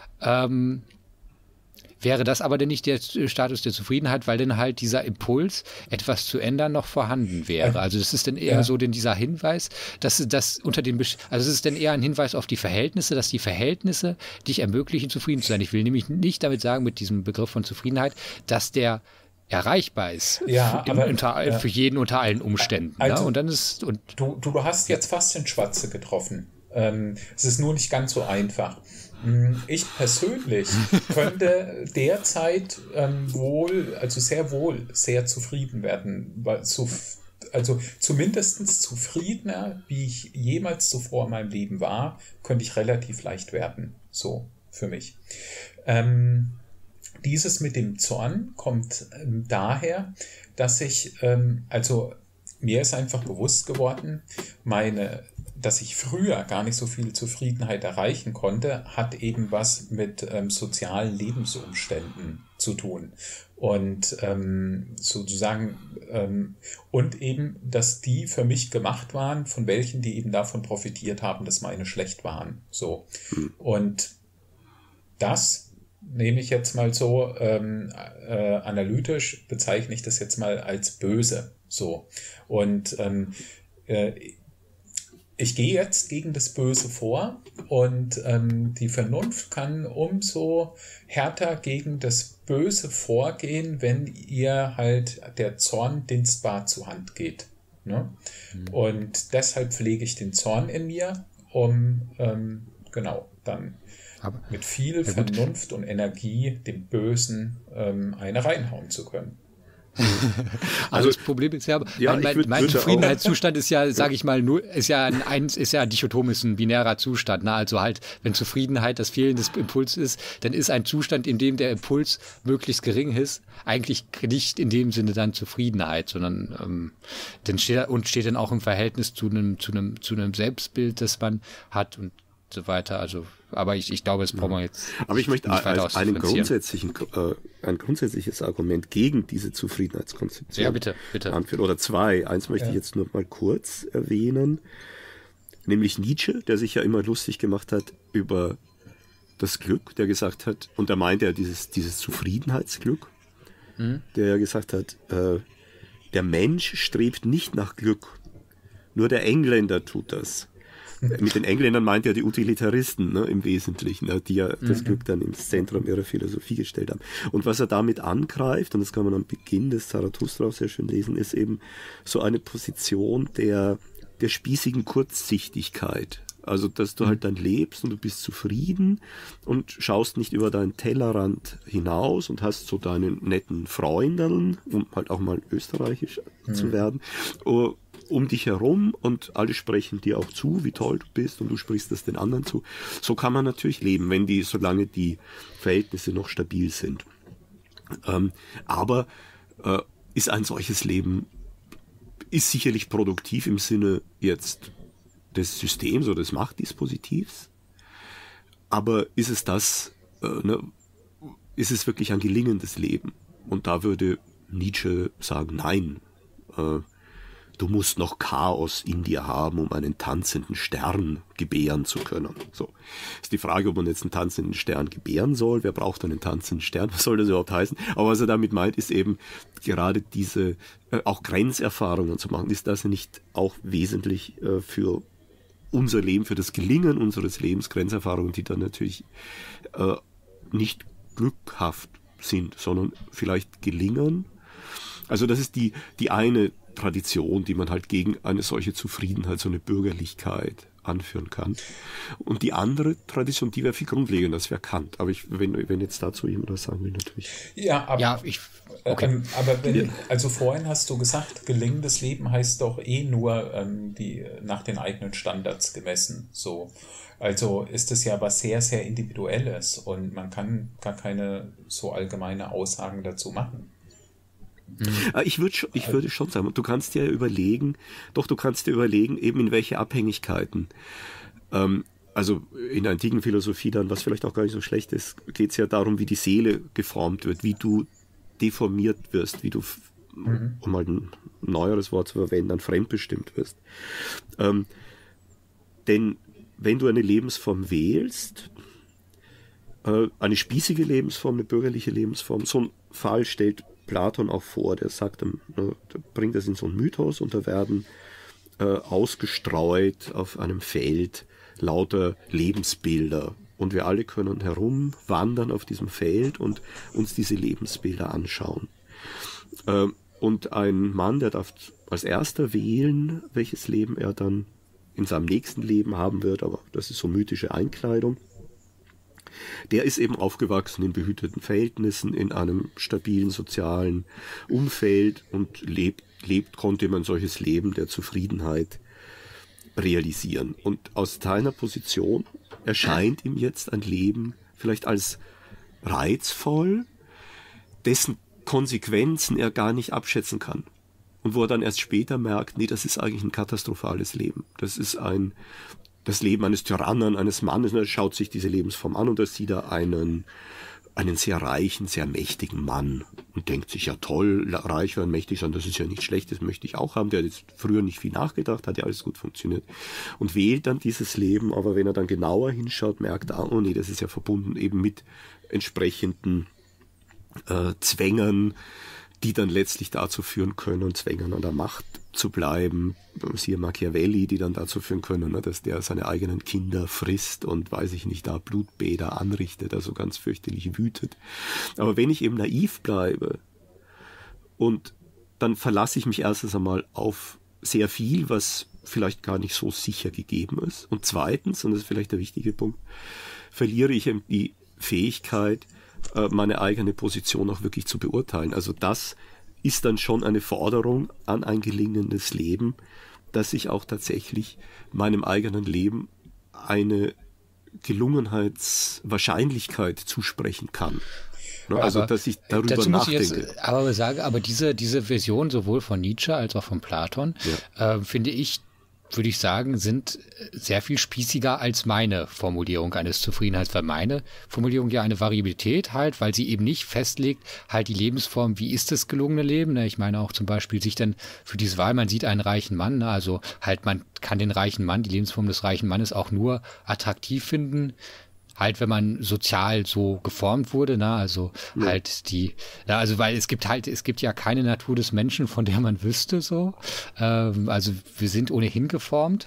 wäre das aber dann nicht der Status der Zufriedenheit, weil dann halt dieser Impuls, etwas zu ändern, noch vorhanden wäre. Also das ist dann eher so denn dieser Hinweis, dass das es ist dann eher ein Hinweis auf die Verhältnisse, dass die Verhältnisse dich ermöglichen, zufrieden zu sein. Ich will nämlich nicht damit sagen, mit diesem Begriff von Zufriedenheit, dass der erreichbar ist für jeden unter allen Umständen. Also, ne? Und dann du hast jetzt fast den Schwarze getroffen. Es ist nur nicht ganz so einfach. Ich persönlich könnte derzeit sehr zufrieden werden. Also zumindest zufriedener, wie ich jemals zuvor in meinem Leben war, könnte ich relativ leicht werden. So, für mich. Dieses mit dem Zorn kommt daher, dass mir ist einfach bewusst geworden, dass ich früher gar nicht so viel Zufriedenheit erreichen konnte, hat eben was mit sozialen Lebensumständen zu tun. Und sozusagen, und eben, dass die für mich gemacht waren, von welchen, die eben davon profitiert haben, dass meine schlecht waren. So. Und das nehme ich jetzt mal so, analytisch bezeichne ich das jetzt mal als böse. So. Und ich gehe jetzt gegen das Böse vor und die Vernunft kann umso härter gegen das Böse vorgehen, wenn ihr halt der Zorn dienstbar zur Hand geht. Ne? Und deshalb pflege ich den Zorn in mir, um dann mit viel Vernunft und Energie dem Bösen eine reinhauen zu können. Also das Problem ist ja, mein Zufriedenheitszustand ist ja, sage ich mal, ist ja dichotom, ist ein binärer Zustand. Ne? Also halt, wenn Zufriedenheit das Fehlen des Impuls ist, dann ist ein Zustand, in dem der Impuls möglichst gering ist, eigentlich nicht in dem Sinne dann Zufriedenheit, sondern dann steht dann auch im Verhältnis zu einem Selbstbild, das man hat und so weiter. Also, aber ich glaube, das brauchen wir jetzt. Aber ich möchte als ein grundsätzliches Argument gegen diese Zufriedenheitskonzeption anführen. Oder zwei. Eins möchte ich jetzt nur mal kurz erwähnen. Nämlich Nietzsche, der sich ja immer lustig gemacht hat über das Glück, der gesagt hat, und er meinte ja dieses Zufriedenheitsglück, der ja gesagt hat, der Mensch strebt nicht nach Glück. Nur der Engländer tut das. Mit den Engländern meint er die Utilitaristen, ne, im Wesentlichen, ne, die ja das Glück dann ins Zentrum ihrer Philosophie gestellt haben. Und was er damit angreift, und das kann man am Beginn des Zarathustra auch sehr schön lesen, ist eben so eine Position der spießigen Kurzsichtigkeit. Also, dass du halt dann lebst und du bist zufrieden und schaust nicht über deinen Tellerrand hinaus und hast so deine netten Freundeln, um halt auch mal österreichisch zu werden, um dich herum und alle sprechen dir auch zu, wie toll du bist und du sprichst das den anderen zu. So kann man natürlich leben, solange die Verhältnisse noch stabil sind. Aber ist ein solches Leben, ist sicherlich produktiv im Sinne jetzt des Systems oder des Machtdispositivs, aber ist es ist es wirklich ein gelingendes Leben? Und da würde Nietzsche sagen, nein, du musst noch Chaos in dir haben, um einen tanzenden Stern gebären zu können. So. Ist die Frage, ob man jetzt einen tanzenden Stern gebären soll. Wer braucht einen tanzenden Stern? Was soll das überhaupt heißen? Aber was er damit meint, ist eben gerade diese, auch Grenzerfahrungen zu machen. Ist das nicht auch wesentlich für unser Leben, für das Gelingen unseres Lebens, Grenzerfahrungen, die dann natürlich nicht glückhaft sind, sondern vielleicht gelingen? Also das ist die eine Tradition, die man halt gegen eine solche Zufriedenheit, so eine Bürgerlichkeit anführen kann. Und die andere Tradition, die wäre viel grundlegender, das wäre Kant. Aber wenn jetzt dazu jemand was sagen will, natürlich. Ja, aber, also vorhin hast du gesagt, gelingendes Leben heißt doch nur nach den eigenen Standards gemessen. So. Also ist es ja was sehr, sehr Individuelles und man kann gar keine so allgemeine Aussagen dazu machen. Ich würde schon sagen, du kannst dir überlegen, eben in welche Abhängigkeiten, also in der antiken Philosophie dann, was vielleicht auch gar nicht so schlecht ist, geht es ja darum, wie die Seele geformt wird, wie du deformiert wirst, wie du, um mal ein neueres Wort zu verwenden, dann fremdbestimmt wirst. Denn wenn du eine Lebensform wählst, eine spießige Lebensform, eine bürgerliche Lebensform, so ein Fall stellt Platon auch vor, der sagt, der bringt das in so einen Mythos und da werden ausgestreut auf einem Feld lauter Lebensbilder und wir alle können herumwandern auf diesem Feld und uns diese Lebensbilder anschauen. Und ein Mann, der darf als erster wählen, welches Leben er dann in seinem nächsten Leben haben wird, aber das ist so mythische Einkleidung. Der ist eben aufgewachsen in behüteten Verhältnissen, in einem stabilen sozialen Umfeld und konnte ihm ein solches Leben der Zufriedenheit realisieren. Und aus seiner Position erscheint ihm jetzt ein Leben vielleicht als reizvoll, dessen Konsequenzen er gar nicht abschätzen kann. Und wo er dann erst später merkt, nee, das ist eigentlich ein katastrophales Leben. Das ist das Leben eines Tyrannen, eines Mannes. Und er schaut sich diese Lebensform an und da sieht er einen einen sehr reichen, sehr mächtigen Mann und denkt sich, ja toll, reich werden, mächtig sein, das ist ja nichts Schlechtes, möchte ich auch haben. Der hat jetzt früher nicht viel nachgedacht, hat ja alles gut funktioniert und wählt dann dieses Leben, aber wenn er dann genauer hinschaut, merkt er, oh nee, das ist ja verbunden eben mit entsprechenden Zwängen, die dann letztlich dazu führen können, Zwängen an der Macht zu bleiben, siehe Machiavelli, die dann dazu führen können, ne, dass der seine eigenen Kinder frisst und, weiß ich nicht, da Blutbäder anrichtet, also ganz fürchterlich wütet. Aber wenn ich eben naiv bleibe und dann verlasse ich mich erstens einmal auf sehr viel, was vielleicht gar nicht so sicher gegeben ist, und zweitens, und das ist vielleicht der wichtige Punkt, verliere ich eben die Fähigkeit, meine eigene Position auch wirklich zu beurteilen. Also das ist dann schon eine Forderung an ein gelingendes Leben, dass ich auch tatsächlich meinem eigenen Leben eine Gelungenheitswahrscheinlichkeit zusprechen kann. Also, dass ich darüber nachdenke. Aber diese Vision sowohl von Nietzsche als auch von Platon, finde ich, würde ich sagen, sind sehr viel spießiger als meine Formulierung eines Zufriedenheits, weil meine Formulierung ja eine Variabilität halt, weil sie eben nicht festlegt, halt die Lebensform, wie ist das gelungene Leben, ne? Ich meine auch zum Beispiel sich dann für diese Wahl, man sieht einen reichen Mann, ne? Also halt man kann den reichen Mann, die Lebensform des reichen Mannes auch nur attraktiv finden, halt, wenn man sozial so geformt wurde, ne, also halt also weil es gibt ja keine Natur des Menschen, von der man wüsste, so, also wir sind ohnehin geformt,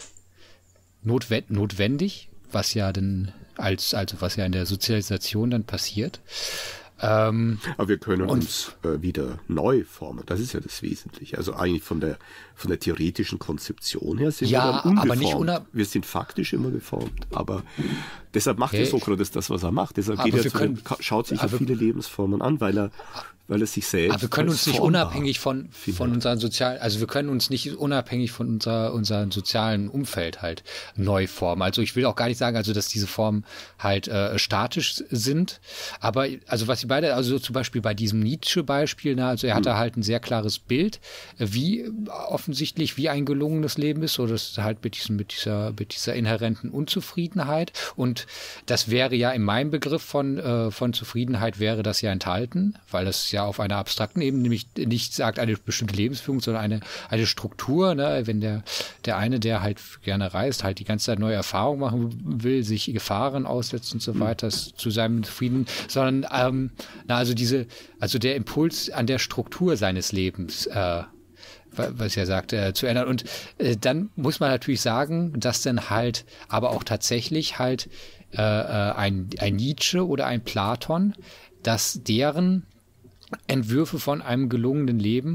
notwendig, was ja dann was ja in der Sozialisation dann passiert. Aber wir können uns wieder neu formen. Das ist ja das Wesentliche. Also eigentlich von der theoretischen Konzeption her sind wir dann ungeformt. Aber wir sind faktisch immer geformt. Aber deshalb macht ja Sokrates das, was er macht. Deshalb schaut sich ja viele Lebensformen an, weil er sich selbst. Aber wir können uns nicht unabhängig von unseren sozialen, also wir können uns nicht unabhängig von unserem sozialen Umfeld halt neu formen. Also ich will auch gar nicht sagen, also dass diese Formen halt statisch sind. Aber also was sie beide, also zum Beispiel bei diesem Nietzsche-Beispiel, ne, also er hatte halt ein sehr klares Bild, wie offensichtlich wie ein gelungenes Leben ist, so das halt mit dieser inhärenten Unzufriedenheit. Und das wäre ja in meinem Begriff von Zufriedenheit wäre das ja enthalten, weil das ja auf einer abstrakten Ebene nämlich nicht sagt eine bestimmte Lebensführung, sondern eine Struktur, ne? Wenn der eine, der halt gerne reist, halt die ganze Zeit neue Erfahrungen machen will, sich Gefahren aussetzt und so weiter, zu seinem Frieden, sondern also der Impuls an der Struktur seines Lebens, was er sagt, zu ändern. Und dann muss man natürlich sagen, dass dann halt aber auch tatsächlich halt ein Nietzsche oder ein Platon, dass deren Entwürfe von einem gelungenen Leben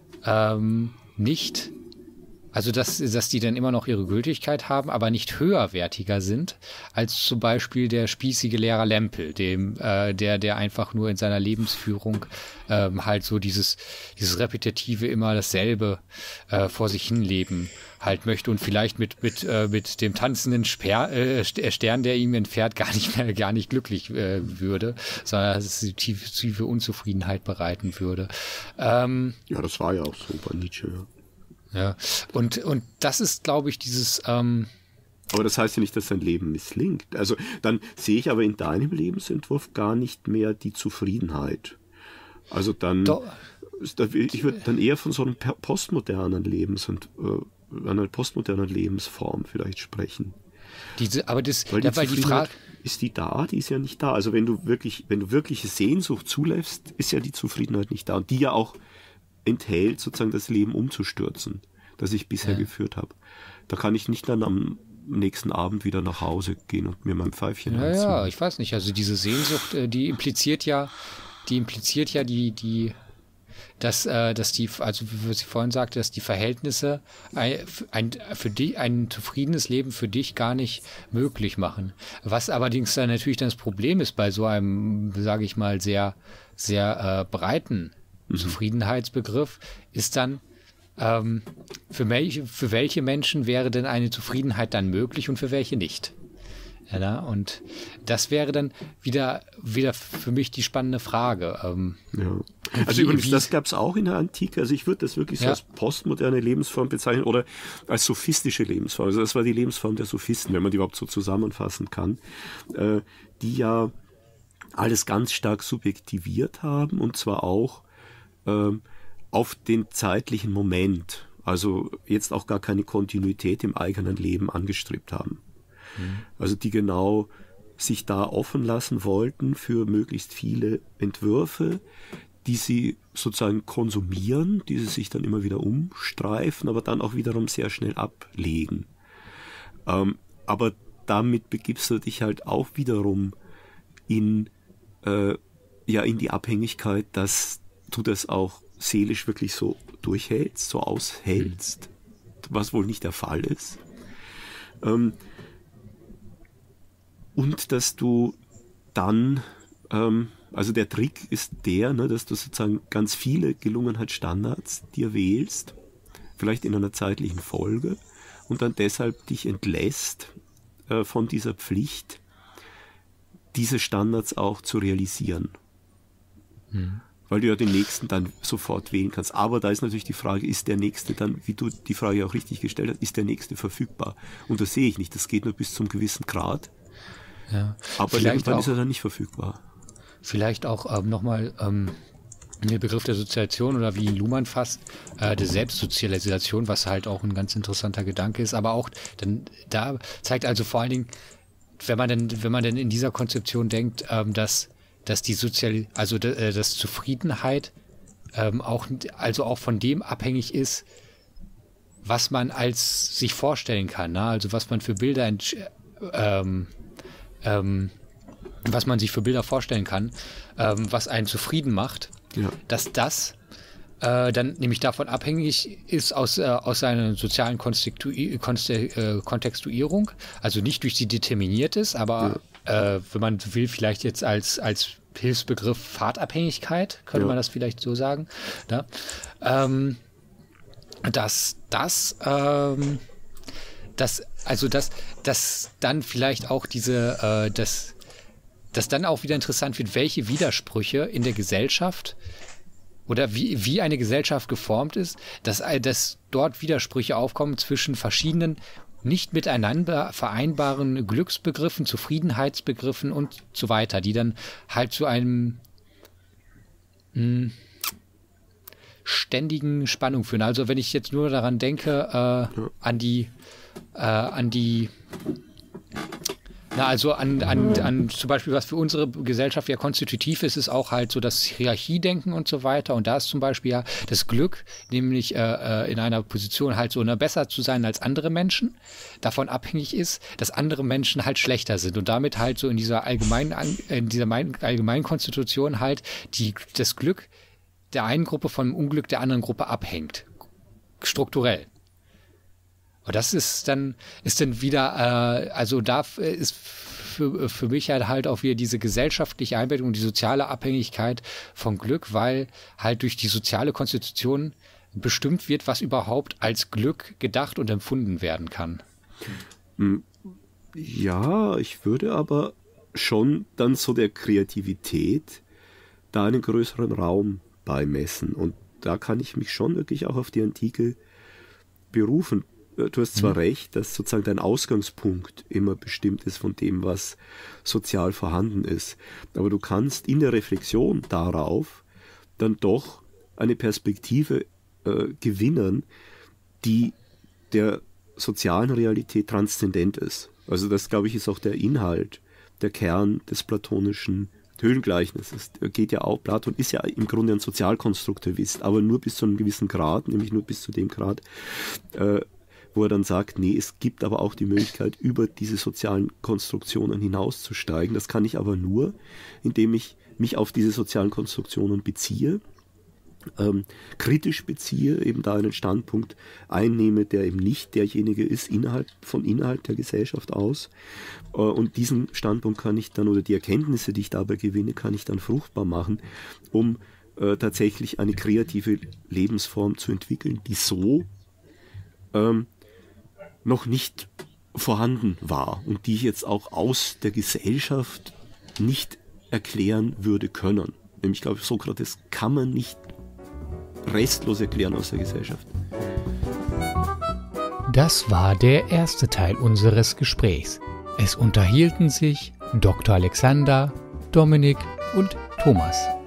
nicht, also dass die dann immer noch ihre Gültigkeit haben, aber nicht höherwertiger sind als zum Beispiel der spießige Lehrer Lempel, der einfach nur in seiner Lebensführung halt so dieses repetitive, immer dasselbe vor sich hinleben halt möchte und vielleicht mit dem tanzenden Stern, der ihm entfährt, gar nicht glücklich würde, sondern dass es die tiefe Unzufriedenheit bereiten würde. Ja, das war ja auch so bei Nietzsche, ja. Ja, und das ist, glaube ich, dieses... Aber das heißt ja nicht, dass sein Leben misslingt. Also dann sehe ich aber in deinem Lebensentwurf gar nicht mehr die Zufriedenheit. Also dann... Ich würde dann eher von so einem postmodernen einer postmodernen Lebensform vielleicht sprechen. Weil die Frage... Ist die da? Die ist ja nicht da. Also wenn du wirkliche Sehnsucht zulässt, ist ja die Zufriedenheit nicht da. Und die ja auch enthält, sozusagen das Leben umzustürzen, das ich bisher geführt habe. Da kann ich nicht dann am nächsten Abend wieder nach Hause gehen und mir mein Pfeifchen anziehen. Ja, ich weiß nicht. Also diese Sehnsucht, die impliziert ja dass die, also wie sie vorhin sagte, dass die Verhältnisse ein zufriedenes Leben für dich gar nicht möglich machen. Was allerdings dann natürlich das Problem ist bei so einem, sage ich mal, sehr, sehr breiten Zufriedenheitsbegriff, ist dann, für welche Menschen wäre denn eine Zufriedenheit dann möglich und für welche nicht? Ja, und das wäre dann wieder für mich die spannende Frage. Ja. Also übrigens, das gab es auch in der Antike. Also ich würde das wirklich so als postmoderne Lebensform bezeichnen oder als sophistische Lebensform. Also das war die Lebensform der Sophisten, wenn man die überhaupt so zusammenfassen kann, die ja alles ganz stark subjektiviert haben, und zwar auch auf den zeitlichen Moment, also jetzt auch gar keine Kontinuität im eigenen Leben angestrebt haben. Also die genau sich da offen lassen wollten für möglichst viele Entwürfe, die sie sozusagen konsumieren, die sie sich dann immer wieder umstreifen, aber dann auch wiederum sehr schnell ablegen. Aber damit begibst du dich halt auch wiederum in die Abhängigkeit, dass du das auch seelisch wirklich so durchhältst, so aushältst, was wohl nicht der Fall ist. Und dass du dann, also der Trick ist der, ne, dass du sozusagen ganz viele Gelungenheitsstandards dir wählst, vielleicht in einer zeitlichen Folge, und dann deshalb dich entlässt von dieser Pflicht, diese Standards auch zu realisieren. Weil du ja den nächsten dann sofort wählen kannst. Aber da ist natürlich die Frage, ist der nächste dann, wie du die Frage auch richtig gestellt hast, ist der nächste verfügbar? Und das sehe ich nicht, das geht nur bis zum gewissen Grad. Ja. Aber irgendwann ist er dann nicht verfügbar. Vielleicht auch nochmal der Begriff der Sozialisation oder wie Luhmann fasst, der Selbstsozialisation, was halt auch ein ganz interessanter Gedanke ist. Aber auch dann da zeigt also vor allen Dingen, wenn man denn in dieser Konzeption denkt, dass die dass Zufriedenheit auch von dem abhängig ist, was man als sich vorstellen kann, ne? Also was man für Bilder was man sich für Bilder vorstellen kann, was einen zufrieden macht, dass das dann nämlich davon abhängig ist aus seiner sozialen Kontextuierung, also nicht durch sie determiniert ist, aber wenn man will, vielleicht jetzt als Hilfsbegriff Fahrtabhängigkeit, könnte man das vielleicht so sagen, ne? Dass dann vielleicht auch dass dann auch wieder interessant wird, welche Widersprüche in der Gesellschaft oder wie eine Gesellschaft geformt ist, dass dort Widersprüche aufkommen zwischen verschiedenen nicht miteinander vereinbaren Glücksbegriffen, Zufriedenheitsbegriffen und so weiter, die dann halt zu einem ständigen Spannung führen. Also wenn ich jetzt nur daran denke, an zum Beispiel, was für unsere Gesellschaft ja konstitutiv ist, ist auch halt so das Hierarchiedenken und so weiter. Und da ist zum Beispiel ja das Glück, nämlich in einer Position halt so besser zu sein als andere Menschen, davon abhängig ist, dass andere Menschen halt schlechter sind und damit halt so in dieser allgemeinen Konstitution halt das Glück der einen Gruppe vom Unglück der anderen Gruppe abhängt. Strukturell. Und das ist dann wieder, da ist für mich halt auch wieder diese gesellschaftliche Einbettung und die soziale Abhängigkeit von Glück, weil halt durch die soziale Konstitution bestimmt wird, was überhaupt als Glück gedacht und empfunden werden kann. Ja, ich würde aber schon dann so der Kreativität da einen größeren Raum beimessen. Und da kann ich mich schon wirklich auch auf die Antike berufen. Du hast zwar recht, dass sozusagen dein Ausgangspunkt immer bestimmt ist von dem, was sozial vorhanden ist, aber du kannst in der Reflexion darauf dann doch eine Perspektive gewinnen, die der sozialen Realität transzendent ist. Also das, glaube ich, ist auch der Inhalt, der Kern des platonischen Höhlengleichnisses. Geht ja auch, Platon ist ja im Grunde ein Sozialkonstruktivist, aber nur bis zu einem gewissen Grad, nämlich nur bis zu dem Grad, wo er dann sagt, nee, es gibt aber auch die Möglichkeit, über diese sozialen Konstruktionen hinauszusteigen. Das kann ich aber nur, indem ich mich auf diese sozialen Konstruktionen beziehe, kritisch beziehe, eben da einen Standpunkt einnehme, der eben nicht derjenige ist, innerhalb der Gesellschaft aus. Und diesen Standpunkt kann ich dann, oder die Erkenntnisse, die ich dabei gewinne, kann ich dann fruchtbar machen, um tatsächlich eine kreative Lebensform zu entwickeln, die so noch nicht vorhanden war und die ich jetzt auch aus der Gesellschaft nicht erklären würde können. Nämlich, ich glaube, Sokrates kann man nicht restlos erklären aus der Gesellschaft. Das war der erste Teil unseres Gesprächs. Es unterhielten sich Dr. Alexander, Dominik und Thomas.